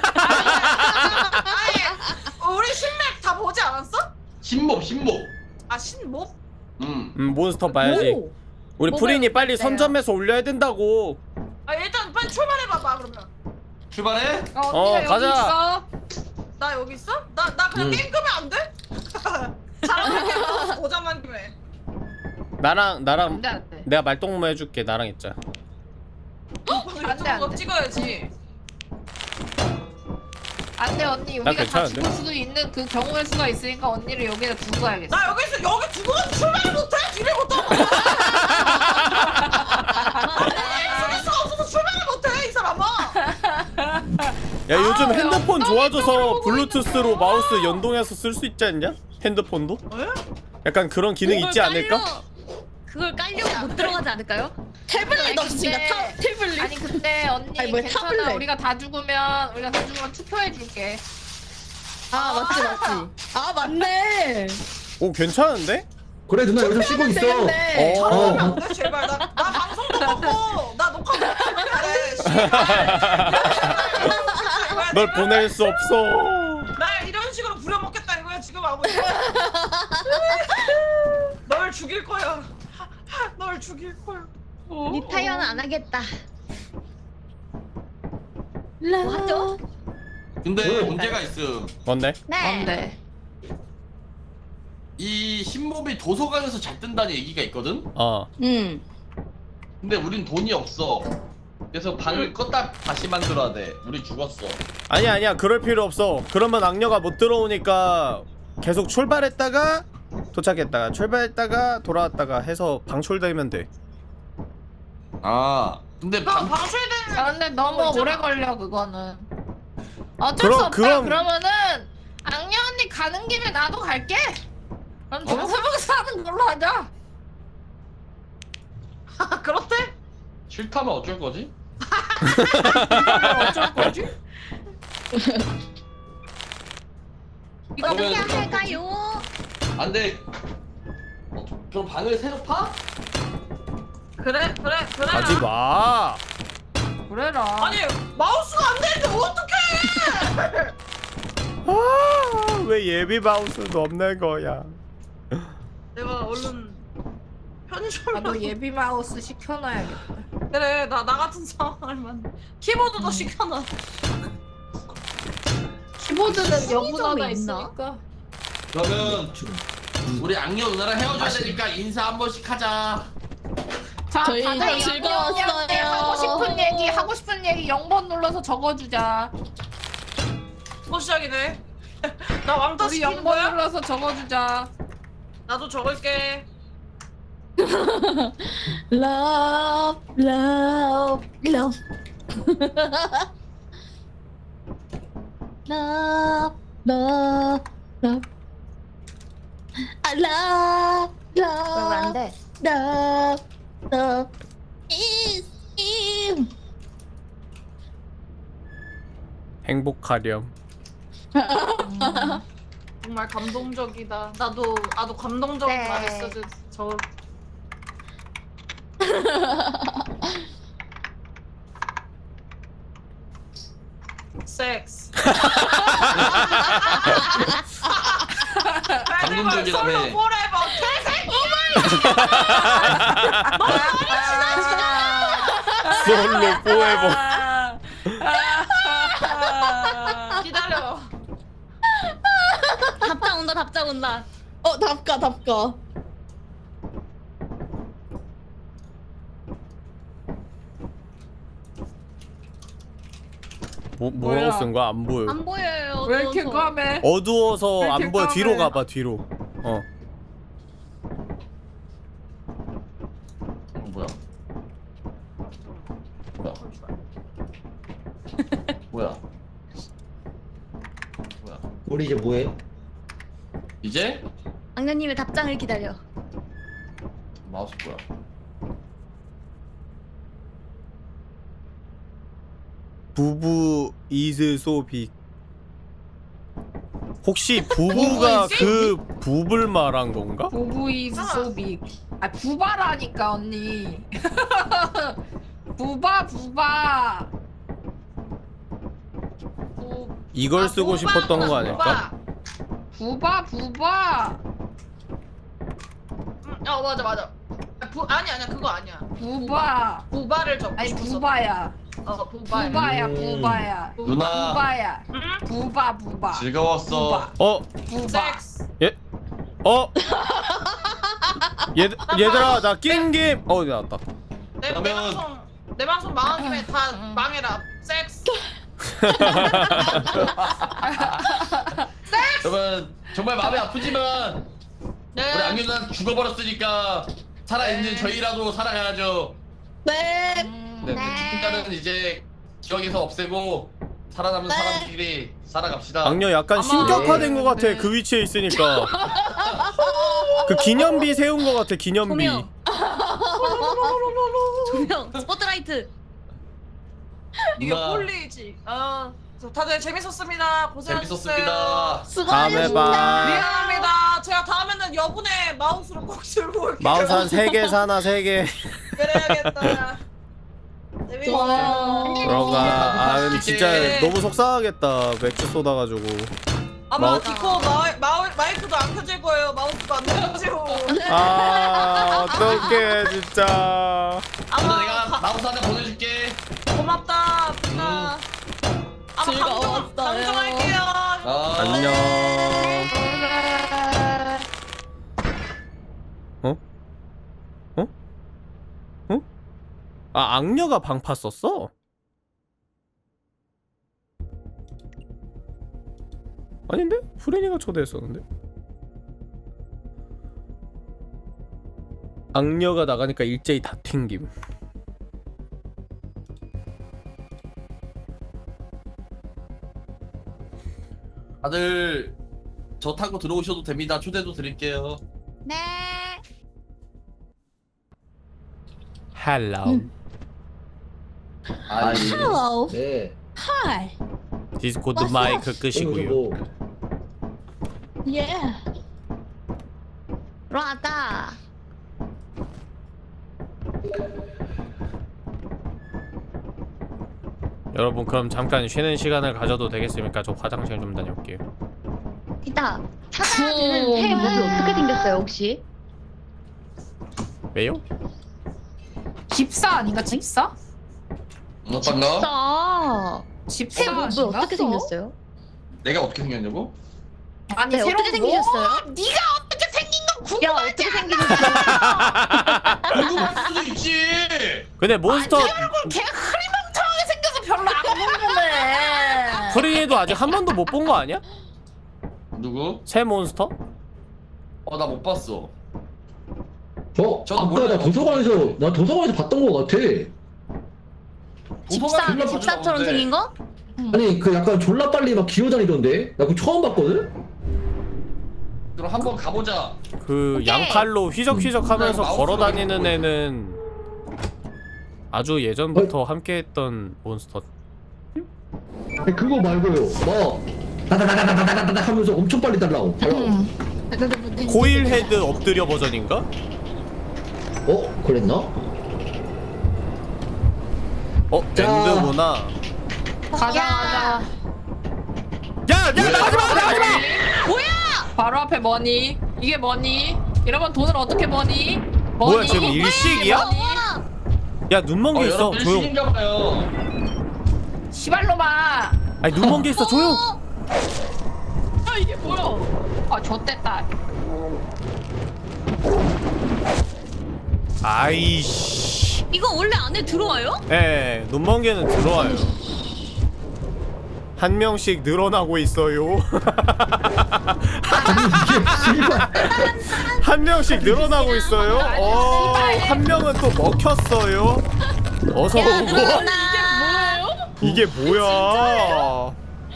우리 신맥 다 보지 않았어? 신몹. 아 신몹? 몬스터 봐야지. 우리 프린이 빨리 선점해서 올려야 된다고. 아 일단 빨리 출발해봐봐 그러면. 출발해? 언니가 가자. 여기 있어. 나 여기 있어? 나 그냥 게임 끄면 안 돼? 잘하게 고장난 김에. 나랑 안 돼, 안 돼. 내가 말동무 해줄게. 나랑 있자. 유튜브 찍어야지. 안돼 언니 나 우리가 다 괜찮은데? 죽을 수도 있는 그 경우의 수가 있으니까 언니를 여기다 두고 가야겠어. 나 여기 두고 가서 출발을 못해? 뒤를 못 하고. 수가 없어서 출발을 못해 이 사람아. 야 요즘 핸드폰 엉덩이 좋아져서 쪽으로 블루투스로 마우스 연동해서 쓸 쓸 수 있지 않냐? 핸드폰도? 약간 그런 기능 있지 않을까? 그걸 깔려고 못 들어가지 않을까요? 태블릿 없으니까 태블릿. 아니 근데 언니 아니, 뭐야, 괜찮아. 타블렛. 우리가 다 죽으면 투표해줄게. 아 맞지. 아 맞네. 오 괜찮은데? 그래 누나 여기서 쉬고 있어. 되겠네. 어. 안 돼, 제발 나 방송도 보고 나 녹화 못 하는데. 널 보낼 수 없어. 나 이런 식으로 부려먹겠다 이거야 지금 하고 있어. 널 죽일 거야. 널 죽일 거야. 리타이어는 안 하겠다. 뭐 하죠? 근데 문제가 있음. 뭔데? 네. 안돼. 이 신몹이 도서관에서 잘 뜬다는 얘기가 있거든? 근데 우린 돈이 없어. 그래서 방을 껐다 다시 만들어야 돼. 우리 죽었어. 아니야 그럴 필요 없어. 그러면 악녀가 못 들어오니까 계속 출발했다가 도착했다가 출발했다가 돌아왔다가 해서 방출되면 돼. 아 근데 너 방출되는. 아 근데 너무 있잖아. 오래 걸려 그거는. 어쩔 수 없다. 그러면은 악녀 언니 가는 김에 나도 갈게. 그럼 동서북에서 하는 걸로 하자. 그렇대? 싫다면 어쩔 거지? 어쩔 거지? 이거 어떻게 그러면- 할까요? 안 돼. 그럼 방을 새로 파? 그래. 가지 마. 그래라. 아니 마우스가 안 되는데 어떡해? 왜 예비 마우스도 없는 거야? 내가 얼른 편의점. 나도 예비 마우스 시켜놔야겠다. 그래 나 같은 상황을만 키보드도 시켜놔. 키보드는 여분화가 있나? 있으니까. 그러면 우리 악녀 누나랑 헤어져야 되니까 인사 한 번씩 하자. 자, 저희 다들 즐거웠어요. 하고 싶은 얘기 0번 눌러서 적어주자. 또 시작이네. 나 왕따 우리 시키는 0번 거야? 눌러서 적어주자. 나도 적을게. Love, love, love. love, love, love. I love, 그러면 안 love, 돼. love, love. Is him. 행복하렴. 정말 감동적이다. 나도 감동적인 네. 말 했어. 저 섹스. 감동적이라며. 솔로 포레버 개새끼. 솔로 포에버. 기다려. 답장 온다 답장 온다. 답가. 뭐라고 쓴 거야? 안 보여. 안 보여요. 왜 이렇게 어두워서. 까매? 어두워서 왜 이렇게 안 보여. 까매? 뒤로 가봐 뒤로. 뭐야? 뭐야? 우리 이제 뭐해? 이제? 악녀님의 답장을 기다려. 마우스 뭐야? 부부 이즈 소빅. 혹시 부부가 그 부부를 말한 건가? 부부 이즈 소빅. 아 부바라니까 언니. 부바. 이걸 쓰고 싶었던 거 아닐까? 부바. 맞아. 아니야 그거 아니야. 부바. 부바를 적고 아니 싶었어. 부바야. 부바야. 부바야. 누나. 부바야. 응? 부바. 즐거웠어. 부바. 섹스. 얘들아 나 낑김. 나왔다. 내 방송 망한 김에 다 망해라. 섹스. 여러분 정말 마음이 아프지만 네. 우리 악녀 누나 죽어버렸으니까 살아있는 저희라도 살아가야죠. 네. 네, 누군가는 이제 기억에서 없애고 살아남은 사람들끼리 살아갑시다. 악녀 약간 신격화된 거 같아. 그 위치에 있으니까. 그 기념비 세운 거 같아. 기념비. 조명. 스포트라이트. 이게 누나. 홀리지. 다들 재밌었습니다. 고생하셨어요. 재밌었습니다. 다음에 봐. 미안합니다. 제가 다음에는 여분의 마우스를 꼭 들고 올게요. 마우스 한 3개 사나 3개. 그래야겠다. 좋아요. 들어가. 근데 진짜 네. 너무 속상하겠다. 맥주 쏟아가지고. 아마 마우- 디코 마이크도 안 켜질 거예요. 마우스도 안 켜지고. 어떡해 진짜. 누나 내가 마우스 하나 보내줄게. 고맙다. 누나. 즐거웠어요. 방송할게요. 안녕. 악녀가 방파 썼어? 아닌데? 프레니가 초대했었는데? 악녀가 나가니까 일제히 다 튕김. 다들 저 타고 들어오셔도 됩니다. 초대도 드릴게요. 네. 헬로. Hello. 네. Hi. 디스코드 마이크 끄시고요. Yeah. 라다. 여러분 그럼 잠깐 쉬는 시간을 가져도 되겠습니까? 저 화장실 좀 다녀올게요. 이따 찾아주는 새 몹이 어떻게 생겼어요 혹시? 왜요? 집사 아닌가 집사? 반가? 새 집사 몹이 아닌가? 어떻게 생겼어요? 내가 어떻게 생겼냐고? 아니 네, 새로운 어떻게 생기셨어요? 네가 어떻게 생긴 건 야 궁금하지 어떻게 생기셨어요? 궁금할 수도 있지. 근데 몬스터 걔 흐리멍텅하게 생겨서 별로 안 궁금해. 프리에도 아직 한 번도 못 본 거 아니야? 누구? 새 몬스터? 나 못 봤어. 저도 저도 아까 몰라요. 나 도서관에서 봤던 거 같아. 집사 졸라 집사처럼 생긴 거? 아니 그 약간 졸라 빨리 막 기어다니던데. 나 그거 처음 봤거든. 그럼 한번 가보자. 그 오케이. 양팔로 휘적휘적하면서 마우스로 걸어다니는 보고 애는 아주 예전부터 함께했던 몬스터. 아니, 그거 말고요. 뭐 다다다다다다다다 하면서 엄청 빨리 달라고. 코일 헤드 엎드려 버전인가? 그랬나? 자. 엔드구나. 가자. 야 나가지마. 바로 앞에 뭐니? 이게 뭐니? 이러면 돈을 어떻게 버니? 뭐야 지금 일식이야? 야 눈먼 게 있어. 여러분 조용. 일식인가 봐요. 시발로마. 아니 눈먼 게 있어. 조용. 아 이게 뭐야? 아 좆됐다. 아이씨. 이거 원래 안에 들어와요? 예, 눈먼 개는 들어와요. 한 명씩 늘어나고 있어요. 한 명씩 늘어나고 있어요. 한 명은 또 먹혔어요. 어서 오고. 이게 뭐야?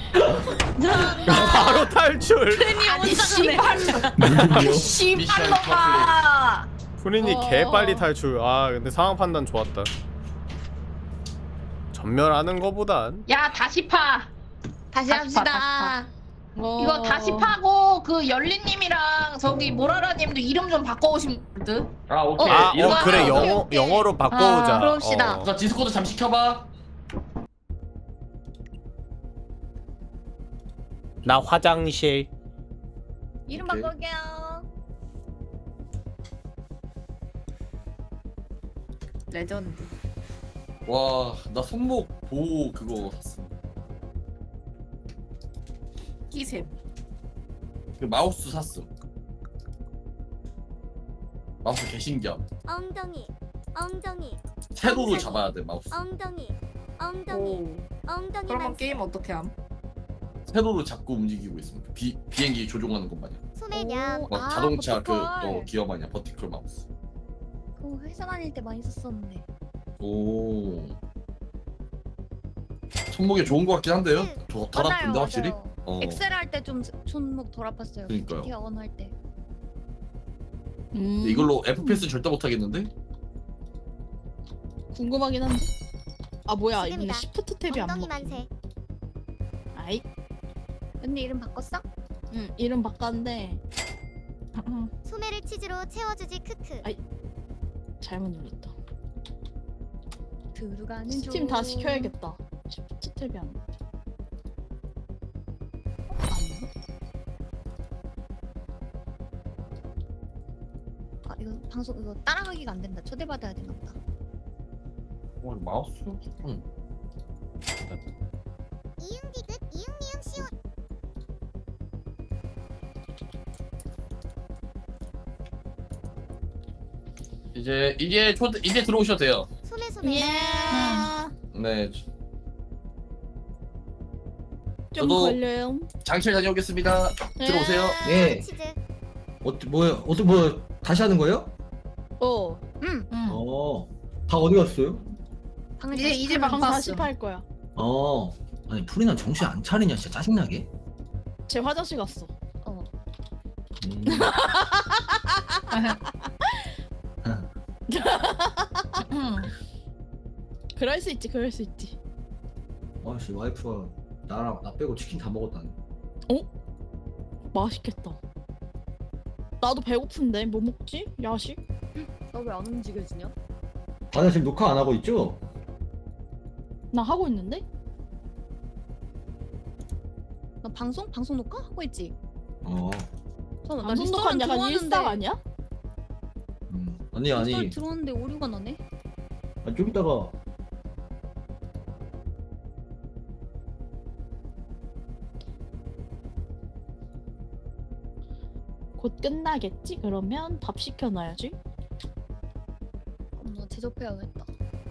바로 탈출. 시발로마. 푸린이 개 빨리 탈출. 아 근데 상황 판단 좋았다. 전멸하는 거보단. 야 다시 파. 다시 합시다. 이거 다시 파고 그 열리님이랑 저기 모라라님도 이름 좀 바꿔오시면 듯. 아 오케이. 그래 오케이. 영어로 바꿔오자. 그럽시다. 자 디스코드 잠시 시켜봐. 나 화장실. 이름 오케이. 바꿀게요. 레전드. 와, 나 손목 보호 그거 샀어. 끼셈. 그 마우스 샀어. 마우스 개신기함. 엉덩이 세로로 잡아야 돼 마우스. 엉덩이 그러면 게임 어떻게 함? 세로로 잡고 움직이고 있습니다. 비행기 조종하는 것 마냥. 소매냥 막 자동차 기어 마냥 버티컬 마우스. 그거 회사 다닐 때 많이 썼었는데. 오. 손목에 좋은 것 같긴 한데요. 덜 아픈데 확실히. 엑셀 할 때 좀 손목 덜 아팠어요. 그러니까요. GTA 원 할 때. 근데 이걸로 FPS 절대 못 하겠는데? 궁금하긴 한데. 아 뭐야 이거 지금이다. 시프트 탭이 안 엉덩이 먹혀. 만세. 아이 언니 이름 바꿨어? 응 이름 바꿨는데 소매를 치즈로 채워주지 크크. 아이. 잘못 눌렀다. 들어가는 스팀 다시 켜야겠다. 시프트 탭이 안 먹혀. 아니야? 아 이거 방송 이거 따라가기가 안 된다. 초대받아야 되나 보다. 마우스? 응. 이응 디귿 이응 미응 시옷. 이제 들어오셔도 돼요. 소매. 네. 좀 저도- 걸려요. 장실 다녀오겠습니다. 네. 들어오세요. 네. 치즈. 뭐 다시 하는 거예요? 응. 다 어디 갔어요? 방을 이제 방 방 다시 팠어. 팔 거야. 아니 프리나 정신 안 차리냐 진짜 짜증나게. 제 화장실 갔어. 그럴 수 있지, 그럴 수 있지. 아씨 와이프가 나 빼고 치킨 다 먹었다네. 맛있겠다. 나도 배고픈데 뭐 먹지? 야식? 너 왜 안 움직여지냐? 나 지금 녹화 안 하고 있죠? 나 하고 있는데? 너 방송 녹화 하고 있지? 잠깐만 나 방송 리스토랑 녹화는 약간 들어왔는데 일상 아니야? 아니 리스토랑 들어왔는데 오류가 나네? 좀 이따가 곧 끝나겠지? 그러면 밥 시켜놔야지. 나 제접해야겠다.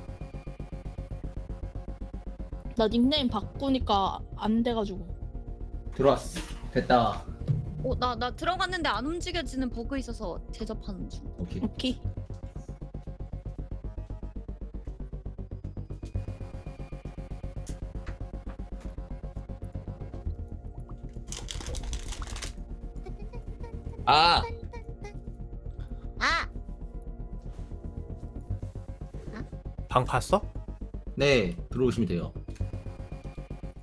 나 닉네임 바꾸니까 안 돼가지고. 들어왔어. 됐다. 나 들어갔는데 안 움직여지는 버그 있어서 제접하는 중. 오케이. 오케이. 아, 방 봤어? 네 들어오시면 돼요.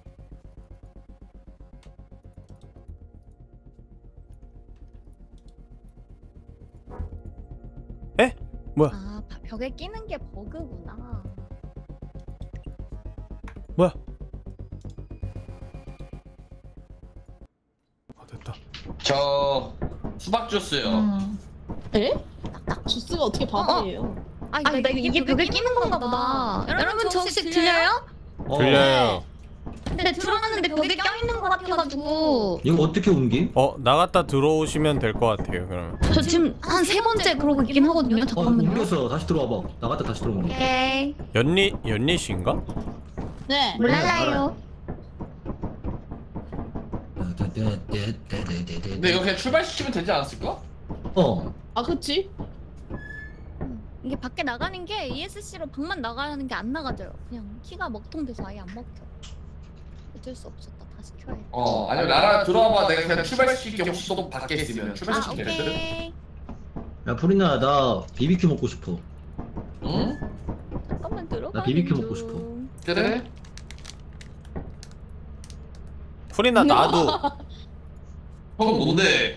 뭐야? 아 벽에 끼는 게 버그구나. 뭐야? 아 됐다. 저 수박 주스요. 에? 주스가 어떻게 밥이에요? 아 이게 벽에 끼는 건가 보다. 여러분 저 혹시 들려요? 들려요. 근데 들어갔는데 벽에 껴있는 것 같아가지고. 이거 어떻게 옮김? 나갔다 들어오시면 될 것 같아요. 그러면. 저 지금 한 3번째 그러고 있긴 하거든요. 잠깐만요. 옮겼어. 다시 들어와봐. 나갔다 다시 들어오는 거. 오케이. 연리씨인가? 네. 몰라요. 근데 이거 그냥 출발시키면 되지 않았을까? 아 그치? 이게 밖에 나가는 게 ESC로 방만 나가는 게 안 나가져요. 그냥 키가 먹통돼서 아예 안 먹혀. 어쩔 수 없었다. 다시 켜야 돼. 아니면 나랑 들어와봐. 내가 그냥 출발시킬게. 혹시 또 밖에 있으면 아 출발시키면 되거든. 오케이. 야 프리나 나 BBQ 먹고 싶어. 응? 잠깐만 들어가. 나 BBQ 먹고 싶어. 그래? 프리나 나도 형은 뭔데?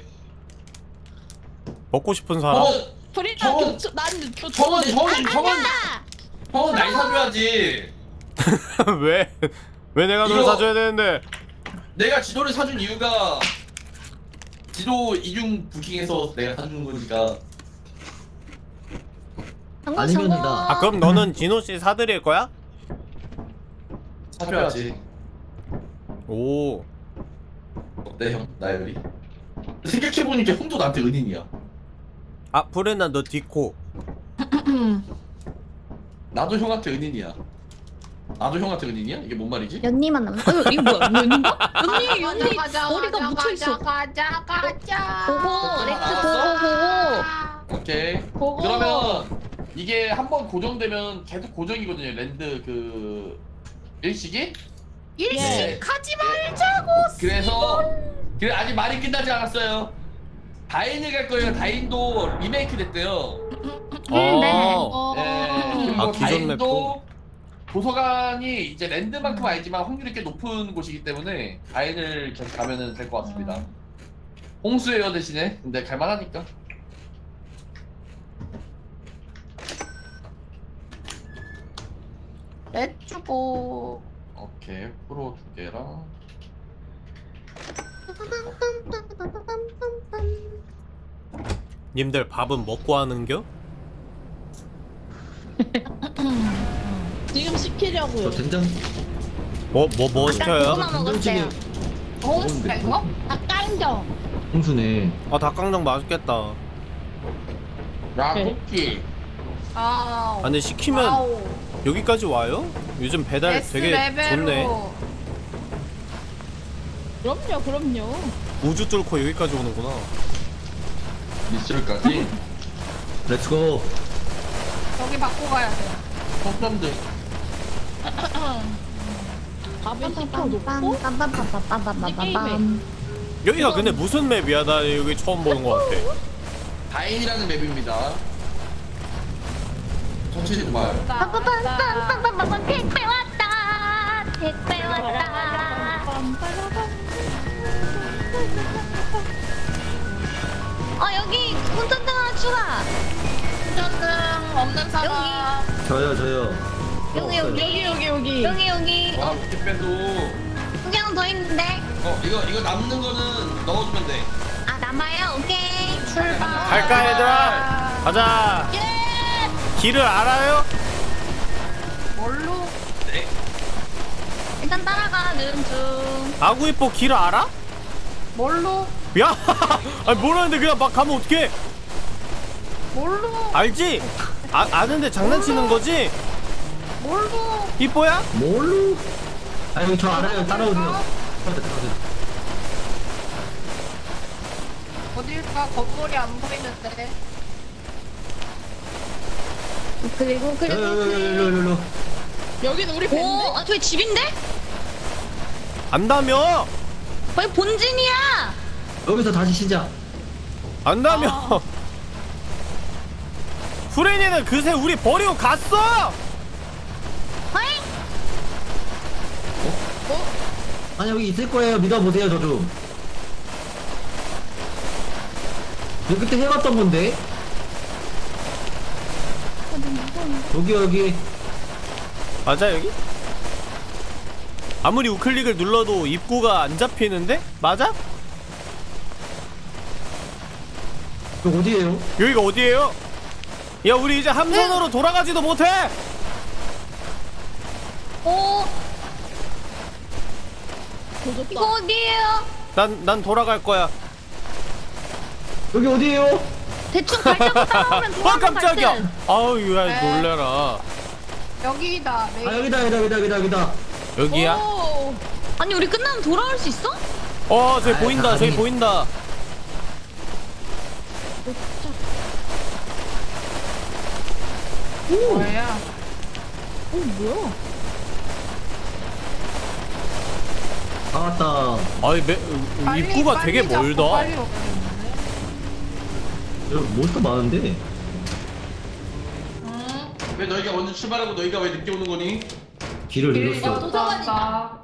먹고 싶은 사람. 프리나 형은 날 사줘야지. 왜 내가 널 이거- 사줘야 되는데? 내가 지도를 사준 이유가 지도 이중 부킹해서 내가 사주는 거니까. 아니면 나 아 그럼 너는 진호씨 사드릴 거야? 사줘야지. 오. 어때 형? 나열이? 생각해보니까 형도 나한테 은인이야. 아 프리나 너 디코. 나도 형한테 은인이야. 나도 형한테 은인이야? 이게 뭔 말이지? 연니만 남았어. 이거 뭐야? 연니인가? 연니 가자, 머리가 묻혀있어. 가자. 보고 렉스 보고. 오케이. 보고. 그러면 이게 한번 고정되면 계속 고정이거든요. 랜드 그 일식이? 일식 하지 말자고. 그래 아직 말이 끝나지 않았어요. 다인을 갈 거예요. 다인도 리메이크 됐대요. 네. 네. 그리고 아, 기존 다인도 도서관이 이제 랜드만큼 아니지만 확률이 꽤 높은 곳이기 때문에 다인을 계속 가면은 될 것 같습니다. 홍수예요 대신에. 근데 갈만하니까. 렛츠고. 오케이 프로 2개랑 님들 밥은 먹고 하는겨? 지금 시키려고요. 저 된장 뭐 시켜요? 하나 먹었어요. 먹었는데 이거? 닭강정. 홍수네. 아 닭강정 맛있겠다. 야 오케이. 쿠키. 아. 근데 시키면 와우. 여기까지 와요? 요즘 배달 S 되게 레벨로. 좋네. 그럼요. 우주 뚫고 여기까지 오는구나. 미술까지. 렛츠고. 여기 받고 가야 돼. 성남들. 밥을 시켜놓고 빰빰빰빰빰빰빰빰빰. 여기가 근데 무슨 맵이야? 나 여기 처음 보는 것 같아. 다인이라는 맵입니다. 천천히 좀 봐요. 빰빰빰빰빰빰빰. 택배 왔다. 택배 왔다. 여기 운전등 하나 추가. 운전등 없는 사람. 저요. 여기. 여기. 와 택배도. 두 개는 더 있는데. 이거 남는 거는 넣어주면 돼. 아 남아요? 오케이. 출발. 갈까 얘들아? 가자. 길을 알아요? 뭘로? 네. 일단 따라가는 중. 아구이뽀 길을 알아? 뭘로? 야, 아니 모르는데 그냥 막 가면 어떡해? 뭘로? 알지? 아는데 장난치는 거지? 뭘로? 이뽀야? 뭘로? 아 여기 저 알아요. 따라오세요. 어딜까 건물이 안 보이는데. 그리고 일로. 여기는 우리 밴드. 오, 저기 집인데? 안다며? 거기 본진이야. 여기서 다시 시작. 안다며? 후레니는 그새 우리 버리고 갔어! 어이? 아니 여기 있을 거예요. 믿어보세요. 저 좀. 여기 그때 해봤던 건데. 여기. 맞아 여기? 아무리 우클릭을 눌러도 입구가 안 잡히는데? 맞아? 여기 어디에요? 여기가 어디예요? 야 우리 이제 함선으로 돌아가지도 못해! 이거 어디에요? 난 돌아갈 거야. 여기 어디에요? 대충 발자국 따라오면 도망갈 깜짝이야! 듯. 아우 야 놀래라. 여기다. 아 여기다. 여기야? 오. 아니 우리 끝나면 돌아올 수 있어? 저기 보인다 저기 보인다. 뭐야? 뭐야? 아 왔다. 아이 입구가 되게 멀다. 빨리 여기 몬스터 많은데. 왜 너희가 먼저 출발하고 너희가 왜 늦게 오는 거니? 길을 잃었어. 도서관이다.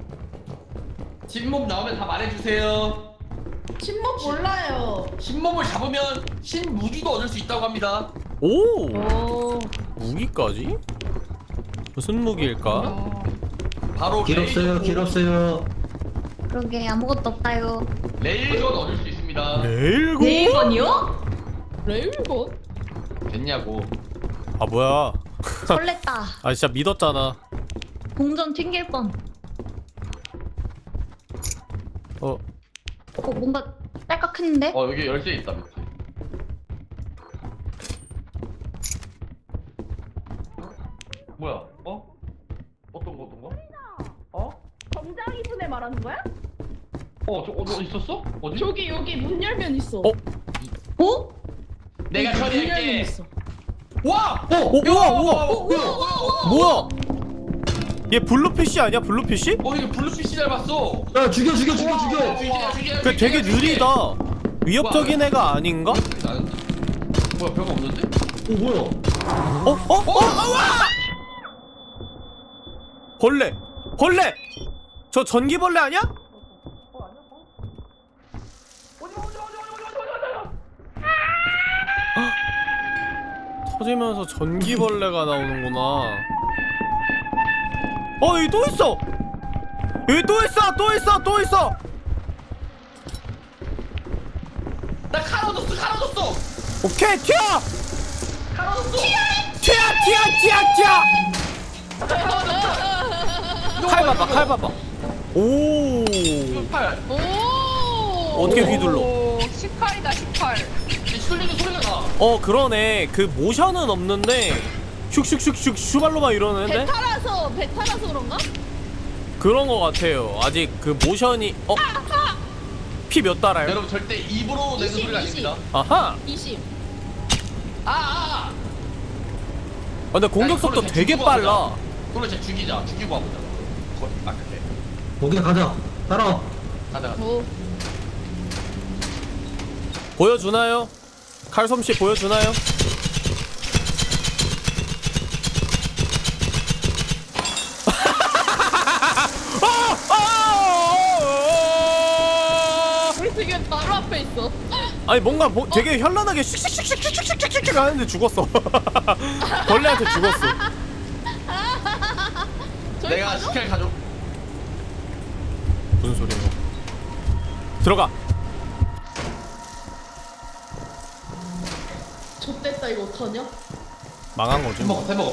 신몹 나오면 다 말해주세요. 침묵 몰라요. 신몹을 잡으면 신무기도 얻을 수 있다고 합니다. 오! 무기까지? 무슨 무기일까? 바로 길 없어요. 그러게 아무것도 없다요. 레일건 얻을 수 있습니다. 레일건? 네이번이요? 레일건? 됐냐고. 아 뭐야? 설렜다. 아 진짜 믿었잖아. 동전 튕길 뻔. 뭔가 딸깍했는데? 여기 열쇠 있다 밑에. 뭐야? 어떤 거? 점장이 분에 말하는 거야? 저 있었어? 어디? 저기 여기 문 열면 있어. 어? 내가 문 열면 처리할게. 있어. 와! 뭐야? 얘 블루피쉬 아니야? 블루피쉬? 이거 블루피쉬 잘 봤어. 야 죽여. 죽여. 그 되게 느리다. 위협적인 애가 아닌가? 뭐야 별거 없는데? 뭐야? 벌레! 저 전기벌레 아니야? 터지면서 전기벌레가 나오는구나. 여기 또 있어! 여기 또 있어! 나 칼 얻었어. 오케이 튀어! 칼 얻었어. 칼 봐봐. 오. 팔. 어떻게 휘둘러? 18이다 18. 휘둘리는 소리가 나. 그러네. 그 모션은 없는데 슉슉슉슉 슈발로만 이러는데? 배 타라서 그런가? 그런 거 같아요. 아직 그 모션이 피 몇 달아요? 여러분 절대 입으로 내는 소리가 아닙니다. 아하. 20. 근데 공격 속도 되게 빨라. 그걸로 진짜 죽이고 와보자. 그래. 거기다 가자. 따라와. 가자. 보여주나요? 칼솜씨 보여주나요? 우리 지금 바로 앞에 있어. 아니 뭔가 되게 현란하게 슉슉슉슉슉슉슉슉 하는데 죽었어. 벌레한테 죽었어. 내가 스킬 가져. 무슨 소리야? 들어가. 좆됐다 이거 어떡하냐? 망한 거지. 뭐. 대먹어.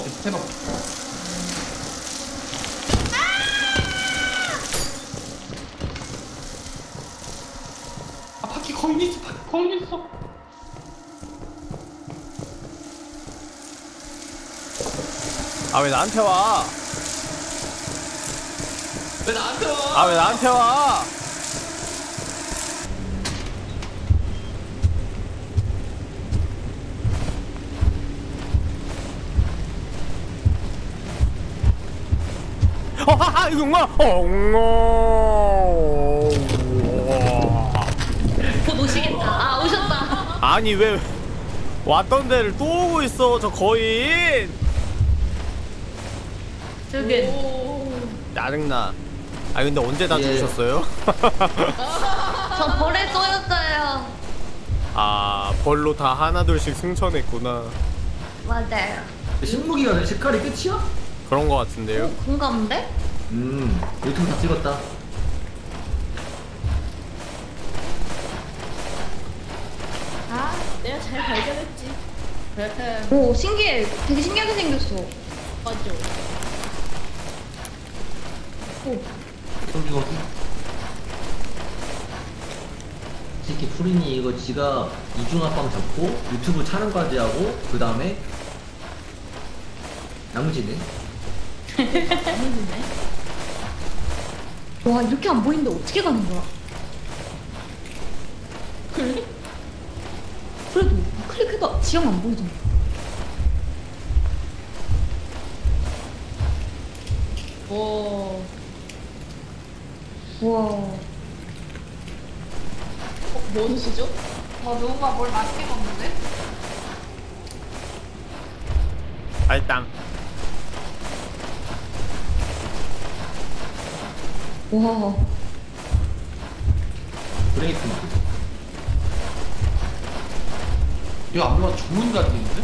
바퀴 거인 있어. 아 왜 나한테 와? 왜 나한테 와? 아 왜 나한테 와? 이거 뭐야? 곧 오시겠다. 오셨다. 아니 왜 왔던 데를 또 오고 있어 저 거인. 저기 짜증나. 근데 언제 다 죽으셨어요? 저 벌에 쏘였어요. 벌로 다 하나둘씩 승천했구나. 맞아요. 신무기가 색깔이 끝이야? 그런 거 같은데요. 공감인데? 유튜브 다 찍었다. 아, 내가 잘 발견했지. 오 신기해. 되게 신기하게 생겼어. 맞아. 솔직히 새끼 푸린이 이거 지가 이중합방 잡고 유튜브 촬영까지 하고 그 다음에 나무지네. 아무지네. 와 이렇게 안 보이는데 어떻게 가는 거야? 그래? 그래도 클릭해도 지형 안 보이잖아. 오. 와. 뭔 수죠? 누군가 뭘 맛있게 먹는데? 알땅. 와. 브레이크. 이거 아무나 주문 같은데?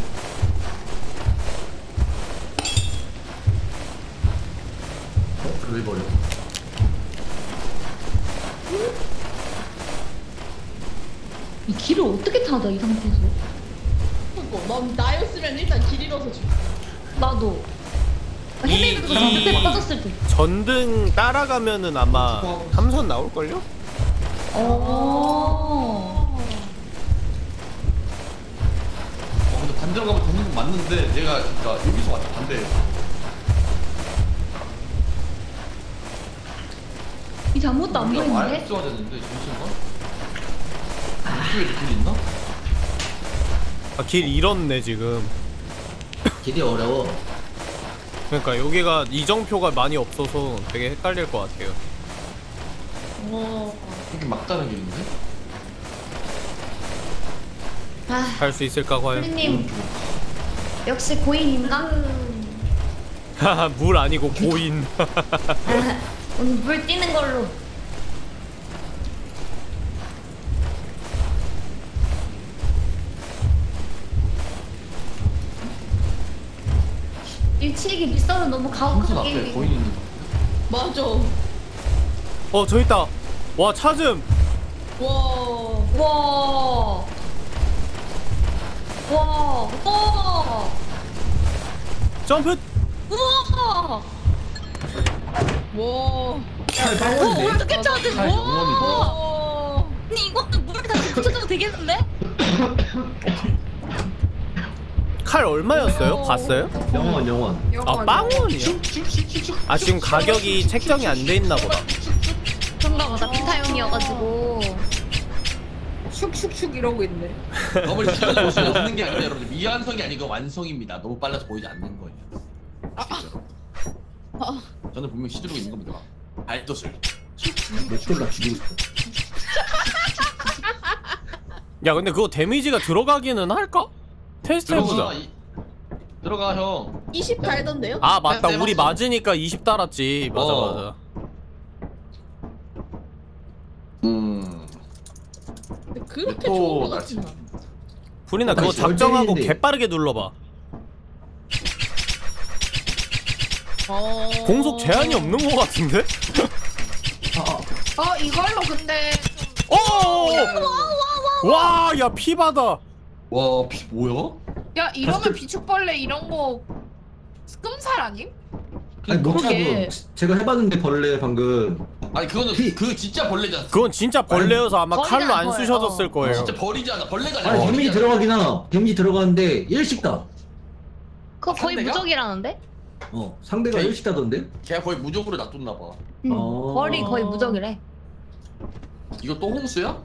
왜 버려? 이 길을 어떻게 타다 이 상태에서? 넌 나였으면 일단 길 잃어서 죽. 나도. 헤매면서 전등대 빠졌을 때. 전등 따라가면은 아마 함선 나올걸요? 근데 반대로 가면 되는 건 맞는데 내가 그러니까 여기서 왔다 반대. 이제 아무것도 안 많이 보이는데? 복잡해졌는데 잠시만. 이쪽에도 길 있나? 아, 길 잃었네 지금. 길이 어려워. 그러니까 여기가 이정표가 많이 없어서 되게 헷갈릴 것 같아요. 이게 막다른 길인데? 아, 갈 수 있을까 과연? 푸리님 역시 고인인가? 하하 물 아니고 고인. 오늘 물 뛰는 걸로. 일치기 빗서는 너무 함선 가혹한 앞에 게임이고. 거인 있는 거. 맞아. 어 저 있다. 와 차즘. 와. 와. 와. 와. 점프. 우와. 와. 잘 빠졌네. 어떻게 찾은? 잘 영원이다. 와. 아니 이거는 물에 다시 붙여줘도 되겠는데? 칼 얼마였어요? 봤어요? 영원. 아 빵원이요? 아 지금 가격이 책정이 안 돼 있나 보다. 그런가 보다. 비타용이어가지고. 슉슉슉 이러고 있네. 너무 시간을 보시면 없는 게 아니라 여러분들 미완성이 아니고 완성입니다. 너무 빨라서 보이지 않는 거예요. 실제로. 저는 분명 시들고 있는 겁니다. 발도술. 맥돌라 죽이고 싶어. 야 근데 그거 데미지가 들어가기는 할까? 테스트 해보자. 들어가 형. 20 달던데요? 아 맞다 네, 우리 맞어. 맞으니까 20 달았지. 맞아 맞아. 근데 그렇게 또 좋은 거 날씨. 같진 않아. 불이나 그거 아니, 작정하고 열대인데. 개빠르게 눌러봐. 공속 제한이 없는 거 같은데? 이걸로 근데 오! 와, 야 피 받아. 와, 피 뭐야? 야 이러면 비축벌레 이런 거 끔살 아님? 아니 못 그러게. 잡음. 제가 해봤는데 벌레 방금. 아니 그거는 피. 그 진짜 벌레잖아. 그건 진짜 벌레여서 아마 거의 칼로 안 안 보여요. 쑤셔졌을 거예요. 진짜 벌이잖아. 벌레가 아니라 아니 데미지 벌이잖아. 들어가긴 하나. 데미지 들어가는데 일식다. 그거 거의 상대가? 무적이라는데? 상대가 오케이. 일식다던데? 걔가 거의 무적으로 놔뒀나 봐. 응. 어. 벌이 거의 무적이래. 이거 또 홍수야?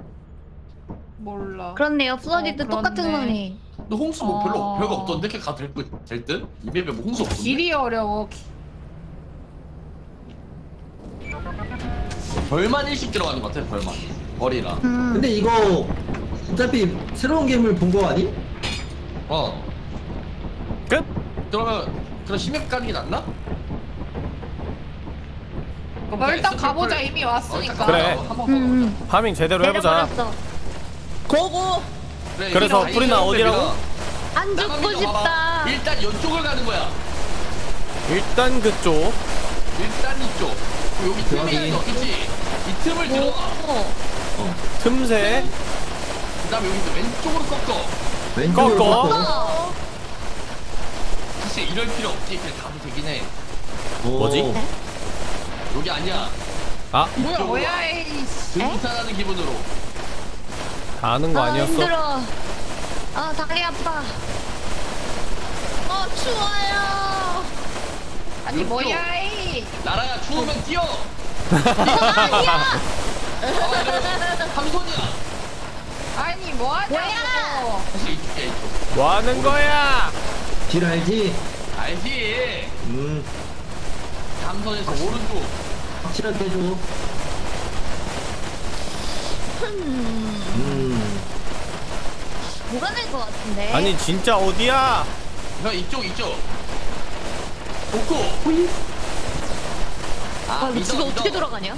몰라. 그렇네요. 플러디드 똑같은 그렇네. 거네. 너 홍수 뭐 어. 별거 없던데? 걔 가도 될 듯? 이 맵에 뭐 홍수 없던데? 길이 어려워. 벌만 일씩 들어가는 것 같아. 벌만. 벌이랑. 근데 이거 어차피 새로운 게임을 본 거 아니? 끝? 그러면 그런 심해 가는 게 낫나? 일단 가보자. 이미 왔으니까. 그래. 한번 파밍 제대로 해보자. 고고. 그래, 그래서 이거 프리나 다이소 어디라고? 맵이라 안 죽고 나가면 싶다. 일단 이쪽을 가는 거야. 일단 그쪽. 일단 이쪽. 여기 틈이 여기. 있어, 그치? 이 틈을 들어가. 틈새. 그다음에 여기서 왼쪽으로 꺾어. 왼쪽으로 꺾어. 꺾어. 사실 이럴 필요 없지. 그냥 가도 되긴 해. 뭐지? 여기 아니야. 아, 뭐야 이 등산하는 기분으로. 가는 거 아니었어? 힘들어. 아 다리 아파. 추워요. 아니 이쪽. 뭐야 이 나라야 추우면 뛰어. 아니야. 삼손이야. 아니 뭐하냐고. 사실 이쪽이야 이쪽. 뭐 하는 거야? 길 알지? 알지. 삼선에서 오른쪽. 확실하게 해줘. 뭐가 될 것 같은데? 아니 진짜 어디야? 형 이쪽. 복구. 아, 이거 집에 어떻게 돌아가냐?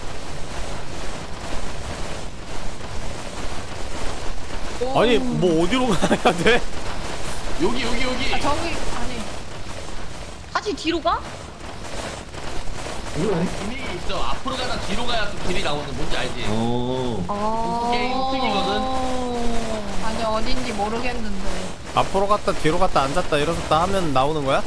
아니 뭐 어디로 가야 돼? 여기. 아 저기 아니 다시 뒤로 가? 이미 있어. 앞으로 가다 뒤로 가야 또 길이 나오는 뭔지 알지? 게임 특이거든. 아니 어딘지 모르겠는데. 앞으로 갔다 뒤로 갔다 앉았다 일어섰다 하면 나오는 거야?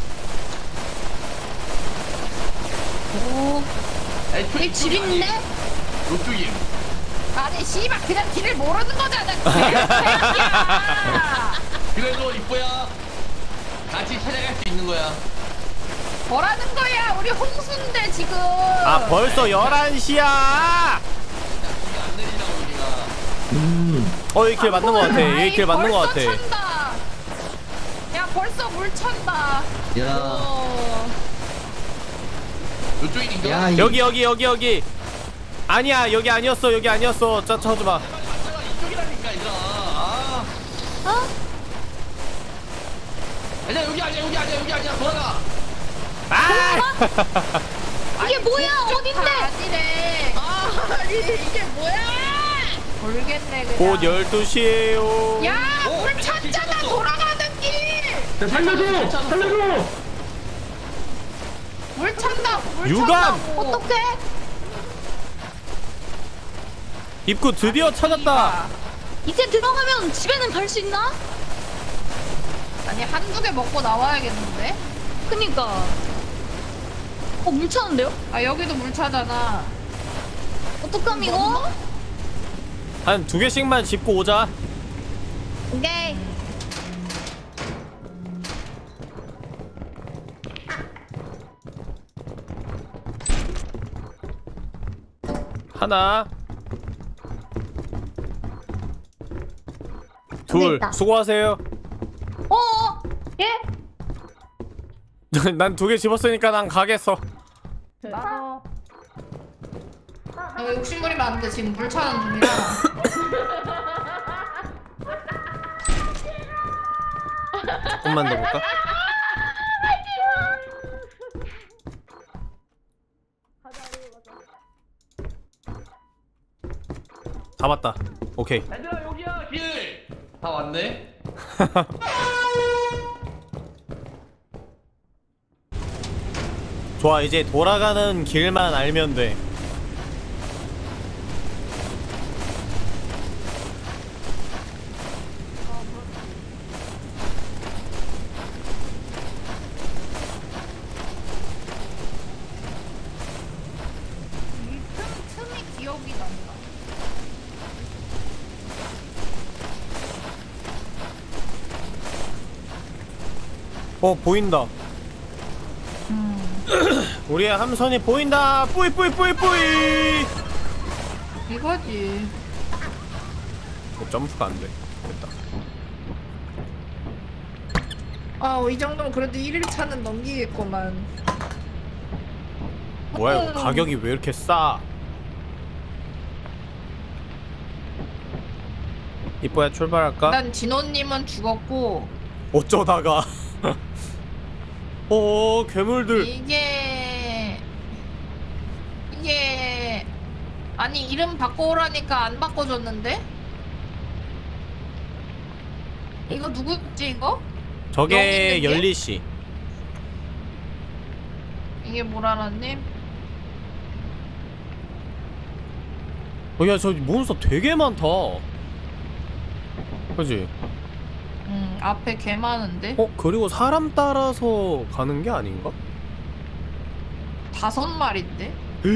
오. 애초에 여기 집 있네? 이쪽임. 아니 씨발 그냥 길을 모르는 거잖아. 개새끼야. 그래도 이뻐야 같이 찾아갈 수 있는 거야. 뭐라는 거야? 우리 홍수인데 지금. 아 벌써 11시야. 비가 안 내리라고 우리가. 이 길 맞는 거 같아. 이 길 맞는 거 같아. 벌써 찬다. 야 벌써 물 찬다. 야. 이쪽인가? 야, 여기. 아니야 여기 아니었어. 여기 아니었어. 자 쳐줘봐. 맞잖아 이쪽이라니까 얘들아. 아니야 여기 아니야 돌아가. 이게 뭐야? 어딘데? 아니래. 이게 뭐야? 모르겠네 그냥. 곧 12시에요. 야, 물 찼잖아 돌아가는 길. 야, 살려줘! 물 찬다. 물 유감! 찬다고. 어떡해? 입구 드디어 찾았다. 이제 들어가면 집에는 갈 수 있나? 아니 한두 개 먹고 나와야겠는데? 그니까. 물 차는데요? 아 여기도 물 차잖아. 어떡함 이거? 한 2개씩만 짚고 오자. 오케이. 하나 둘 됐다. 수고하세요. 예? 난 2개 집었으니까 난 가겠어. 나도. 욕심 부리면 안 돼. 지금 물 차는 중이라. 조금만 더 볼까? 다 봤다. 오케이. 얘들아 여기야 길. 다 왔네. 좋아 이제 돌아가는 길만 알면 돼. 틈이 기억이 난다. 보인다. 우리의 함선이 보인다. 뿌이 이거지. 점프가 안 돼. 됐다. 아, 이 정도면 그래도 1일차는 넘기겠구만. 뭐야 이거 가격이 왜 이렇게 싸? 이뻐야 출발할까? 난 진호님은 죽었고. 어쩌다가 괴물들. 이게 아니 이름 바꿔오라니까 안 바꿔줬는데? 이거 누구지 이거? 저게 여기 있는 게? 열리씨. 이게 뭐라라님? 야, 저 몬스터 되게 많다. 그지? 앞에 개 많은데? 그리고 사람 따라서 가는 게 아닌가? 5마리인데?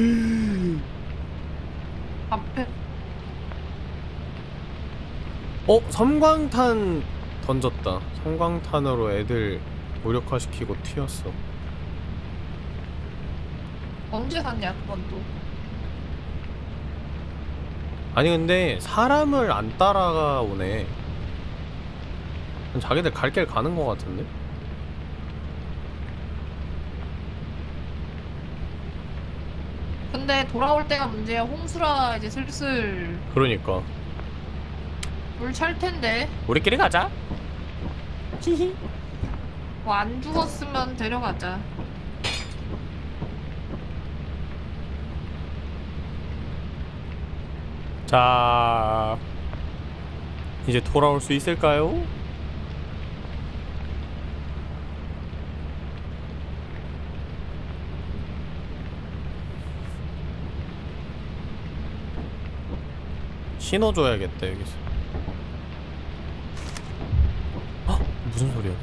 앞에 섬광탄 던졌다. 섬광탄으로 애들 무력화시키고 튀었어. 언제 샀냐 그건 또? 아니 근데 사람을 안 따라오네. 자기들 갈 길 가는 거 같은데? 근데 돌아올 때가 문제야. 홍수라 이제 슬슬 그러니까 물 찰 텐데. 우리끼리 가자. 히히. 뭐 안 죽었으면 데려가자. 자, 이제 돌아올 수 있을까요? 신호 줘야겠다 여기서. 무슨 소리야?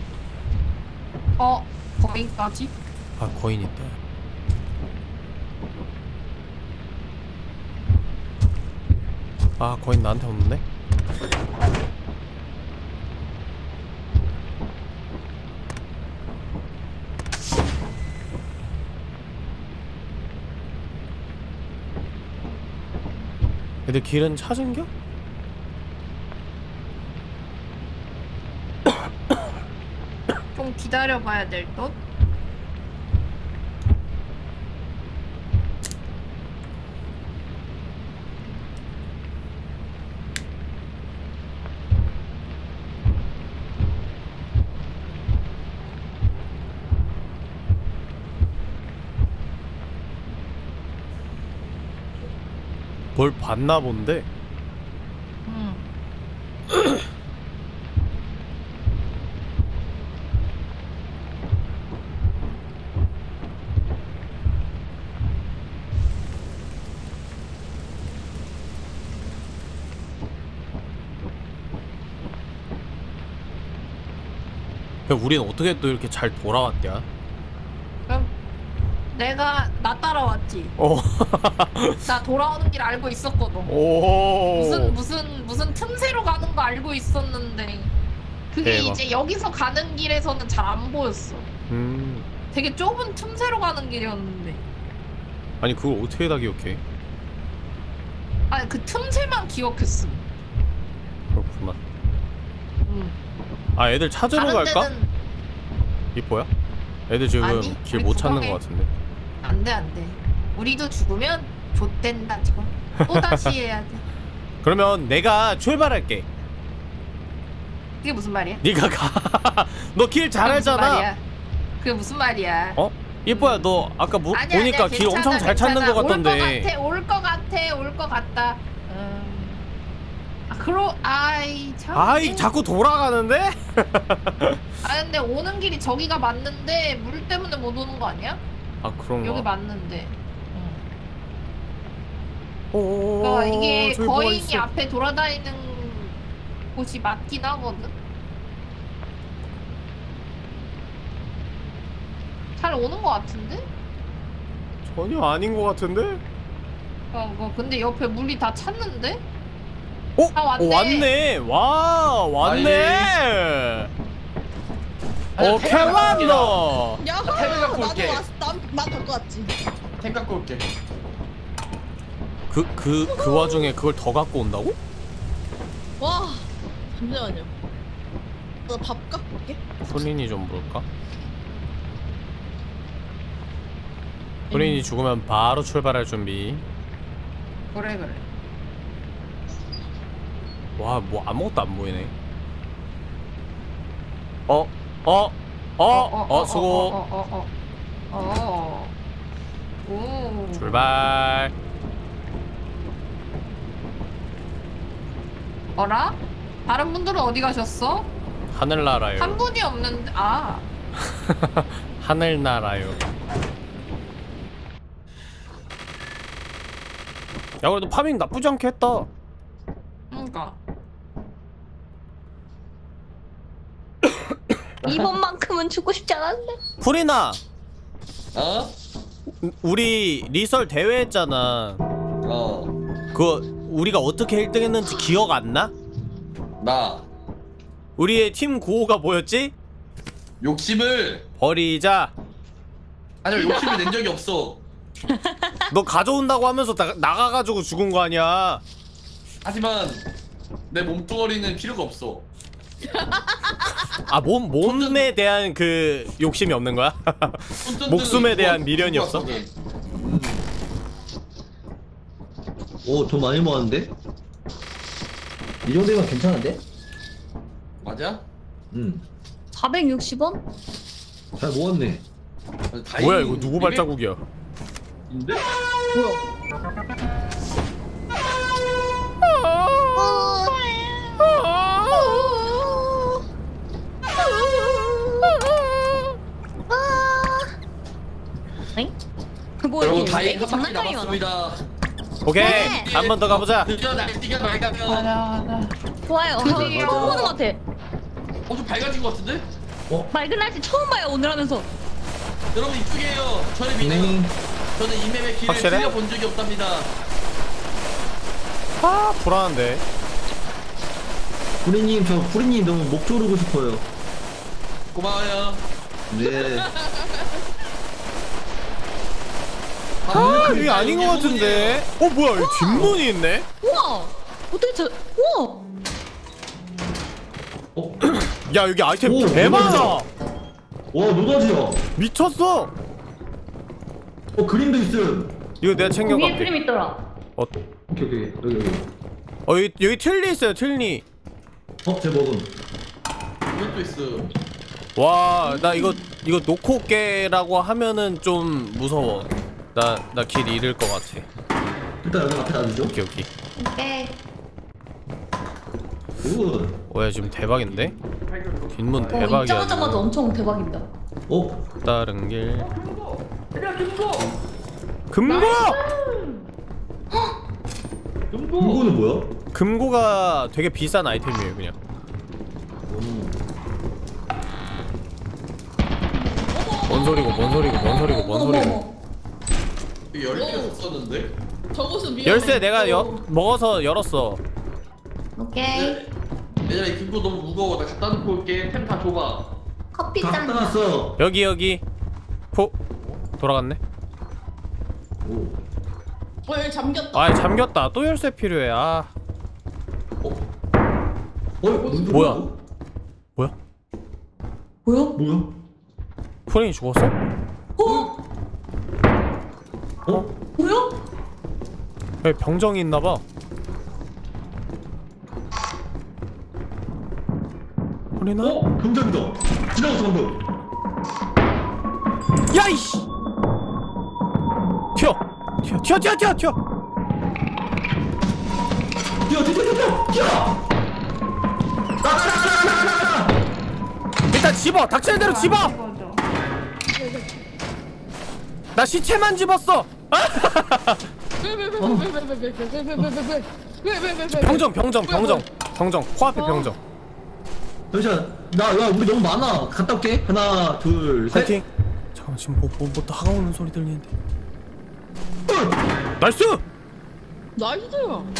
거기까지? 거인 있다. 거인 나한테 없는데? 애들 길은 찾은겨? 좀 기다려봐야 될 듯? 뭘 봤나 본데? 야, 우린 어떻게 또 이렇게 잘 돌아왔냐? 그럼 나 따라왔지. 나 돌아오는 길 알고 있었거든. 무슨 틈새로 가는 거 알고 있었는데 그게 대박. 이제 여기서 가는 길에서는 잘 안 보였어. 되게 좁은 틈새로 가는 길이었는데. 아니 그걸 어떻게 다 기억해? 아니 그 틈새만 기억했음. 그렇구만. 애들 찾으러 갈까? 이뻐야? 애들 지금 아니, 길 우리 못 찾는 구경해. 것 같은데. 안돼. 우리도 죽으면 좆된다 지금. 또 다시 해야 돼. 그러면 내가 출발할게. 그게 무슨 말이야? 네가 가. 너 길 잘 그게 무슨 알잖아. 말이야? 그게 무슨 말이야? 이뻐야 너 아까 아니야, 보니까 아니야, 길 엄청 잘 찾는 것 같던데. 올 것 같다. 참. 자꾸 돌아가는데? 근데 오는 길이 저기가 맞는데 물 때문에 못 오는 거 아니야? 그런가? 여기 맞는데. 오. 그러니까 이게 저기 뭐가 거인이 있어. 앞에 돌아다니는 곳이 맞긴 하거든. 잘 오는 거 같은데? 전혀 아닌 것 같은데? 근데 옆에 물이 다 찼는데? 왔네. 왔네. 왔네. 오케이 왔노. 야호! 템을 갖고 나도 올게. 왔어. 난 갖고 왔지. 템 갖고 올게. 그 와중에 그걸 더 갖고 온다고? 와, 잠시만요. 나 밥 갖고 올게. 소린이 좀 물을까? 소린이 죽으면 바로 출발할 준비. 그래. 와, 뭐 아무것도 안 보이네. 수고. 오. 출발. 어라? 다른 분들은 어디 가셨어? 하늘나라요. 한 분이 없는데 하늘나라요. 야 그래도 파밍 나쁘지 않게 했다. 그러니까 이번만큼은 죽고 싶지 않았는데. 프리나 어? 우리 리설 대회 했잖아. 그거 우리가 어떻게 1등 했는지 기억 안 나? 나 우리의 팀 구호가 뭐였지? 욕심을 버리자. 아니 욕심을 낸 적이 없어. 너 가져온다고 하면서 나가가지고 죽은 거 아니야. 하지만 내 몸뚱어리는 필요가 없어. 아 몸에 대한 그 욕심이 없는 거야? 목숨에 대한 미련이 없어? 오, 돈 많이 모았는데? 이 정도면 괜찮은데? 맞아? 460원? 잘 모았네. 뭐야 이거 누구 발자국이야? 인데? 뭐 여러분 이게 다이 한 바퀴 장난감이 많아. 남았습니다. 오케이 네. 한 번 더 가보자. 드디어 날씨가 맑으면 좋아요. 드디어. 처음 보는 것 같아. 좀 밝아진 것 같은데? 맑은 날씨 처음 봐요 오늘 하면서. 여러분 이쪽이에요. 저를 믿어요. 저는 이 맵의 길을 확실해? 틀려본 적이 없답니다. 아 불안한데. 구리님, 저 구리님 너무 목 조르고 싶어요. 고마워요. 네. 아 이게 아닌 것 같은데. 뭐야 여기 뒷문이 있네? 우와. 어떻게 저? 우와. 야 여기 아이템 오, 대박이다. 와, 노다지야. 미쳤어. 그림도 있음. 이거 내가 위에 챙겨갈게. 그림 있더라. 오케이, 여기. 여기 틀니 있어요 틀니. 제 먹음. 이것도 있어. 와 나 이거 놓고 올게라고 하면은 좀 무서워. 나 길 잃을 것 같아. 일단 여기 앞에 놔두죠. 오케이. 오케이. 야 지금 대박인데? 뒷문 대박이야. 입장하자마자 엄청 대박입니다. 다른 길. 금고! 금고는 뭐야? 금고가 되게 비싼 아이템이에요 그냥. 뭔 소리고. 열쇠가 없었는데? 저곳은 위험해. 열쇠 내가 먹어서 열었어. 오케이. 얘들아 이 금고 너무 무거워. 나 갖다 놓고 올게. 템 다 줘봐. 커피 다 짠. 떠났어. 여기. 돌아갔네. 여기 잠겼다. 아 잠겼다. 또 열쇠 필요해. 아. 뭐야? 프린이 죽었어? 뭐야? 여기 병정이 있나봐. 프린아? 금전이다. 지나갔어 방금. 야이씨! 튀어! 일단 집어! 닥치는 대로 집어! 나 시체만 집었어! 병정 코앞에 병정. 잠시만, 우리 너무 많아. 갔다 올게. 하나, 둘, 셋. 파이팅! 잠깐만 지금 뭐 다가오는 소리 들리는데. 나이스! 나이스.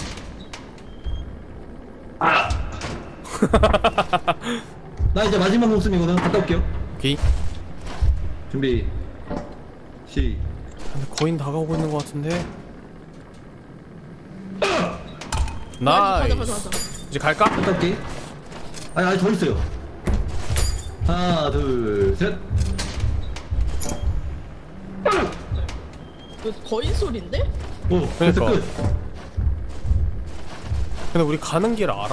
나 이제 마지막 목숨이거든. 갔다 올게요. 오케이. 준비. 근데 거의 다가오고 있는 것 같은데. 나이스. 이제 갈까? 갔다 올게. 아니 더 있어요. 하나, 둘, 셋. 거인 소리인데? 됐어, 그러니까. 끝. 근데 우리 가는 길 알아?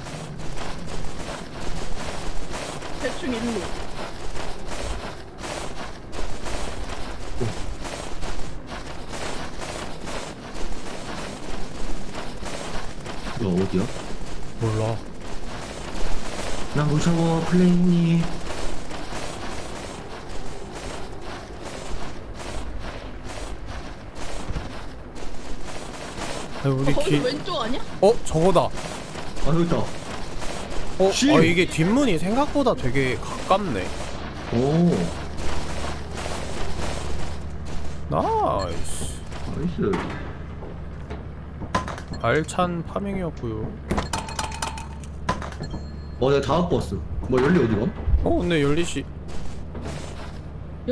대충 일로. 어디야? 몰라. 난 무서워 플레이님. 우리 거기 뒤. 왼쪽 아니야? 저거다. 아 여기 있다. 이게 뒷문이 생각보다 되게 가깝네. 오 나이스. 나이스. 알찬 파밍이었고요. 내가 다 갖고 왔어. 뭐 열리 어디 가? 근데 열리씨. 야.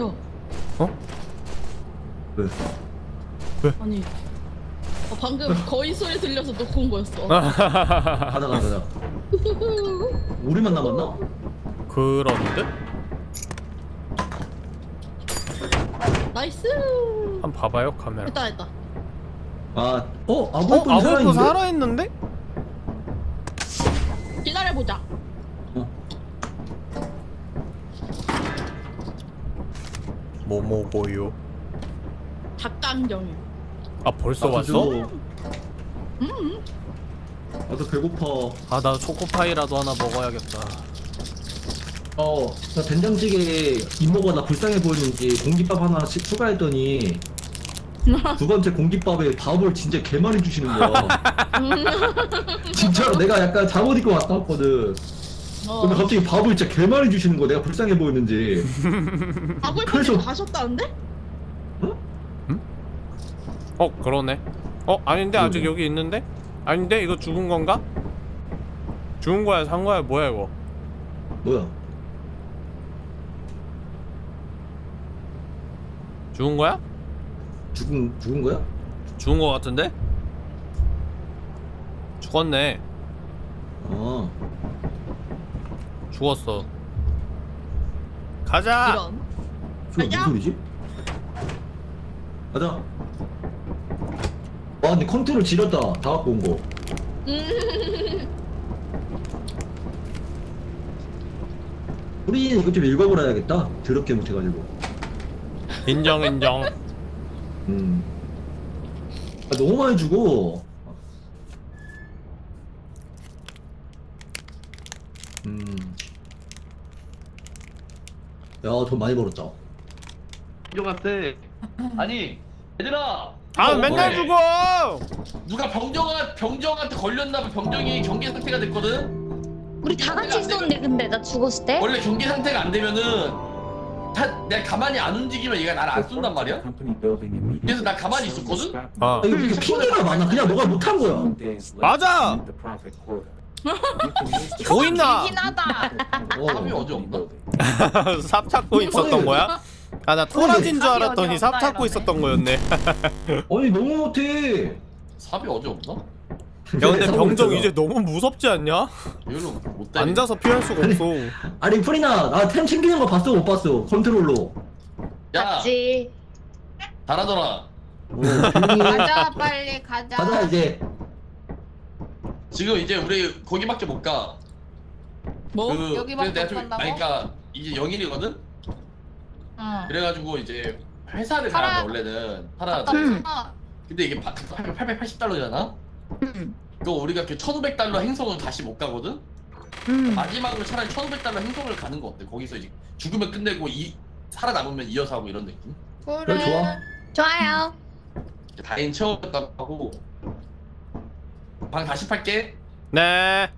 왜? 아니. 방금 거의 소리 들려서 놓고 온 거였어. 가자. 우리만 남았나? 그런데? 나이스. 한번 봐봐요 카메라. 됐다. 아구이뽀 아구이뽀 살아있는데? 살아있는데? 기다려보자. 뭐 먹어요? 닭강정이. 벌써 왔어? 나도 배고파. 나 초코파이라도 하나 먹어야겠다. 나 된장찌개에 이모가 나 불쌍해 보이는지 공깃밥 하나 추가했더니 두 번째 공깃밥에 밥을 진짜 개 많이 주시는 거야. 진짜로 내가 약간 잠옷 입고 왔다 왔거든. 근데 갑자기 밥을 진짜 개 많이 주시는 거야. 내가 불쌍해 보이는지. 아구이뽀님 가셨다는데? 그러네. 아닌데 아직 여기 있는데? 아닌데 이거 죽은 건가? 죽은 거야 산 거야 뭐야 이거? 뭐야? 죽은 거야? 죽은 거야? 죽은 거 같은데? 죽었네. 죽었어. 가자. 이런. 무슨 소리지? 가자. 근데 컨트롤 지렸다. 다 갖고 온 거. 우리는 이거 좀 읽어보라 해야겠다. 더럽게 못해가지고. 인정. 너무 많이 주고. 야, 돈 많이 벌었다. 이거 같아. 아니 얘들아. 맨날 죽어. 누가 병정한테 걸렸나봐. 병정이 경계 상태가 됐거든. 우리 다 같이 있었는데 근데 나 죽었을 때? 원래 경계 상태가 안 되면은 내가 가만히 안 움직이면 얘가 나를 안 쏜단 말이야. 그래서 나 가만히 있었거든. 이거 핑계가 많아. 그냥 너가 못한 거야. 맞아. 보인다. 삽이 어디 없나? 삽 찾고 있었던 거야? 나 토라진 줄 알았더니 삽 찾고 있었던 거였네. 아니 너무 못해. 삽이 어디 없나? 야 근데 병정 이제 너무 무섭지 않냐? 앉아서 피할 수가 없어. 아니 프리나 템 챙기는 거 봤어 못 봤어? 컨트롤로. 야 맞지. 잘하더라. 가자 빨리 가자. 가자 이제. 지금 이제 우리 거기밖에 못 가. 뭐? 여기밖에 못 간다고? 그러니까 이제 영일이거든? 그래가지고 이제 회사를 가야 돼 원래는 팔아야 돼. 근데 이게 880달러잖아? 그거 우리가 그 1500달러 행성은 다시 못 가거든? 마지막으로 차라리 1500달러 행성을 가는 거 어때? 거기서 이제 죽으면 끝내고 살아남으면 이어서 하고 이런 느낌? 그래 좋아. 좋아요. 다행 채웠다고 하고 방 다시 팔게. 네.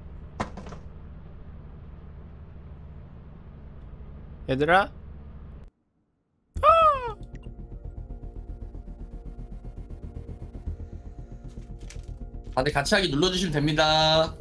얘들아. 다들 같이 하기 눌러주시면 됩니다.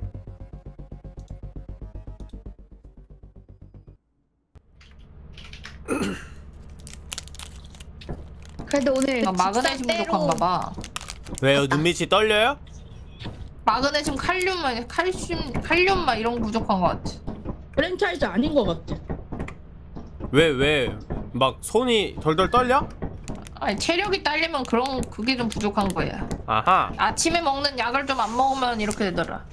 그래도 오늘 마그네슘 부족한가 봐. 왜요? 눈밑이 떨려요? 마그네슘, 칼륨 막 이런 거 부족한 거 같아. 프랜차이즈 아닌 거 같아. 왜? 막 손이 덜덜 떨려? 아니 체력이 딸리면 그게 좀 부족한 거야. 아하. 아침에 먹는 약을 좀 안 먹으면 이렇게 되더라.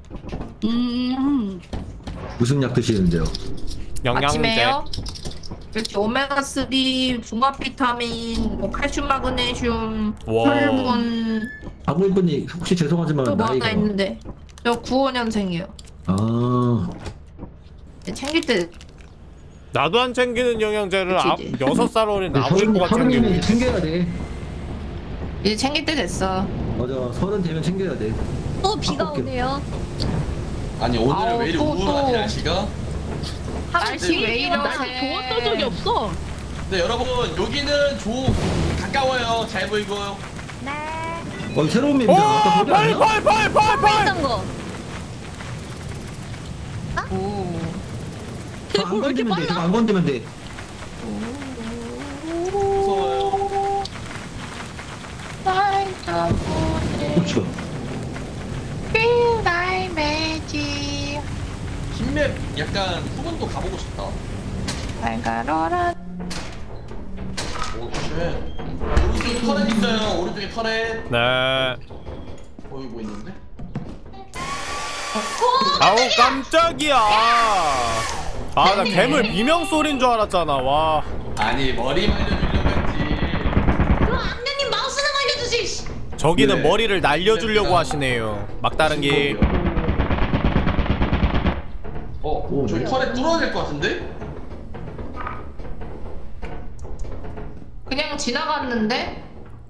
무슨 약 드시는데요? 영양제. 아침에요? 이렇게 오메가3, 종합 비타민, 뭐 칼슘, 마그네슘, 혈분. 아구이뽀님 혹시 죄송하지만 또 뭐 나이가 하나 있는데 저 95년생이에요. 아 이제 챙길 때 나도 안 챙기는 영양제를 그치, 6살 어린 아버지가 챙기고 서른이면 있어. 챙겨야 돼. 이제 챙길 때 됐어. 맞아, 30 되면 챙겨야 돼. 또 비가 바꿀게. 오네요. 아니 오늘 왜 이리 또, 우울하지 또. 날씨가? 날씨 왜 이러세? 좋았던 적이 없어. 네 여러분 여기는 가까워요. 잘 보이고요. 네. 새로운 맵이잖아. 아까 거기 아니야? 펄펄펄펄펄. 있던 거. 오. 저거 안 건드면 돼. 저거 안 건드면 돼. 무서워요. 그렇죠. 흰맵 약간 후문도 가보고 싶다. 오 쉣. 오른쪽에 터렛 있어요. 오른쪽에 터렛. 네. 보이고 있는데? 아우 깜짝이야. 아 나 괴물 비명 소리인 줄 알았잖아. 와. 아니 머리 말려주려고 했지. 그럼 악녀님 마우스는 알려주지. 저기는 네. 머리를 날려주려고 하시네요. 막다른기. 저기 터렛 뚫어야 될 것 같은데? 그냥 지나갔는데?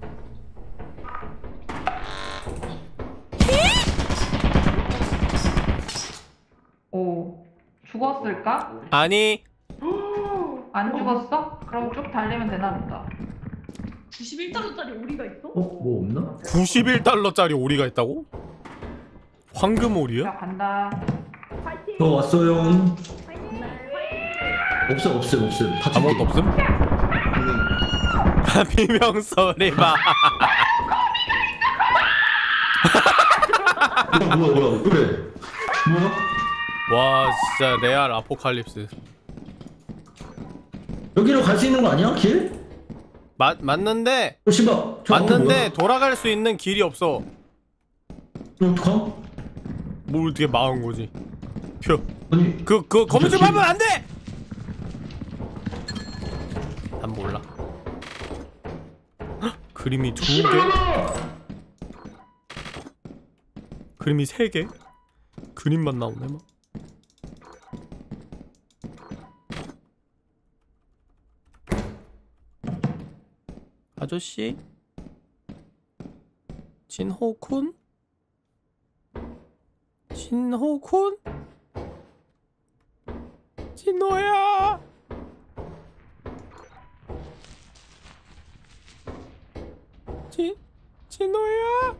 오. 죽었을까? 아니 안 죽었어? 그럼 쭉 달리면 되나 보다. 91달러짜리 오리가 있어? 뭐 없나? 91달러짜리 오리가 있다고? 황금 오리야? 자, 간다. 저 왔어요. 없어요. 다 아무것도 없음? 비명 소리 봐. 뭐야 그래. 뭐야? 와 진짜 레알 아포칼립스. 여기로 갈 수 있는 거 아니야? 길? 맞는데 씨발. 저 앞에 맞는데 뭐야? 돌아갈 수 있는 길이 없어. 어떡함? 뭘 어떻게 막은 거지? 표. 아니 그 거미 좀 길- 하면 안 돼. 난 몰라. 헉, 그림이 2개? 그림이 3개? 그림만 나오네 막. 아저씨? 진호쿤? 진호쿤? 진호야! 진호야?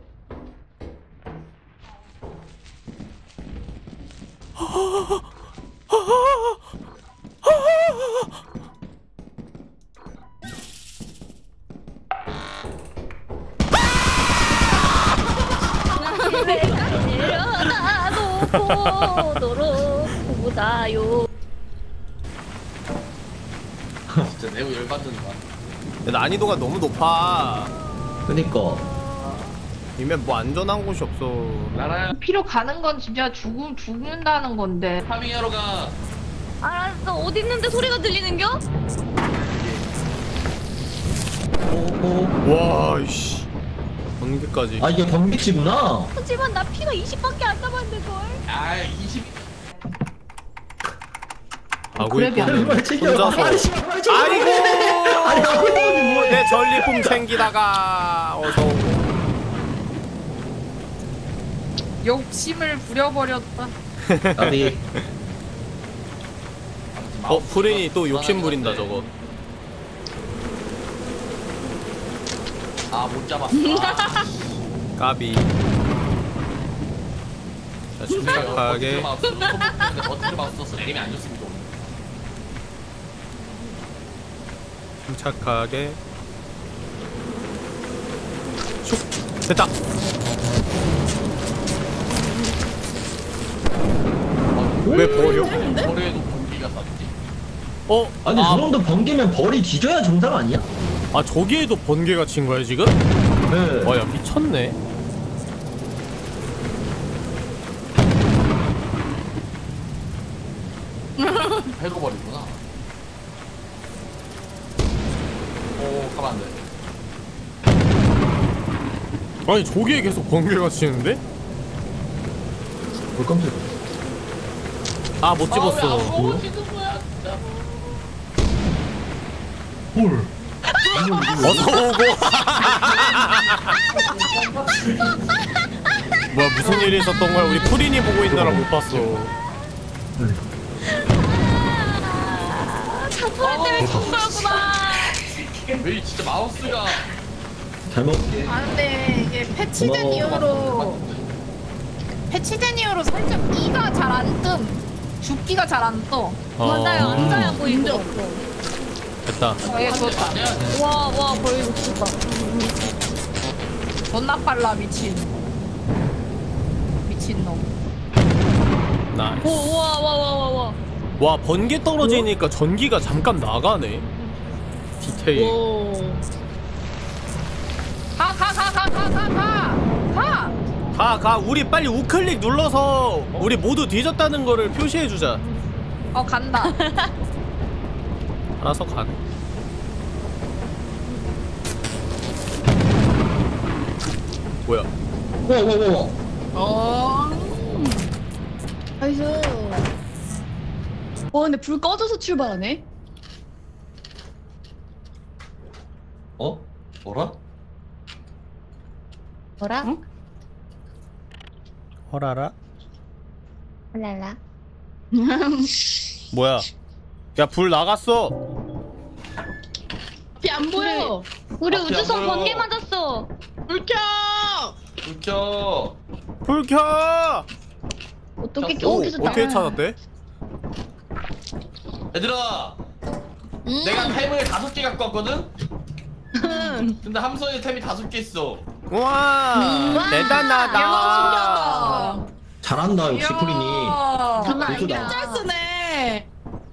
내려가도 보도록 보자요. 진짜 내고 열받는다. 난이도가 너무 높아. 그니까. 이면 뭐 안전한 곳이 없어. 나라야 피로 가는 건 진짜 죽는다는 건데. 파밍하러 가. 알았어. 어디 있는데 소리가 들리는겨? 와, 이씨. 번개까지. 아 이게 번개치구나. 하지만 나 피가 20밖에 안 남았는걸. 아 20. 하고 그래도 안 있거든. 빨리 챙겨. 혼자서. 빨리 챙겨, 빨리 챙겨. 아이고. 아니 아무것도 뭐해. 내 전리품 챙기다가 어서 오고. 욕심을 부려버렸다. 아비. 프린이 또 욕심 부린다 저거. 아 못 잡았어. 아, 까비. 자, 침착하게. 버티를 마우스 써서 에임이 안 좋습니다. 침착하게. 슉. 됐다. 왜 버려? 버려도 번개가 쌌지. 아니 저 정도 번개면 벌이 뒤져야 정상 아니야? 아 저기에도 번개가 친 거야 지금? 네. 와야 미쳤네. 해도 버리구나. 오 가만 안 돼. 아니 저기에 계속 번개가 치는데? 뭘 깜짝이야. 아 못 집었어. 헐. 어서 오고. 뭐야 무슨 일이 있었던 거야? 우리 프린이 보고 있느라 못 봤어. 자포할 때문에 공부하구나. 왜 진짜 마우스가 잘 먹게. 아 근데 이게 패치된 고마워. 이후로 살짝 이가 잘 안 뜸. 죽기가 잘 안 떠. 맞아요. 앉아야 보이고. 됐다. 얘 좋다. 와 보이고 싶다. 존나 빨라 미친놈. 나이스. 와. 와 번개 떨어지니까 전기가 잠깐 나가네. 디테일. 가. 우리 빨리 우클릭 눌러서 우리 모두 뒤졌다는 거를 표시해주자. 간다. 알아서 가네. 뭐야? 나이스. 근데 불 꺼져서 출발하네. 뭐라? 뭐라? 응? 허라라? 랄라. 뭐야? 야 불 나갔어. 비 안 보여. 우리 앞이 우주선 안 보여. 번개 맞았어. 불 켜. 웃겨. 불 켜. 어떻게 오, 계속 어떻게 나가? 찾았대? 얘들아, 내가 템을 5개 갖고 왔거든? 근데 함선에 템이 5개 있어. 우와 대단하다. 잘한다 역시 프린이. 장난 아니야. 고수다. 짤 쓰네.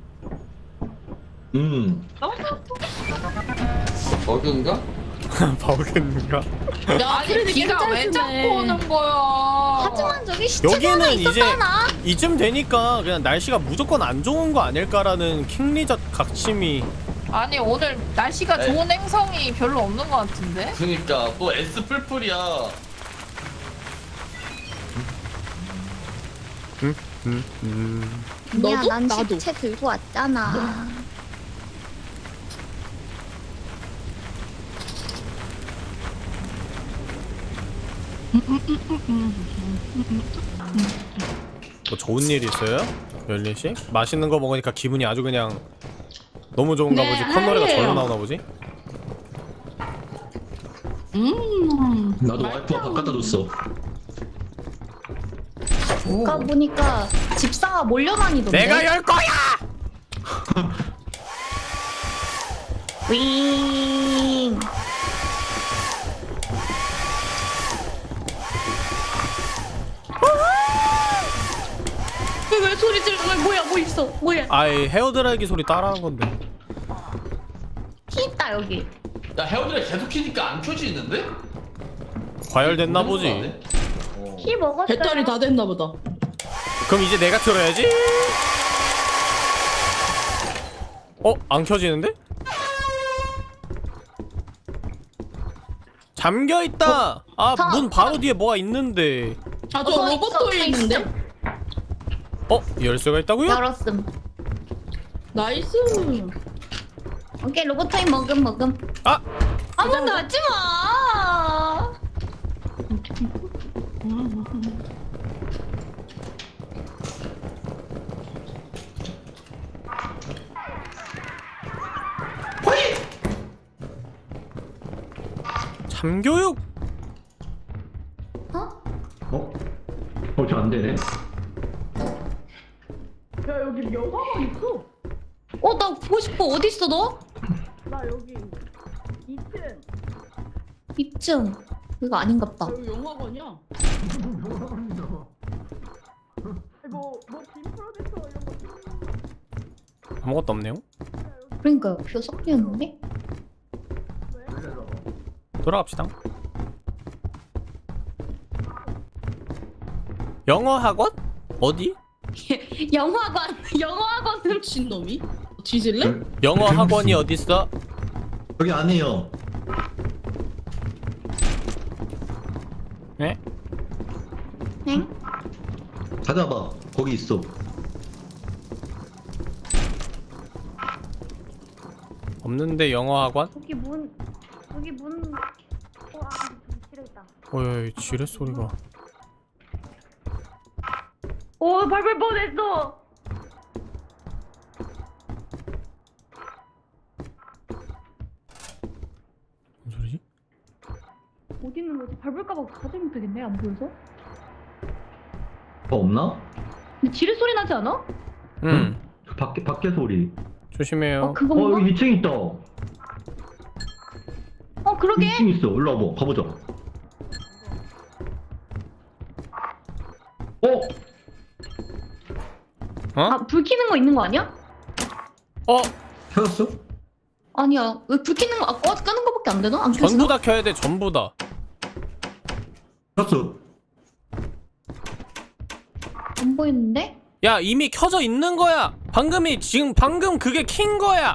버그인가? 버그인가? 아니 비가 왜 자꾸 오는 거야? 하지만 저기 시체가 하나 여기는 이제 있었잖아. 이쯤 되니까 그냥 날씨가 무조건 안 좋은 거 아닐까라는 킹리젓 각심이. 아니 오늘 날씨가 에이. 좋은 행성이 별로 없는 것 같은데? 그니까 또 S 풀풀이야. 야, 난 나도. 시체 들고 왔잖아. 뭐 좋은 일 있어요? 열린 씨? 맛있는 거 먹으니까 기분이 아주 그냥 너무 좋은가 보지. 콧노래가 절로 나오나 보지? 나도 와이프가 바꿔다 줬어. 아까 보니까 집사가 몰려다니던데. 내가 열 거야! 윙. 왜 소리 지르는 거야? 뭐야? 뭐 있어? 뭐야? 아이 헤어드라이기 소리 따라한 건데. 키 있다 여기. 야, 헤어드라이 계속 키니까 안 켜지는데? 과열됐나 보지. 키 먹었어요. 배터리 다 됐나 보다. 그럼 이제 내가 틀어야지. 안 켜지는데? 잠겨 있다. 문 바로 뒤에 뭐가 있는데. 저 로봇도 있는데? 열쇠가 있다고요? 열었음. 나이스. 오케이 로봇 타임 먹음. 아무 나지 마. 참교육. 저 안 되네. 야 여기 영화관 있어. 나 보고 싶어. 어디 있어 너? 나 여기 2층. 2층. 이거 아닌갑다. 여기 영화관이야. 뭐 빔프로젝터 이런 거. 아무것도 없네요. 그러니까 표 섞였는데? 돌아갑시다. 영어 학원? 어디? 영어학원은 미친놈이? 뒤질래? 영어 학원이 어딨어? 여기 안에요. 네? 응? 찾아봐. 거기 있어. 없는데 영어 학원? 여기 문. 지뢰있다. 어이 지뢰 소리가. 오 밟을 뻔했어. 뭔 소리지? 어디 있는 거지? 밟을까봐 가지 못하겠네. 안 보여서. 없나? 근데 지뢰 소리 나지 않아? 응. 밖에 소리. 조심해요. 그건가? 여기 2층 있다. 그러게. 2층 있어. 일로 와봐. 가보자. 불 켜는 거 있는 거 아니야? 켜졌어? 아니야. 왜 불 켜는 거 끄는 거밖에 안 되나? 안 켜지나? 전부 다 켜야 돼. 전부 다. 켰어. 안 보이는데? 야 이미 켜져 있는 거야. 방금 그게 킨 거야.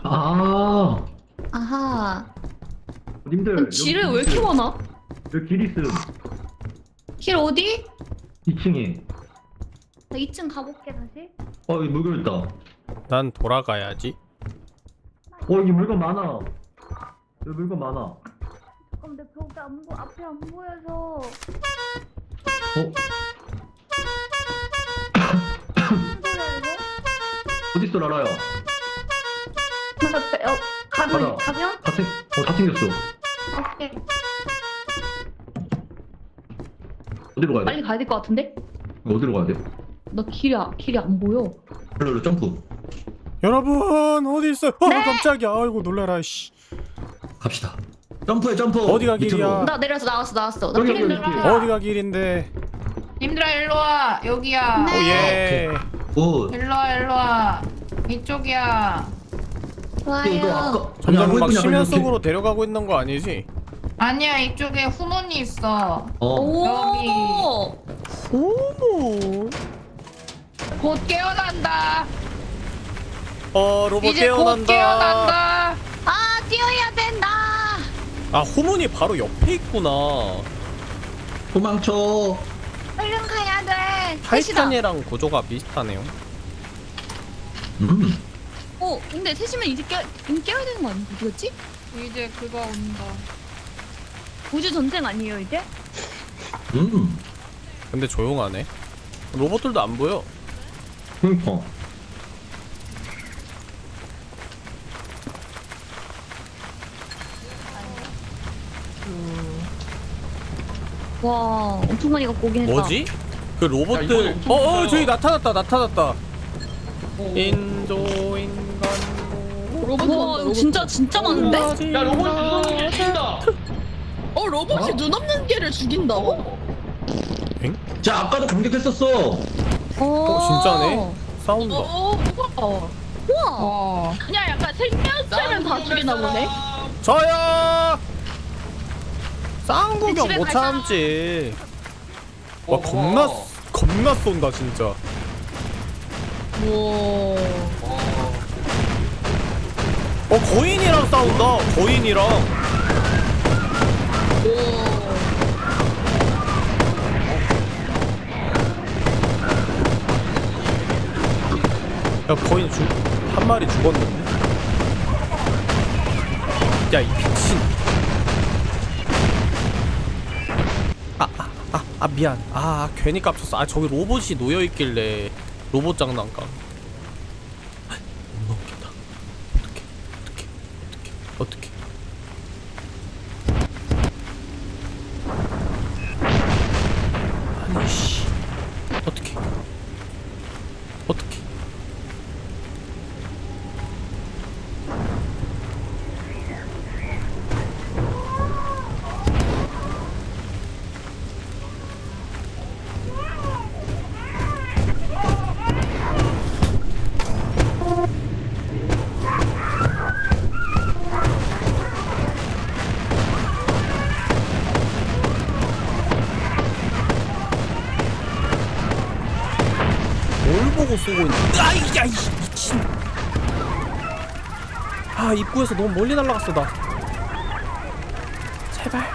아하. 님들. 지뢰 왜 이렇게 많아? 여기 길 있음. 길 어디? 2층에. 나 2층 가볼게 다시. 여기 물건 있다. 난 돌아가야지. 여기 물건 많아. 여기 물건 많아. 잠깐만 내 벽에 앞에 안 보여서. 어딨어 라라야? 가면? 다 챙겼어. 오케이. 어디로 가야 돼? 빨리 가야 될 것 같은데? 어디로 가야 돼? 나 길이 안 보여. 일로 점프. 여러분 어디 있어요? 네. 깜짝이야. 아이고 놀래라 씨. 갑시다. 점프해 점프. 어디가 길이야? 밑으로. 나 내려서 나왔어. 나 여기, 길 여기, 내려와. 어디가 길인데? 님들아 일로 와. 여기야. 네. 오예. 오. 일로 와. 이쪽이야. 좋아요. 점점 막 심연 속으로 데려가고 있는 거 아니지? 아니야 이쪽에 후문이 있어. 오. 어머. 곧 깨어난다. 로봇 이제 곧 깨어난다. 깨어난다. 뛰어야 된다. 후문이 바로 옆에 있구나. 도망쳐. 얼른 가야 돼. 타이타니랑 구조가 비슷하네요. 근데 셋이면 이제 깨야 되는 거 아니야? 어디였지? 이제 그거 온다. 우주 전쟁 아니에요 이제? 근데 조용하네. 로봇들도 안 보여. 그니까. 와 엄청 많이 갖고 오긴 했다. 뭐지? 그 로봇들. 저기 나타났다. 인조인간. 와 이거 진짜 많은데? 야 로봇이 눈 없는 게 죽인다. 로봇이 눈 없는 개를 죽인다고? 자 아까도 공격했었어. 진짜네. 싸운다. 우와. 그냥 약간 생명체를 다 죽이나 보네. 저요. 쌍구경 집에 못 가자. 참지. 와 겁나 쏜다 진짜. 거인이랑 싸운다. 거인이랑. 야 거인 한 마리 죽었는데. 야 이 미친. 미안. 괜히 깝쳤어. 저기 로봇이 놓여있길래 로봇 장난감. 못 넘겠다. 어떡해. 아니 씨. 어떡해. 뭘 보고 쏘고 있는? 야 미친. 입구에서 너무 멀리 날아갔어 나. 제발.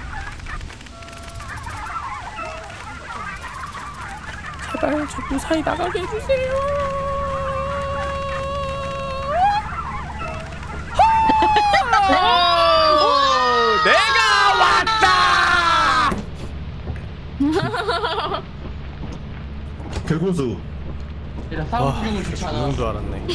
저 무사히 나가게 해주세요. 개고수. 야 상황 구경은 좋지 죽는 않아. 줄 알았네.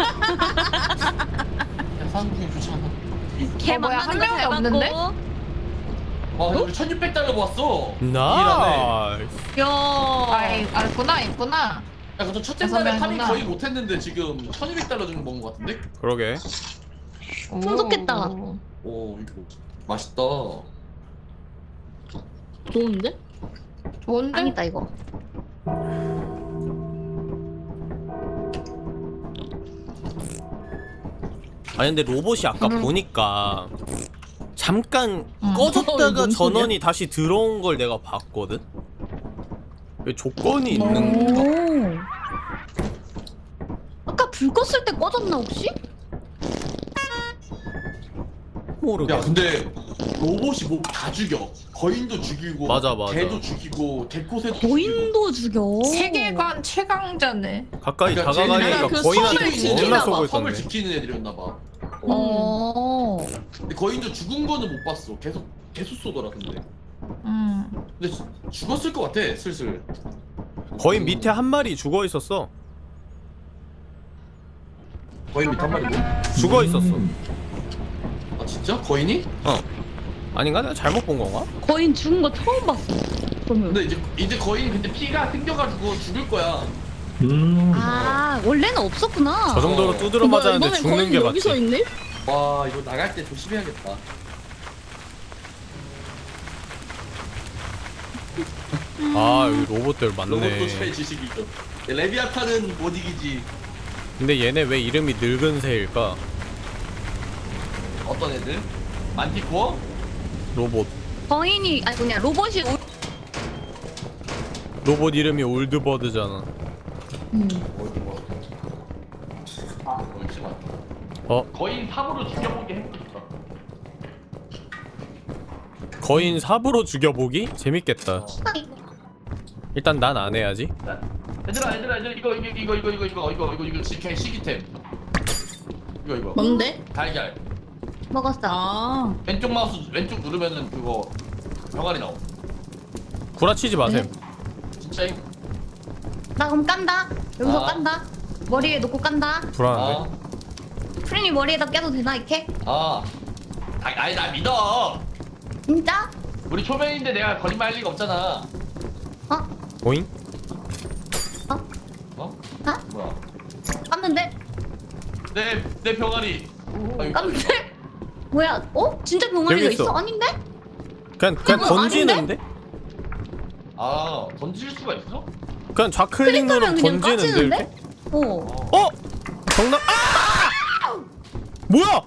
야 상황 구경 좋지 않아. 걔 뭐야, 만나는 한 거 명이 잘 없는데? 봤고. 와 우리 1600달러 모았어. 나이스. 야. 있구나. 야 그저 첫째 여섯 달에 탑이 명이구나. 거의 못했는데 지금 1200달러 정도 먹은 것 같은데? 그러게. 풍족했다. 오 이거 맛있다. 좋은데? 좋은데? 짱이다 이거. 아니 근데 로봇이 아까 보니까 잠깐 어, 꺼졌다가 뭔 전원이 다시 들어온 걸 내가 봤거든? 왜 조건이 있는 건가? 아까 불 껐을 때 꺼졌나 혹시? 모르겠어. 야 근데 로봇이 뭐 다 죽여. 거인도 죽이고 맞아. 개도 죽이고 개코새도 거인도 죽여. 세계관 최강자네. 가까이 그러니까 다가가니까 쟤네가 그 거인한테 섬을 겁나 지키나 쏘고 봐, 섬을 있었네. 지키는 애들이었나봐. 어. 근데 거인도 죽은 거는 못 봤어. 계속 쏘더라 근데. 근데 죽었을 것 같아 슬슬. 거인 밑에 한 마리 죽어 있었어. 거인 밑에 한 마리 뭐? 죽어 있었어. 아 진짜? 거인이? 아닌가? 내가 잘못 본 건가? 거인 죽은 거 처음 봤어. 그러면. 근데 이제 거인 근데 피가 생겨가지고 죽을 거야. 아 원래는 없었구나. 저 정도로 두드러 맞았는데 이번엔 죽는 거인 게 여기서 맞지. 있네? 와 이거 나갈 때 조심해야겠다. 아 여기 로봇들 로봇도 많네. 최 지식이죠. 레비아탄은 못 이기지. 근데 얘네 왜 이름이 늙은 새일까? 어떤 애들? 만티코어? 로봇. 거인이 아니 그냥 로봇이 로봇 이름이 올드버드잖아. 어디 뭐? 옳지 마. 거인 탑으로 죽여보게 했겠다. 거인 삽으로 죽여보기? 재밌겠다. 일단 난 안 해야지. 얘들아 이거 지금 시기템. 이거. 뭔데? 달걀. 먹었어. 아. 왼쪽 마우스 왼쪽 누르면은 그거 병아리 나오. 구라치지 마셈. 진짜임? 나 그럼 깐다. 여기서 아. 깐다. 머리에 놓고 깐다. 불안한데? 프린이 머리에다 껴도 되나 이렇게? 아니 나 믿어. 진짜? 우리 초면인데 내가 거짓말 할 리가 없잖아. 오잉? 뭐야? 깠는데? 내 병아리. 깠는데? 뭐야? 진짜 병아리가 여기 있어. 있어? 아닌데? 그냥 던지는데? 아 던질 수가 있어? 그냥 좌클릭 누르면 그냥 던지는데 이렇게? 까지는데? 정답. 뭐야?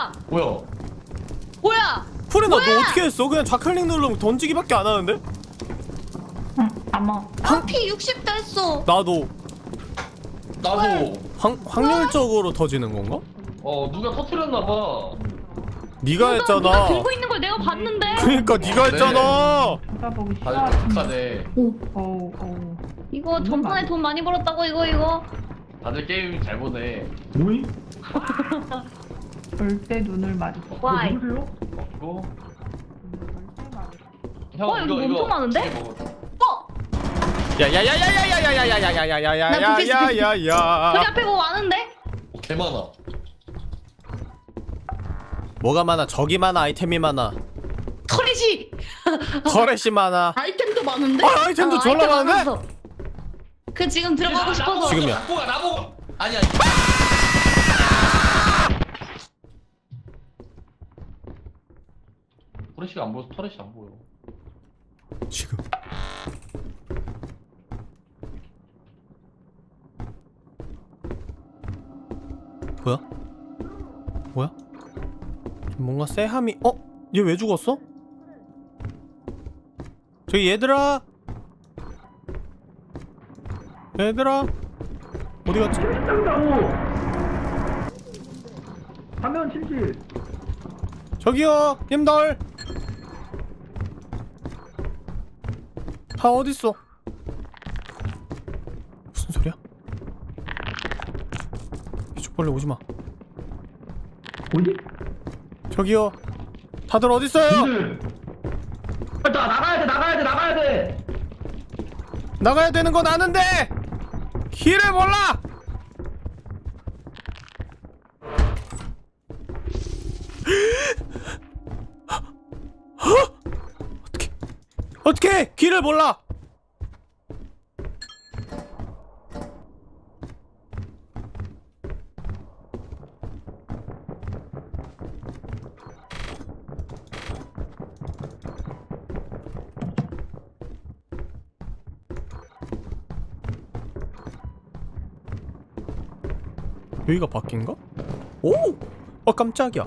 뭐야? 프레나 너 뭐야? 어떻게 했어? 그냥 좌클릭 누르면 던지기밖에 안 하는데? 피 60도 했어. 나도 나도. 확률적으로 터지는 건가? 누가 터뜨렸나봐. 네가 했잖아. 누가 들고 있는 걸 내가 봤는데. 그러니까 네가 했잖아. 다들 독하네. 이거 전판에 돈 많이 벌었다고 이거. 다들 게임 잘 보네. 뭐이? 절대 눈을 마주. 와이. 이거? 와, 여기 엄청 많은데? 야야야야야야야야야야야야야야야야. 저기 앞에 뭐 많은데? 개 많아. 뭐가 많아? 적이 많아? 아이템이 많아? 털이지. 터렛이 많아? 아이템도 많은데? 아이템도 졸라 아이템 많은데? 많았어. 그 지금 들어가고 싶어서. 지금이야. 나보고. 아니야. 터렛이 안 보여. 터렛이 안 보여. 지금. 뭐야? 뭔가 쎄함이. 얘 왜 죽었어? 저기 얘들아 어디 갔지? 화면 침실. 저기요 님들 다 어딨어? 무슨 소리야? 이쪽 벌레 오지마. 어디? 저기요 다들 어딨어요? 나가야 돼. 나가야 되는 건 아는데 길을 몰라. 어떻게 길을 몰라? 여기가 바뀐가? 오! 아 깜짝이야.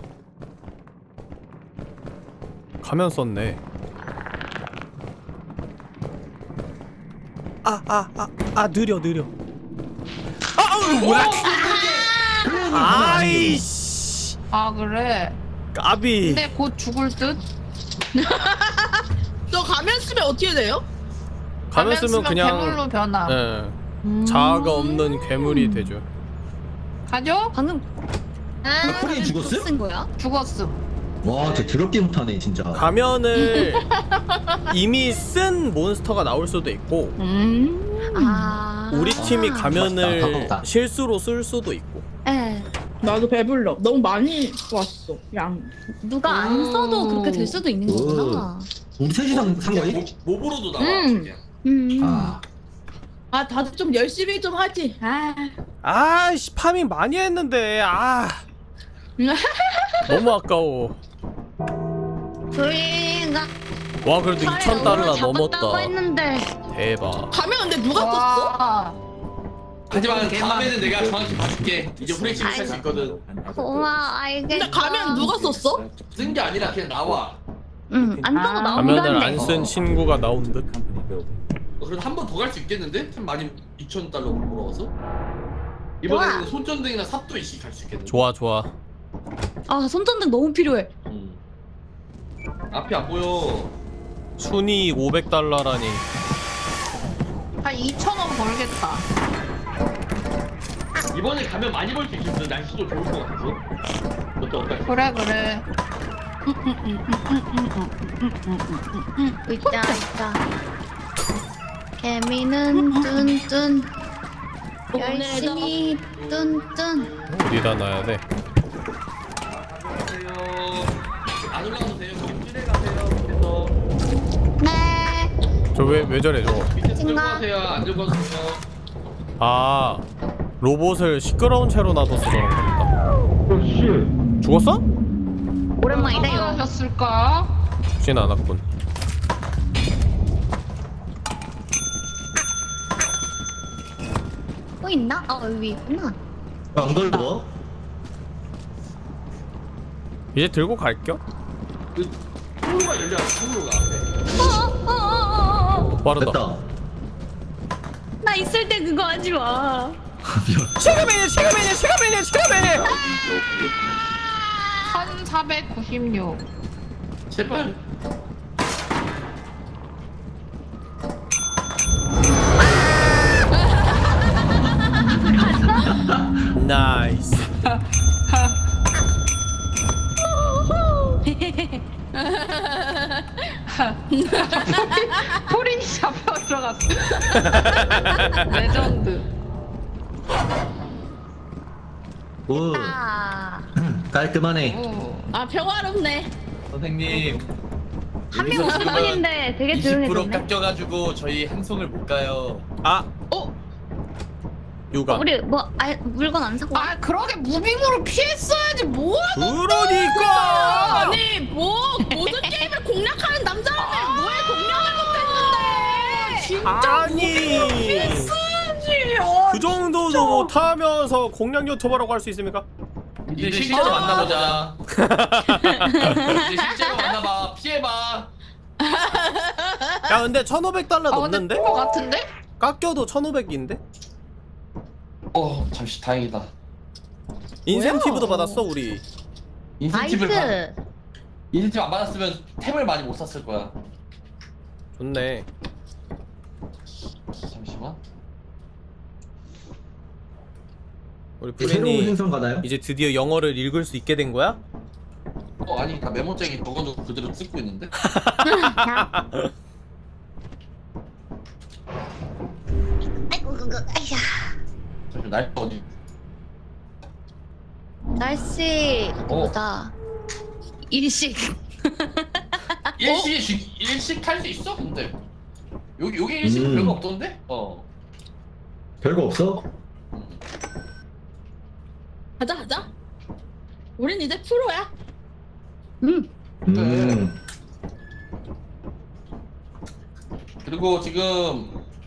가면 썼네. 느려. 뭐야? 아이씨. 아 그래. 까비. 근데 곧 죽을 듯. 너 가면 쓰면 어떻게 돼요? 가면 쓰면 그냥 괴물로 변함. 네. 자아가 없는 괴물이 되죠. 가죠? 방금 프레이 죽었어요? 쓴 거야? 죽었어. 와, 쟤 더럽게 못하네 진짜. 가면을 이미 쓴 몬스터가 나올 수도 있고 우리 팀이 가면을 맞다. 실수로 쓸 수도 있고. 예. 나도 배불러. 너무 많이 왔어. 양. 누가 안 써도 그렇게 될 수도 있는 거구나. 우리 셋이상 산 거니? 몹으로도 나와. 아 다들 좀 열심히 좀 하지. 아이씨 파밍 많이 했는데 너무 아까워. 저희가 와 그래도 2,000달러 넘었다. 했는데. 대박. 가면 근데 누가 썼어? 하지만 다음에는 내가 정확히 봐줄게. 이제 후레쉬를 살 수 있거든. 고마워 알겠어. 근데 가면 누가 썼어? 쓴 게 아니라 그냥 나와. 안 써도 나오긴 가면을 한데. 안 쓴 친구가 나온 듯. 그래도 한 번 더 갈 수 있겠는데? 참 많이 2,000달러 벌어와서. 이번에는 손전등이나 삽도 이씨 갈 수 있겠는데? 좋아. 아 손전등 너무 필요해. 앞이 안 보여. 순위 500달러라니. 한 2,000원 벌겠다. 이번에 가면 많이 벌 수 있겠어. 날씨도 좋을 것 같아서. 그것도 어떨까? 그래. 있다. 개미는 뚠뚠 열심히 뚠뚠. 어디다 놔야 돼? 가세요. 안 올라가도 돼요. 밑에 가세요. 밑에서. 네. 저 왜 저래 저거? 밑에서 들고 가세요. 안 들고 가세요. 아 로봇을 시끄러운 채로 놔둬서 저런 겁니다. 죽었어? 오랜만이다 이거. 하셨을까? 죽진 않았군. 또 있나? 여기 있구나. 안 걸려? 이제 들고 갈겨? 그 통로가 열려. 통로가 앞에. 빠르다. 됐다. 나 있을 때 그거 하지 마. 시그맨이 1496. 제발. 나이스. 포린이 잡혀 들어갔어. 레전드. 오, 깔끔하네. 아 평화롭네. 선생님. 한 명 50분인데 되게 조용해졌네. 깎여가지고 저희 행성을 못 가요. 유감. 우리 물건 안 사고. 그러게 무빙으로 피했어야지 뭐하는 그러니까. 아니 모든 게임을 공략하는 남자라면 뭐에 공략을 못했는데. 진짜 아니. 피했어야지. 그 정도도 못하면서 공략 유튜버라고 할 수 있습니까? 이제 실제로 만나보자. 이제 실제로 만나봐. 피해봐. 야 근데 1,500달러 넘는데? 것 같은데? 깎여도 1,500인데? 잠시 다행이다. 인센티브도 받았어 우리. 인센티브 나이스. 안 받았으면 템을 많이 못 샀을 거야. 좋네. 잠시만. 우리 새로운 프렌이 행성 가나요? 이제 드디어 영어를 읽을 수 있게 된 거야? 아니 나 메모장에 적어놓고 그대로 쓰고 있는데. 잠시 날 어디? 날씨 보자. 일식. 일식 할 수 있어? 근데 여기 일식은 별거 없던데? 별거 없어? 가자. 우린 이제 프로야. 그리고 지금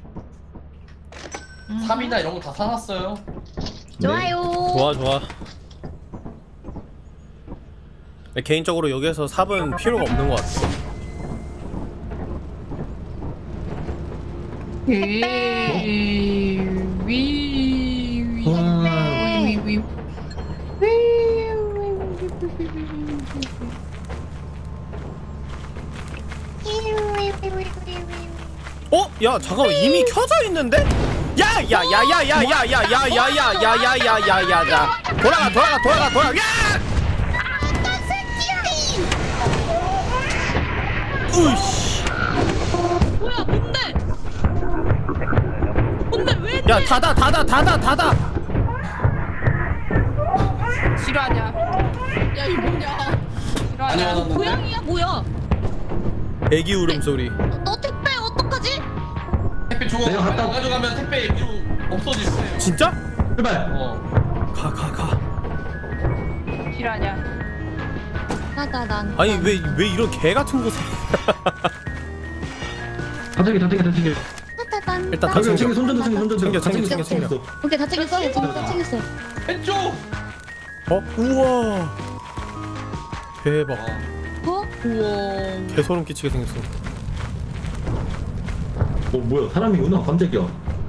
삽이나 이런 거 다 사놨어요. 좋아요. 좋아. 근데 개인적으로 여기에서 삽은 필요가 없는 것 같아. 어? 야 잠깐만 이미 켜져 있는데? 야야야야야야야야야야야야야야야야 돌아가 야! 으이씨 뭐야 뭔데 왜? 야 닫아 싫어하냐? 야 이거 뭐냐? 싫어하냐? 고양이야 뭐야? 애기 울음소리. 너 택배 어떡하지? 택배 주고 내가 갔다 가져가면 택배 위로 없어질 거예요. 진짜? 제발. 가. 싫어하냐? 난. 아니 왜 이런 개 같은 곳에? 다치게. 일단 다 챙겨. 손전도 챙겨. 오케이 다 챙겼어. 다 챙겼어. 왼쪽. 우와. 대박. 어? 우와. 개소름 끼치게 생겼어. 뭐야 사람이구나 깜짝이야.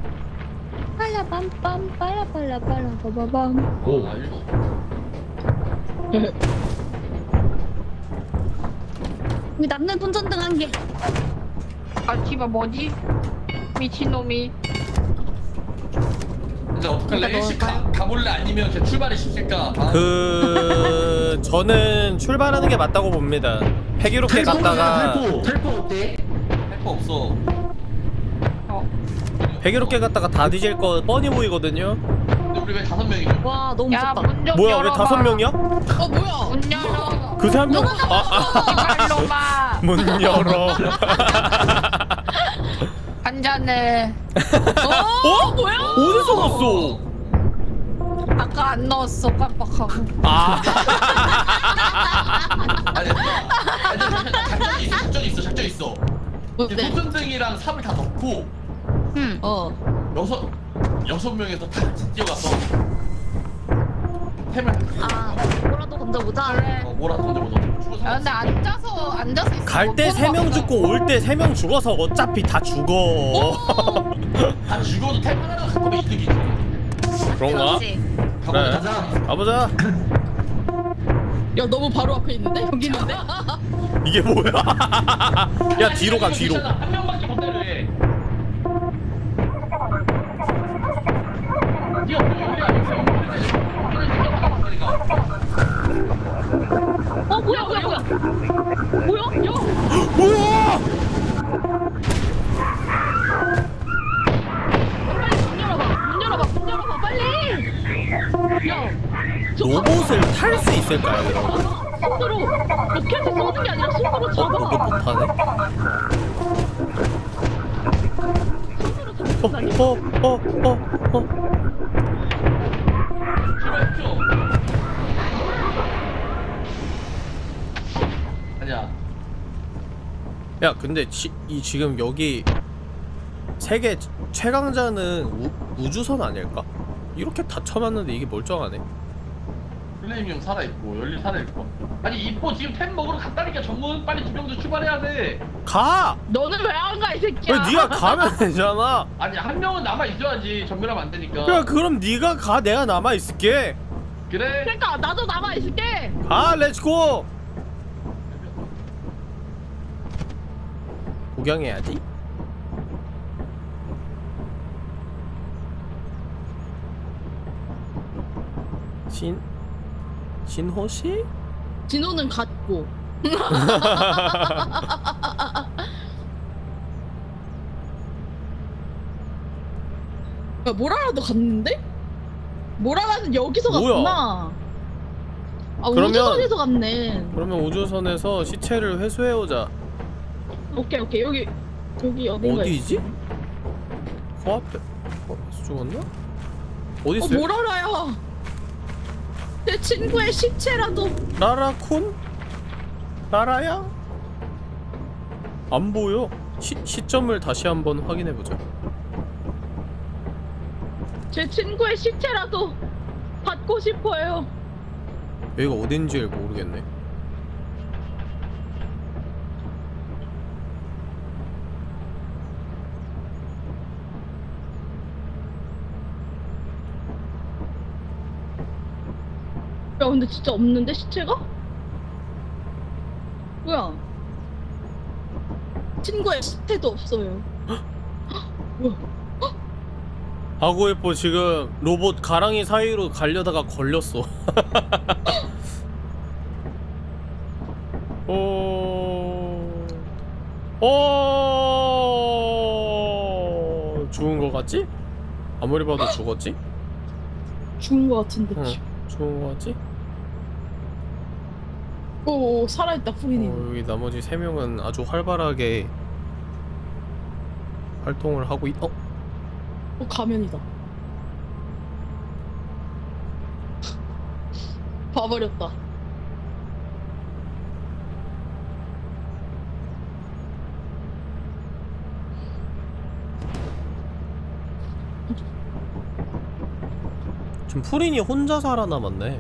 빨라밤빰 빨라밤. 오. 우리 남는 손전등 한 개. 티바 뭐지? 미친놈이. 이제 어떡할래? 일식 가볼래? 아니면 그냥 출발을 시킬까? 저는 출발하는 게 맞다고 봅니다. 폐기롭게 갔다가 텔포 어때? 헬퍼 없어. 폐기롭게 갔다가 다 뒤질 거 뻔히 보이거든요. 근데 우리 왜 5명이죠? 와 너무 야, 무섭다. 문 좀 뭐야 왜 열어봐. 5명이야? 뭐야? 문 열어. 그새 한 명? 이발로마. 문 열어. 한잔해. 뭐야? 어디서 났어? 아까 안 넣었어 깜빡하고. 아니, 작전 있어. 뭔데? 손전등이랑 삽을 다 넣고 여섯 명에서 다 같이 뛰어가서 템을 뭐라도 던져보자. 뭐라 던져보자. 야 근데 앉아서 있어. 갈 때 3명 죽고 올 때 3명 죽어서 어차피 다 죽어. 다 죽어도 템 하나가 갖고 오면 이득이지. 그런가? 그래. 가보자. 야 너무 바로 앞에 있는데? 여기 있는데? 이게 뭐야? 야 뒤로 가 뒤로. 한 명밖에 못 때려. 뭐야? 야! 우와! 문 열어봐 빨리! 야! 로봇을 탈 수 있을까요? 여러분? 손으로 로켓을 쏘는 게 아니라 손으로 잡아! 로봇 못하네? 아니야. 야 근데 지금 여기 세계 최강자는 우주선 아닐까? 이렇게 다 쳐놨는데 이게 멀쩡하네. 플레임용 살아있고 열리 살아있고. 아니 이뻐 지금 템 먹으러 갔다니까. 전문 빨리 2명도 출발해야 돼. 가! 너는 왜 안 가 이 새끼야? 왜 네가 가면 되잖아. 아니 한 명은 남아 있어야지. 전멸하면 안 되니까. 야 그럼 네가 가. 내가 남아 있을게. 그래? 그러니까 나도 남아 있을게. 가 렛츠고. 구경해야지. 진호씨? 진호는 갔고. 야, 모라라도 갔는데? 모라라는 여기서 뭐야? 갔구나. 아, 그러면- 우주선에서 갔네. 그러면 우주선에서 시체를 회수해오자. 오케이 여기 어딘가. 어디지? 코앞에 죽었나? 어디 있어. 있어요? 모라라야. 내 친구의 시체라도. 라라쿤? 라라야? 안 보여. 시점을 다시 한번 확인해보자. 제 친구의 시체라도 받고 싶어요. 여기가 어딘지를 모르겠네. 야 근데 진짜 없는데 시체가? 뭐야? 친구의 시체도 없어요. 뭐야? 아고에뽀 지금 로봇 가랑이 사이로 가려다가 걸렸어. 죽은 거 같지? 아무리 봐도 죽었지? 죽은 거 같은데. 응, 죽은 거 같지? 오 살아있다 프리님. 여기 나머지 3명은 아주 활발하게 활동을 하고 있... 가면이다. 봐버렸다. 지금 프린이 혼자 살아남았네.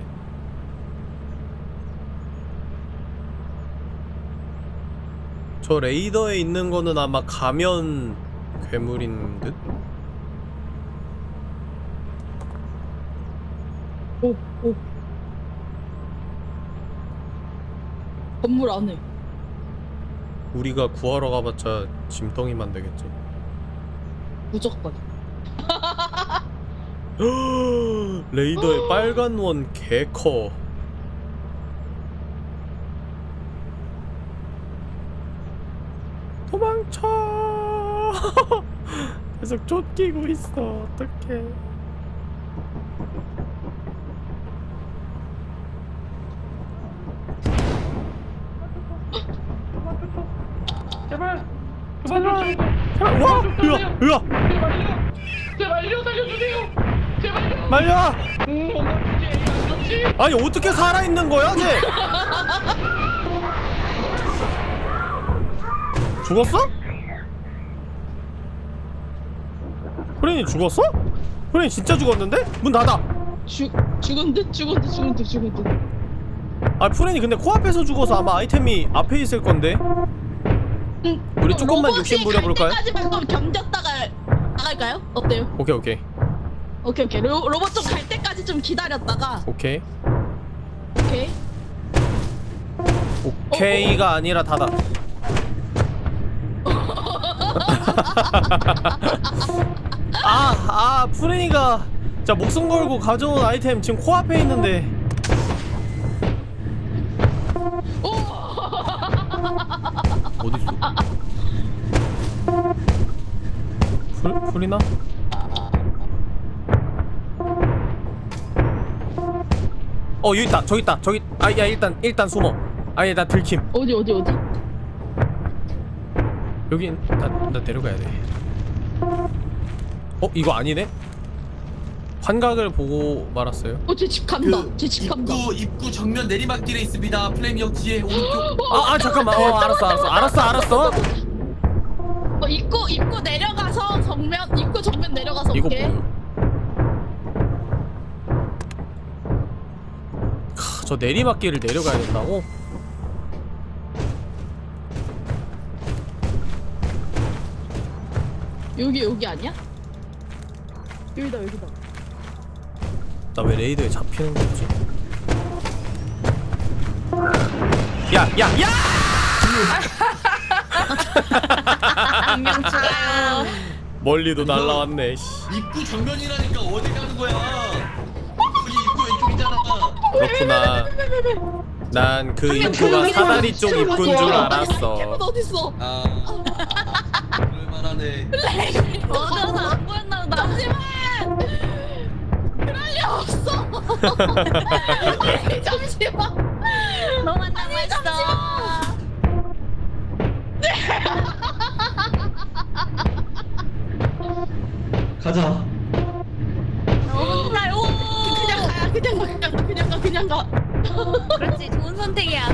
저 레이더에 있는 거는 아마 가면 괴물인 듯? 오. 건물 안에. 우리가 구하러 가봤자 짐덩이만 되겠지. 무조건. 레이더에 빨간 원 개커. 도망쳐. 계속 쫓기고 있어. 어떡해. 제발 와! 으아! 제발요 살려주세요. 제발요. 말려! 아니 어떻게 살아있는 거야 쟤? 죽었어? 프린이 죽었어? 프린이 진짜 죽었는데? 문 닫아! 죽은 듯. 아 프린이 근데 코앞에서 죽어서 아마 아이템이 앞에 있을 건데. 우리 조금만 욕심 부려볼까요? 로봇이 갈 때까지만 좀 견뎠다가 나갈까요? 어때요? 오케이. 로봇 좀 갈 때까지 좀 기다렸다가. 오케이가 아니라 닫아. 프린이가 자 목숨 걸고 가져온 아이템 지금 코앞에 있는데. 어딨어? 프리나? 여기 있다. 저기 있다. 저기. 야 일단 숨어. 아니 나 들킴. 어디? 여기 나 데려가야 돼. 이거 아니네? 환각을 보고 말았어요. 제 집 간다. 제 집 간다. 입구 정면 내리막길에 있습니다. 플레임역 뒤에 오른쪽. 잠깐만. 알았어. 입구 내려가서 입구 정면 내려가서 이거 올게. 뭐야? 저 내리막길을 내려가야 된다고? 여기 아니야? 여기다. 나 왜 레이더에 잡히는 거지? 야! 안녕 추가요. 멀리도 날라왔네. 입구 정면이라니까 어디 가는 거야? 여기 입구 왼쪽이잖아. 그렇구나. 난 그 입구가 사다리 쪽 입구인 줄 알았어. 어딨어? 그럴만하네. 어디서 안 보였나 보다. 잠시만. 잠시만. 너만 남아있어. 가자. 혼나요. 그냥 가. 그렇지, 좋은 선택이야.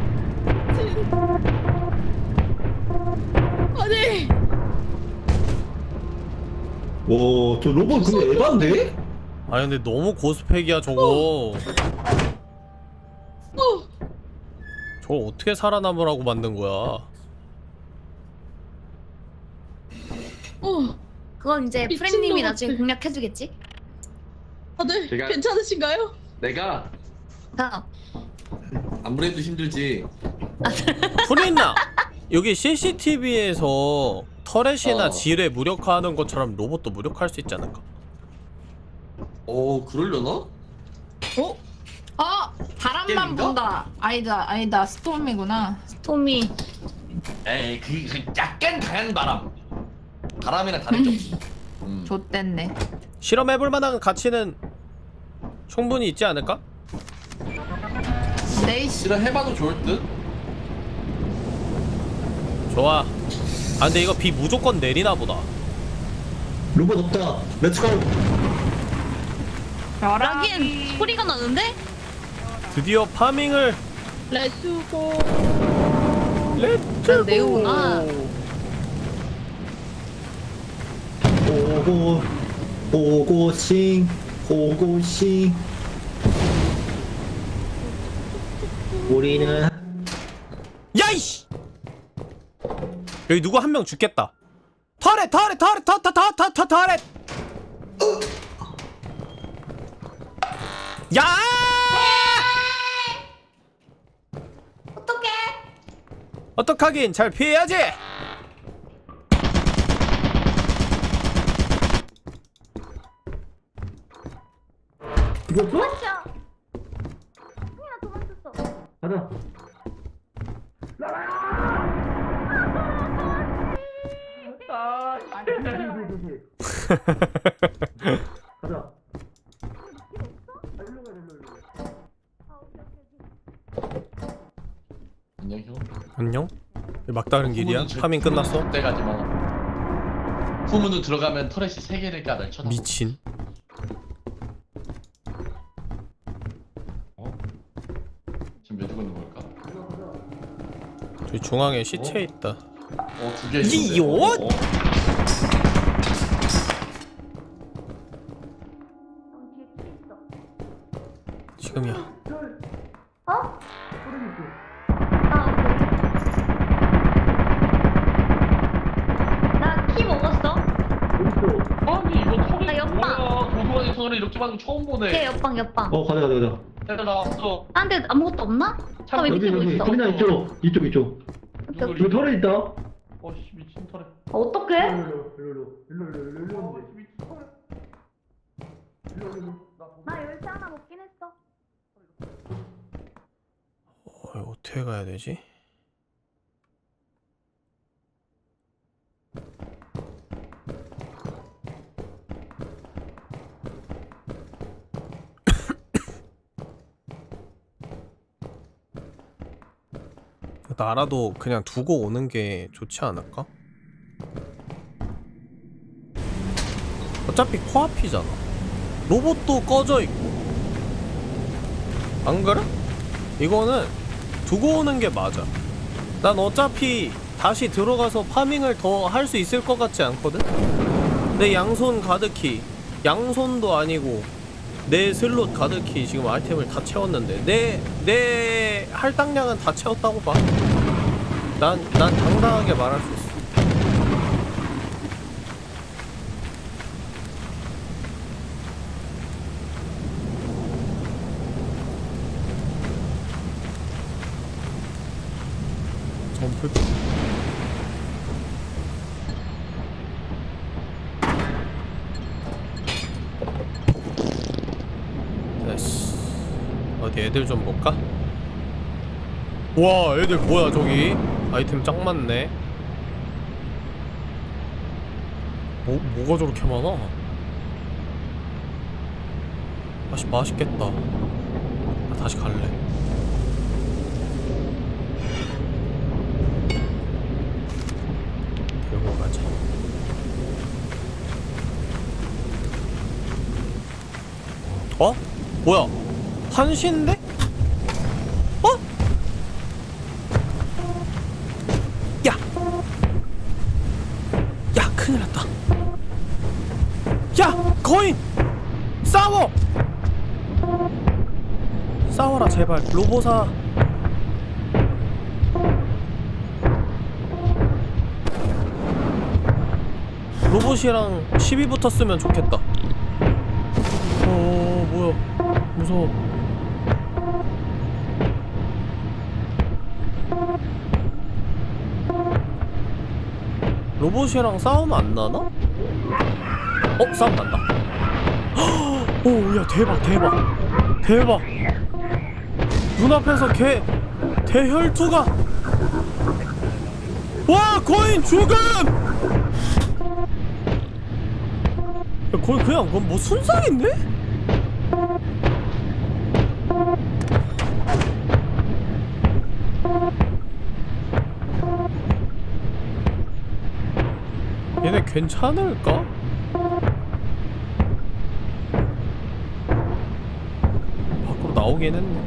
아니. 오, 저 로봇 근데 에반데? 아니 근데 너무 고스펙이야 저거. 저걸 어떻게 살아남으라고 만든 거야? 그건 이제 미친 프렌님이 놈들. 나중에 공략해주겠지? 다들 제가- 괜찮으신가요? 내가 아무래도 힘들지. 프린나 여기 CCTV에서 터렛이나 어. 지뢰 무력화하는 것처럼 로봇도 무력화할 수 있지 않을까? 그러려나? 바람만 게임인가? 분다. 아니다 스톰이구나. 스톰이. 에이 그 약간 강한 바람. 바람이랑 다른 점. 좆됐네. 실험해볼 만한 가치는 충분히 있지 않을까? 네이씨. 이런 해봐도 좋을 듯. 좋아. 아 근데 이거 비 무조건 내리나 보다. 로봇 없다. 렛츠고. 여긴 소리가 나는데? 드디어 파밍을 렛츠고. 렛츠고. 네오구나. 호고싱. 우리는 야이씨! 여기 누구 한 명 죽겠다. 터렛! 야! 어떡해? 어떡하긴 잘 피해야지. 이거 또? 맞아. 그냥 도망쳤어. 가자. 가자. 안녕 형. 안녕? 막다른 길이야? 파밍 끝났어? 때가지만 후문으로 들어가면 터렛이 3개를 까날 쳐다. 미친. 지금 왜 두고 있는 걸까? 저기 중앙에 시체 있다. 2개 있는데. 이요? 지금이야. 어? 나 키 먹었어? 아니 이거 나 터렛 옆방. 뭐야? 도서관에서는 이렇게 많은 거 처음 보네. 걔 옆방. 가자. 내가 나왔어. 아 근데 아무것도 없나? 왜 여기 밑에 뭐 있어? 소리나 이쪽. 이쪽. 여기 털에 있다. 어씨 미친 터렛. 어떡해? 나 열쇠 하나 먹긴 했어. 이거 어떻게 가야 되지? 나라도 그냥 두고 오는 게 좋지 않을까? 어차피 코앞이잖아. 로봇도 꺼져 있고. 안 그래? 이거는 두고 오는 게 맞아. 난 어차피 다시 들어가서 파밍을 더 할 수 있을 것 같지 않거든? 내 양손 가득히, 양손도 아니고 내 슬롯 가득히 지금 아이템을 다 채웠는데 내 할당량은 다 채웠다고 봐. 난 당당하게 말할 수 있어. 점프. 됐어. 어디 애들 좀 볼까? 와, 애들 뭐야 저기? 아이템 짱 많네. 뭐가 저렇게 많아? 맛있겠다. 나 다시 갈래. 들고 가자. 어? 뭐야? 한시인데? 어? 야! 야, 큰일 났다. 야! 거인! 싸워! 싸워라 제발. 로보사. 로봇이랑 12 붙었으면 좋겠다. 뭐야. 무서워. 로봇이랑 싸우면 안 나나? 싸움 난다. 오, 야, 대박. 눈앞에서 대혈투가. 와, 거인 죽음! 야, 거의 그냥 뭐 순삭인데? 얘네 괜찮을까? 밖으로 나오긴 했네.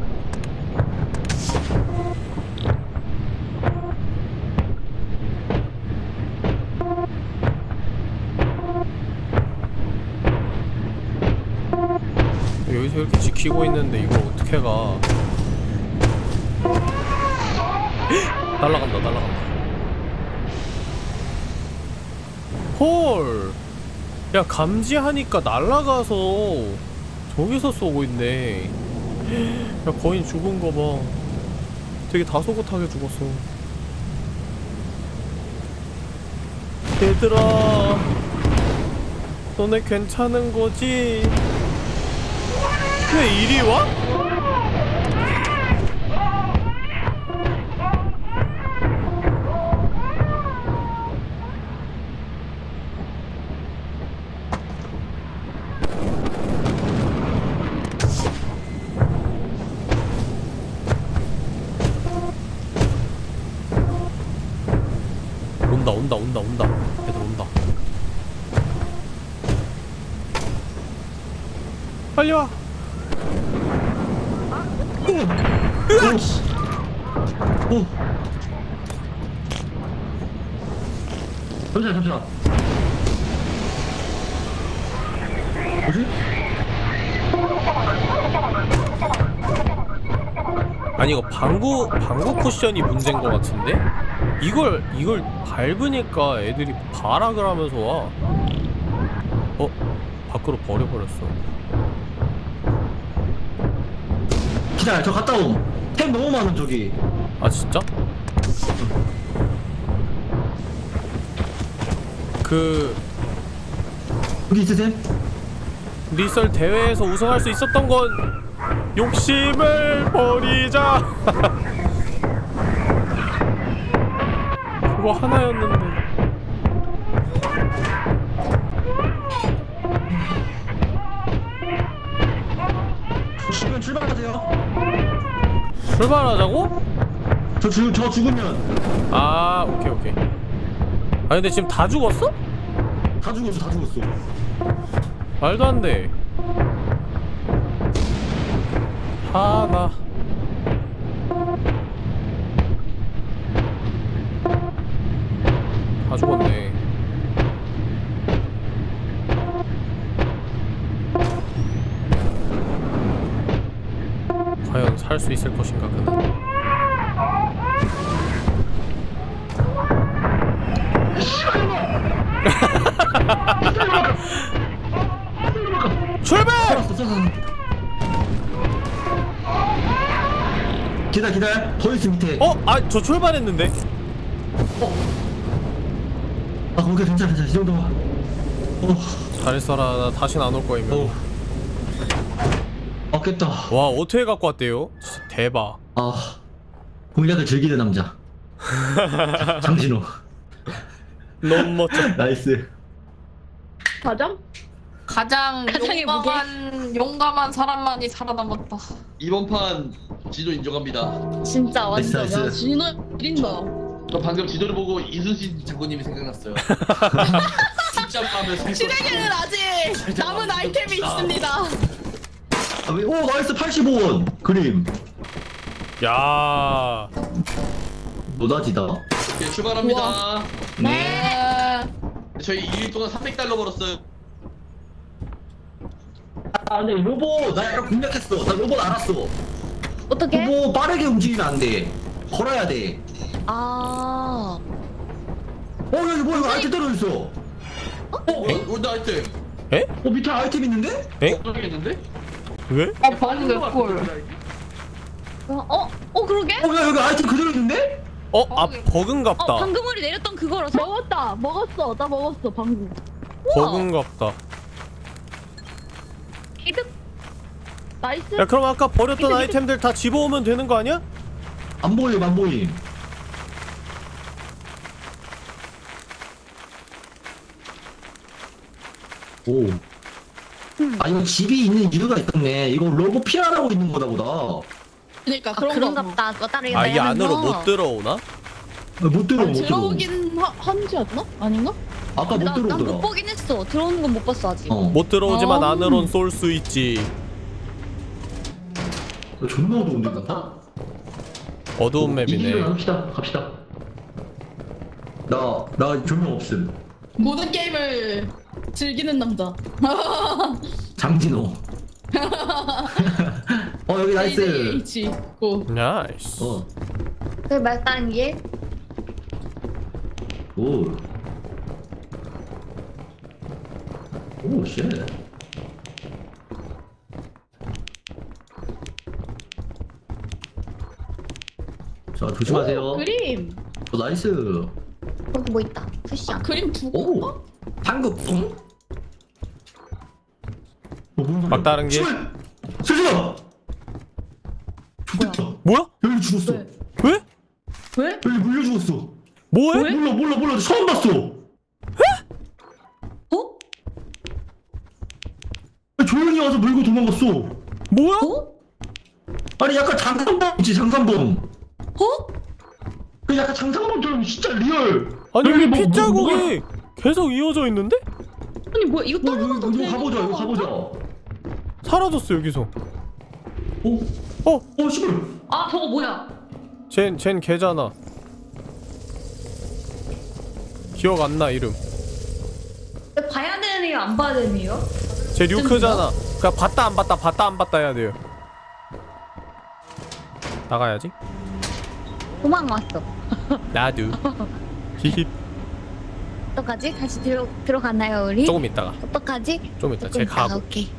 여기서 이렇게 지키고 있는데 이걸 어떻게 가? 날라간다. 헐! 야, 감지하니까 날라가서 저기서 쏘고 있네. 야, 거인 죽은 거 봐. 되게 다소곳하게 죽었어. 얘들아, 너네 괜찮은 거지? 왜 이리 와? 온다. 애들 온다. 빨리 와. 오. 잠시만. 뭐지? 아니, 이거 방구 쿠션이 문제인 것 같은데? 이걸 밟으니까 애들이 발악을 하면서 와. 밖으로 버려버렸어. 기다려, 저 갔다 옴. 템 너무 많은 저기. 아, 진짜? 여기 있으셈? 리썰 대회에서 우승할 수 있었던 건 욕심을 버리자. 그거 하나였는데. 죽으면 출발하세요. 출발하자고? 저 죽으면. 아, 오케이. 아, 근데 지금 다 죽었어? 다 죽었어. 말도 안 돼. 하나. 다 죽었네. 과연 살 수 있을 것인가, 그는. 출발! 기다려. 더 있어 밑에. 저 출발했는데. 오케이, 괜찮아. 이 정도만. 잘했어라. 나 다신 안 올 거이면. 깼다. 와, 어떻게 갖고 왔대요? 진짜 대박. 공략을 즐기는 남자. 장진호. 너무 멋져. 나이스. 가자. 가장 가장의 용감한 사람만이 살아남았다. 이번 판 지도 인정합니다. 진짜 완전. 나이스, 나이스. 진호 이린다. 저 방금 지도를 보고 이순신 장군님이 생각났어요. 숫자 까면 실에게는 아직 남은 아이템이 있습니다. 오 나이스 85원 그림. 야. 노다지다. 네, 출발합니다. 네. 저희 2일 동안 300달러 벌었어요. 아 근데 로봇 나 약간 공략했어. 나 로봇 알았어. 어떻게? 로봇 빠르게 움직이면 안 돼. 걸어야 돼. 아. 여기 뭐 이거 아이템 떨어졌어. 올드 아이템. 밑에 아이템 있는데? 떨어졌는데? 왜? 아 반응 꿀. 그러게? 야 여기 아이템 그대로 있는데? 아 버그인갑다. 방금 우리 내렸던 그거라서. 먹었어. 나 먹었어 방금. 버그인갑다. 이득. 나이스. 야 그럼 아까 버렸던 아이템들 다 집어오면 되는 거 아니야? 안 보임 안 보임. 오. 아 이거 집이 있는 이유가 있겠네. 이거 로봇 피하라고 있는 거다 보다. 그러니까 그런갑다. 그거 따르게. 아 이 안으로 못 들어오나? 못 들어 못 들어. 들어오긴 한지 않나? 아닌가? 아까 못 난못 들어오더라. 보긴 했어. 들어오는 건 못 봤어 아직. 못 들어오지만 안으론 쏠 수 있지. 존나 어두운데 뭔가? 어두운 맵이네. 갑시다. 나 조명 없음. 모든 게임을 즐기는 남자. 장진호. 여기 나이스. H 고. 나이스. 그 말단 게. 오, 쉣. 자, 조심하세요. 그림. 나이스. 거기 뭐 있다. 쿠션. 그림 두 오, 거? 한국풍. 막다른 게. 세진아. 죽겠다. 뭐야? 여기 죽었어. 왜? 왜? 여기 물려 죽었어. 뭐해? 몰라. 처음 봤어. 조용히 와서 물고 도망갔어. 뭐야? 아니 약간 장산범이지 장산범. 그 약간 장산범처럼 진짜 리얼. 아니 여기 여기 뭐, 핏자국이 계속 이어져 있는데? 아니 뭐야 이거 떨어져도 돼? 이거 가보자. 사라졌어 여기서. 씨발. 아 저거 뭐야? 쟨 걔잖아. 기억 안 나 이름. 봐야 되는 애요 안 봐야 되는 애요? 쟤 류크잖아. 그냥 봤다 안 봤다 해야 돼요. 나가야지. 도망왔어. 나도. 히히. 어떡하지? 다시 들어가나요 우리? 조금 있다가. 어떡하지? 좀 이따 쟤 가고. 오케이.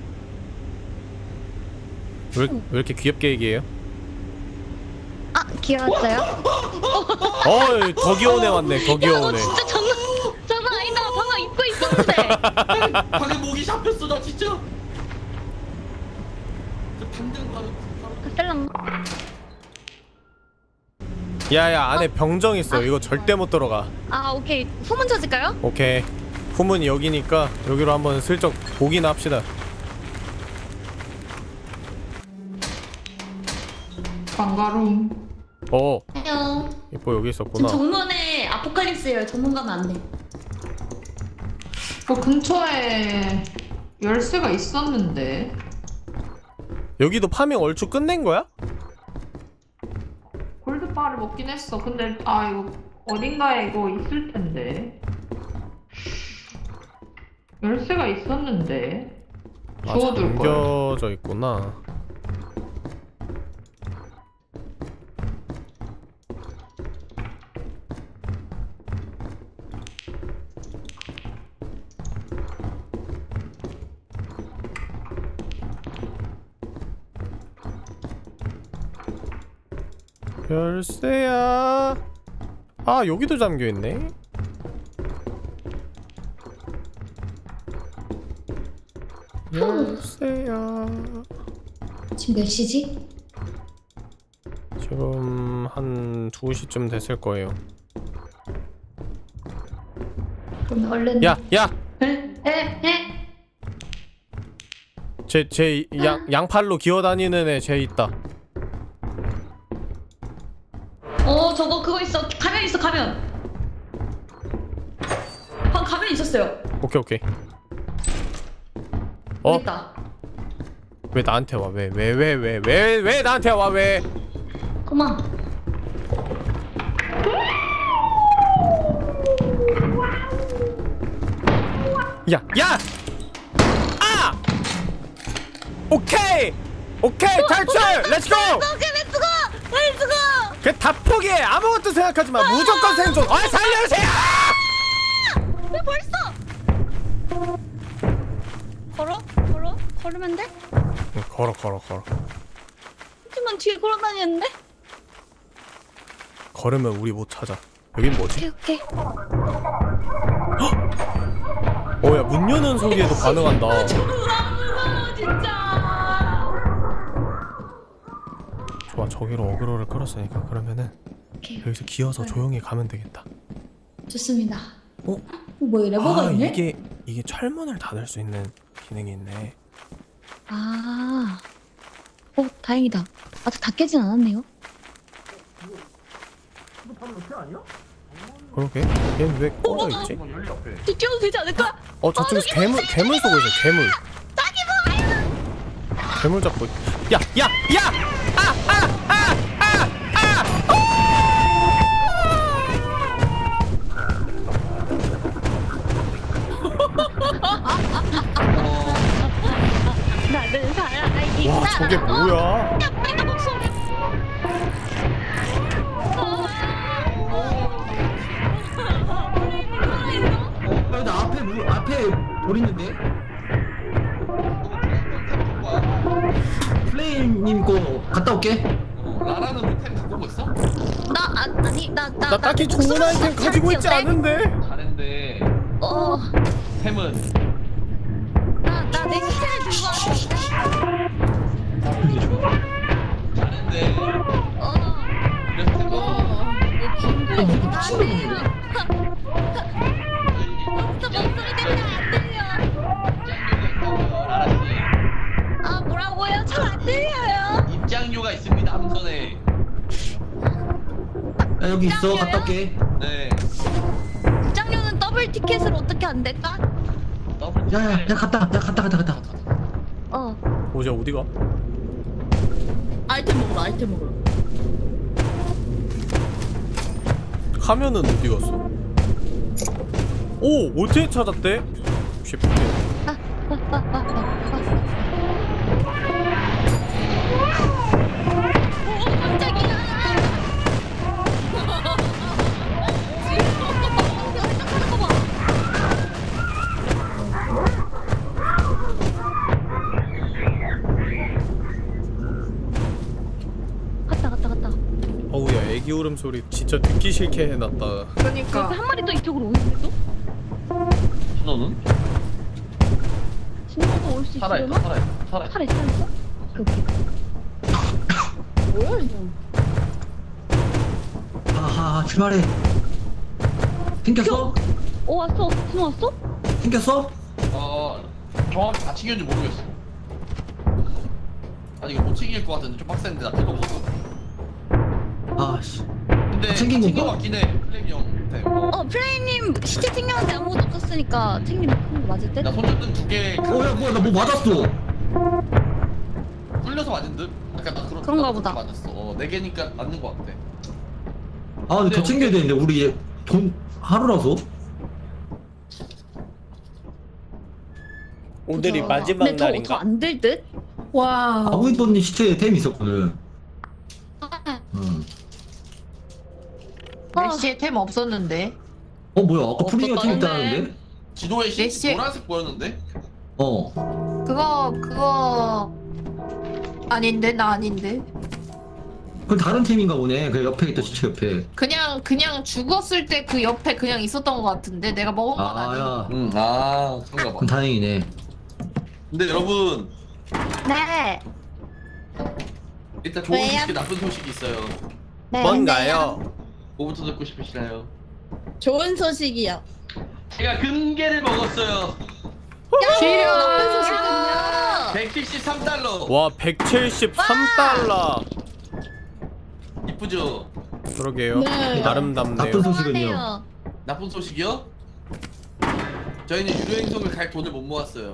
왜 이렇게 귀엽게 얘기해요? 아 귀여웠어요? 어이 더 귀여운 애 왔네. 더 귀여운 애. 진짜 장난 아니다. 방금 입고 있었는데. 방금 목이 잡혔어 나 진짜. 당장 바로. 셀랑. 야야 안에 병정 있어. 이거 절대 못 들어가. 아 오케이. 후문 찾을까요? 오케이. 후문이 여기니까 여기로 한번 슬쩍 보기나 합시다. 방가룸. 안녕. 이뻐 여기 있었구나. 정문에 아포칼립스예요. 정문 가면 안 돼. 그 근처에 열쇠가 있었는데. 여기도 파밍 얼추 끝낸 거야? 골드바를 먹긴 했어. 근데 이거 어딘가에 이거 있을 텐데. 열쇠가 있었는데. 주워둘 걸. 잠겨져 있구나. 열쇠야. 아 여기도 잠겨있네. 열쇠야. 지금 몇 시지? 지금 한 2시쯤 됐을 거예요. 그럼 얼른. 야! 에? 제 양팔로 기어다니는 애 쟤 있다. 저거 그거 있어. 가면 있어 가면. 방금 가면 있었어요. 오케이. 됐다. 왜 나한테 와? 왜 나한테 와? 왜? 그만. 야! 아! 오케이 탈출! 렛츠고! 다 포기해! 아무것도 생각하지 마! 무조건 생존! 살려주세요! 왜 벌써? 걸으면 돼? 응, 걸어. 하지만 뒤에 걸어다니는데? 걸으면 우리 못 찾아. 여긴 뭐지? 오케이. 야, 문 여는 소리에도 반응한다. 진짜. 좋아, 저기로 어그로를 끌었으니까 그러면은 오케이. 여기서 기어서 조용히 가면 되겠다. 좋습니다. 뭐야 레버가 있네? 이게 철문을 닫을 수 있는 기능이 있네. 다행이다. 아직 다 깨진 않았네요. 그러게? 얘는 왜 꺼져 있지? 뛰어도 되지 않을까? 저쪽에서 괴물 쏘고 있어. 괴물 잡고 있... 야! 나는 살아있다. 와, 저게 뭐야? 나 앞에 돌 있는데? 플레임님 거 갔다 올게. 라라는 템 갖고 오고 있어? 나 딱히 좋은 아이템 가지고 있지 않은데? 잘했는데 템은 나내 시체를 들고 왔는데. 잘했는데 그래서 목소리 때문에 안 들려. 라라씨 뭐라고요? 잘 안 들려요. 입장료가 있습니다 함선에. 여기 있어. 갔다 올게. 네 입장료는 더블 티켓으로 어떻게 안 될까? 야, 갔다. 오자, 어디가? 아이템 먹으러. 가면은 어디 갔어? 오! 어떻게 찾았대? 쉽게. 갔다. 어우야, 애기 울음소리 진짜 듣기 싫게 해놨다. 그러니까 한 마리 또 이쪽으로 오는데 또? 신호는? 신호도 올 수 있으려나? 살아있어? 오케이. 뭐야 이거? 출발해. 생겼어? 왔어. 신호 왔어? 생겼어? 정확히 다 챙겼는지 모르겠어. 아니 이거 못 챙길 것 같은데 좀 빡센데 나 필요 없어. 씨. 근데 챙긴 챙긴 것 건가? 같긴 해. 플레임 형 템. 플레이님 시체 챙겼는데 아무것도 없었으니까 챙기는 거 맞을 듯? 나 손전등 2개 야, 뭐야, 나 뭐 맞았어. 뚫려서 맞은 듯? 약간 나 그런가 보다. 맞았어. 4개니까 맞는 것 같아. 근데 더 챙겨야 되는데 우리 얘 돈 하루라서. 오늘이 마지막 근데 날인가? 더 안 될 듯? 와. 아구이돈님 시체에 템이 있었거든. 메시에 템 없었는데. 뭐야, 아까 프리가 템 있다는데? 지도에 메시- 노란색 보였는데? 그거 아닌데 나 아닌데. 그건 다른 팀인가 보네. 그 옆에 있던 시체 옆에. 그냥 죽었을 때 그 옆에 그냥 있었던 것 같은데 내가 먹은 건 아니야. 야. 그런가 봐. 그럼 다행이네. 근데 여러분 네. 일단 좋은 왜요? 소식이 나쁜 소식이 있어요. 네. 뭔가요? 뭐부터 듣고 싶으시나요? 좋은 소식이야. 제가 금괴를 먹었어요. 시려. 나쁜 소식은요. 173달러. 와 173달러. 이쁘죠? 그러게요. 네. 아름답네요. 나쁜 소식은요. 좋아하네요. 나쁜 소식이요? 저희는 유료행성을 갈 돈을 못 모았어요.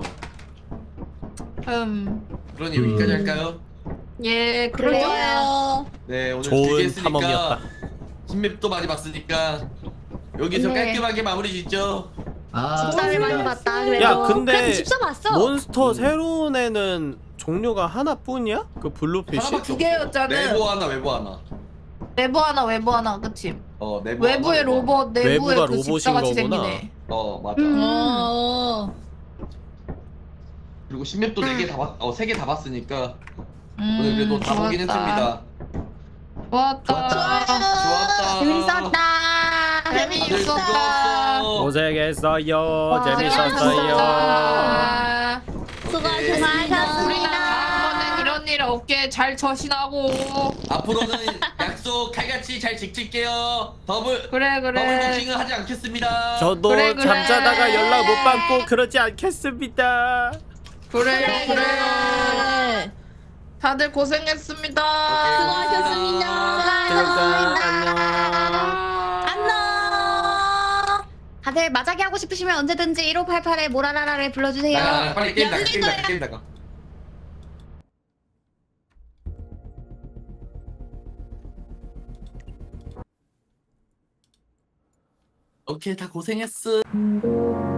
그러니 여기까지 할까요? 예, 그래요. 그래요. 네, 오늘 좋은 길게 했으니까 탐험이었다. 신맵도 많이 봤으니까 여기서 네. 깔끔하게 마무리 짓죠. 아, 집사를 많이 봤다. 그래도. 야, 근데 그래도 집사 봤어. 몬스터 새로운 애는 종류가 하나뿐이야? 그 블루피쉬? 하나밖에 두 개였잖아. 내부 하나, 외부 하나. 내부 하나, 외부 하나, 그치? 내부 외부의 하나, 외부 하나. 로봇, 내부의 외부가 그 로봇인 집사같이 거구나. 생기네. 맞아. 그리고 신맵도 4개 다 봤, 3개 다 봤으니까 오늘 그래도 다 보긴 했습니다. 좋았다. 좋았다. 재밌었다. 다들 재밌었다. 즐거웠어. 고생했어요. 재밌었어요. 수고하셨습니다. 우리가 다음번엔 이런 일 없게 잘 처신하고. 앞으로는 약속 칼같이 잘 지킬게요. 더블 그래. 부킹은 하지 않겠습니다. 저도 그래. 잠자다가 연락 못 받고 그러지 않겠습니다. 그래요. 다들 고생했습니다. 수고하셨습니다. 안녕. 다들 마자기 하고 싶으시면 언제든지 1588에 모라라라를 불러주세요. 빨리 게임 나가. 오케이, 다 고생했어.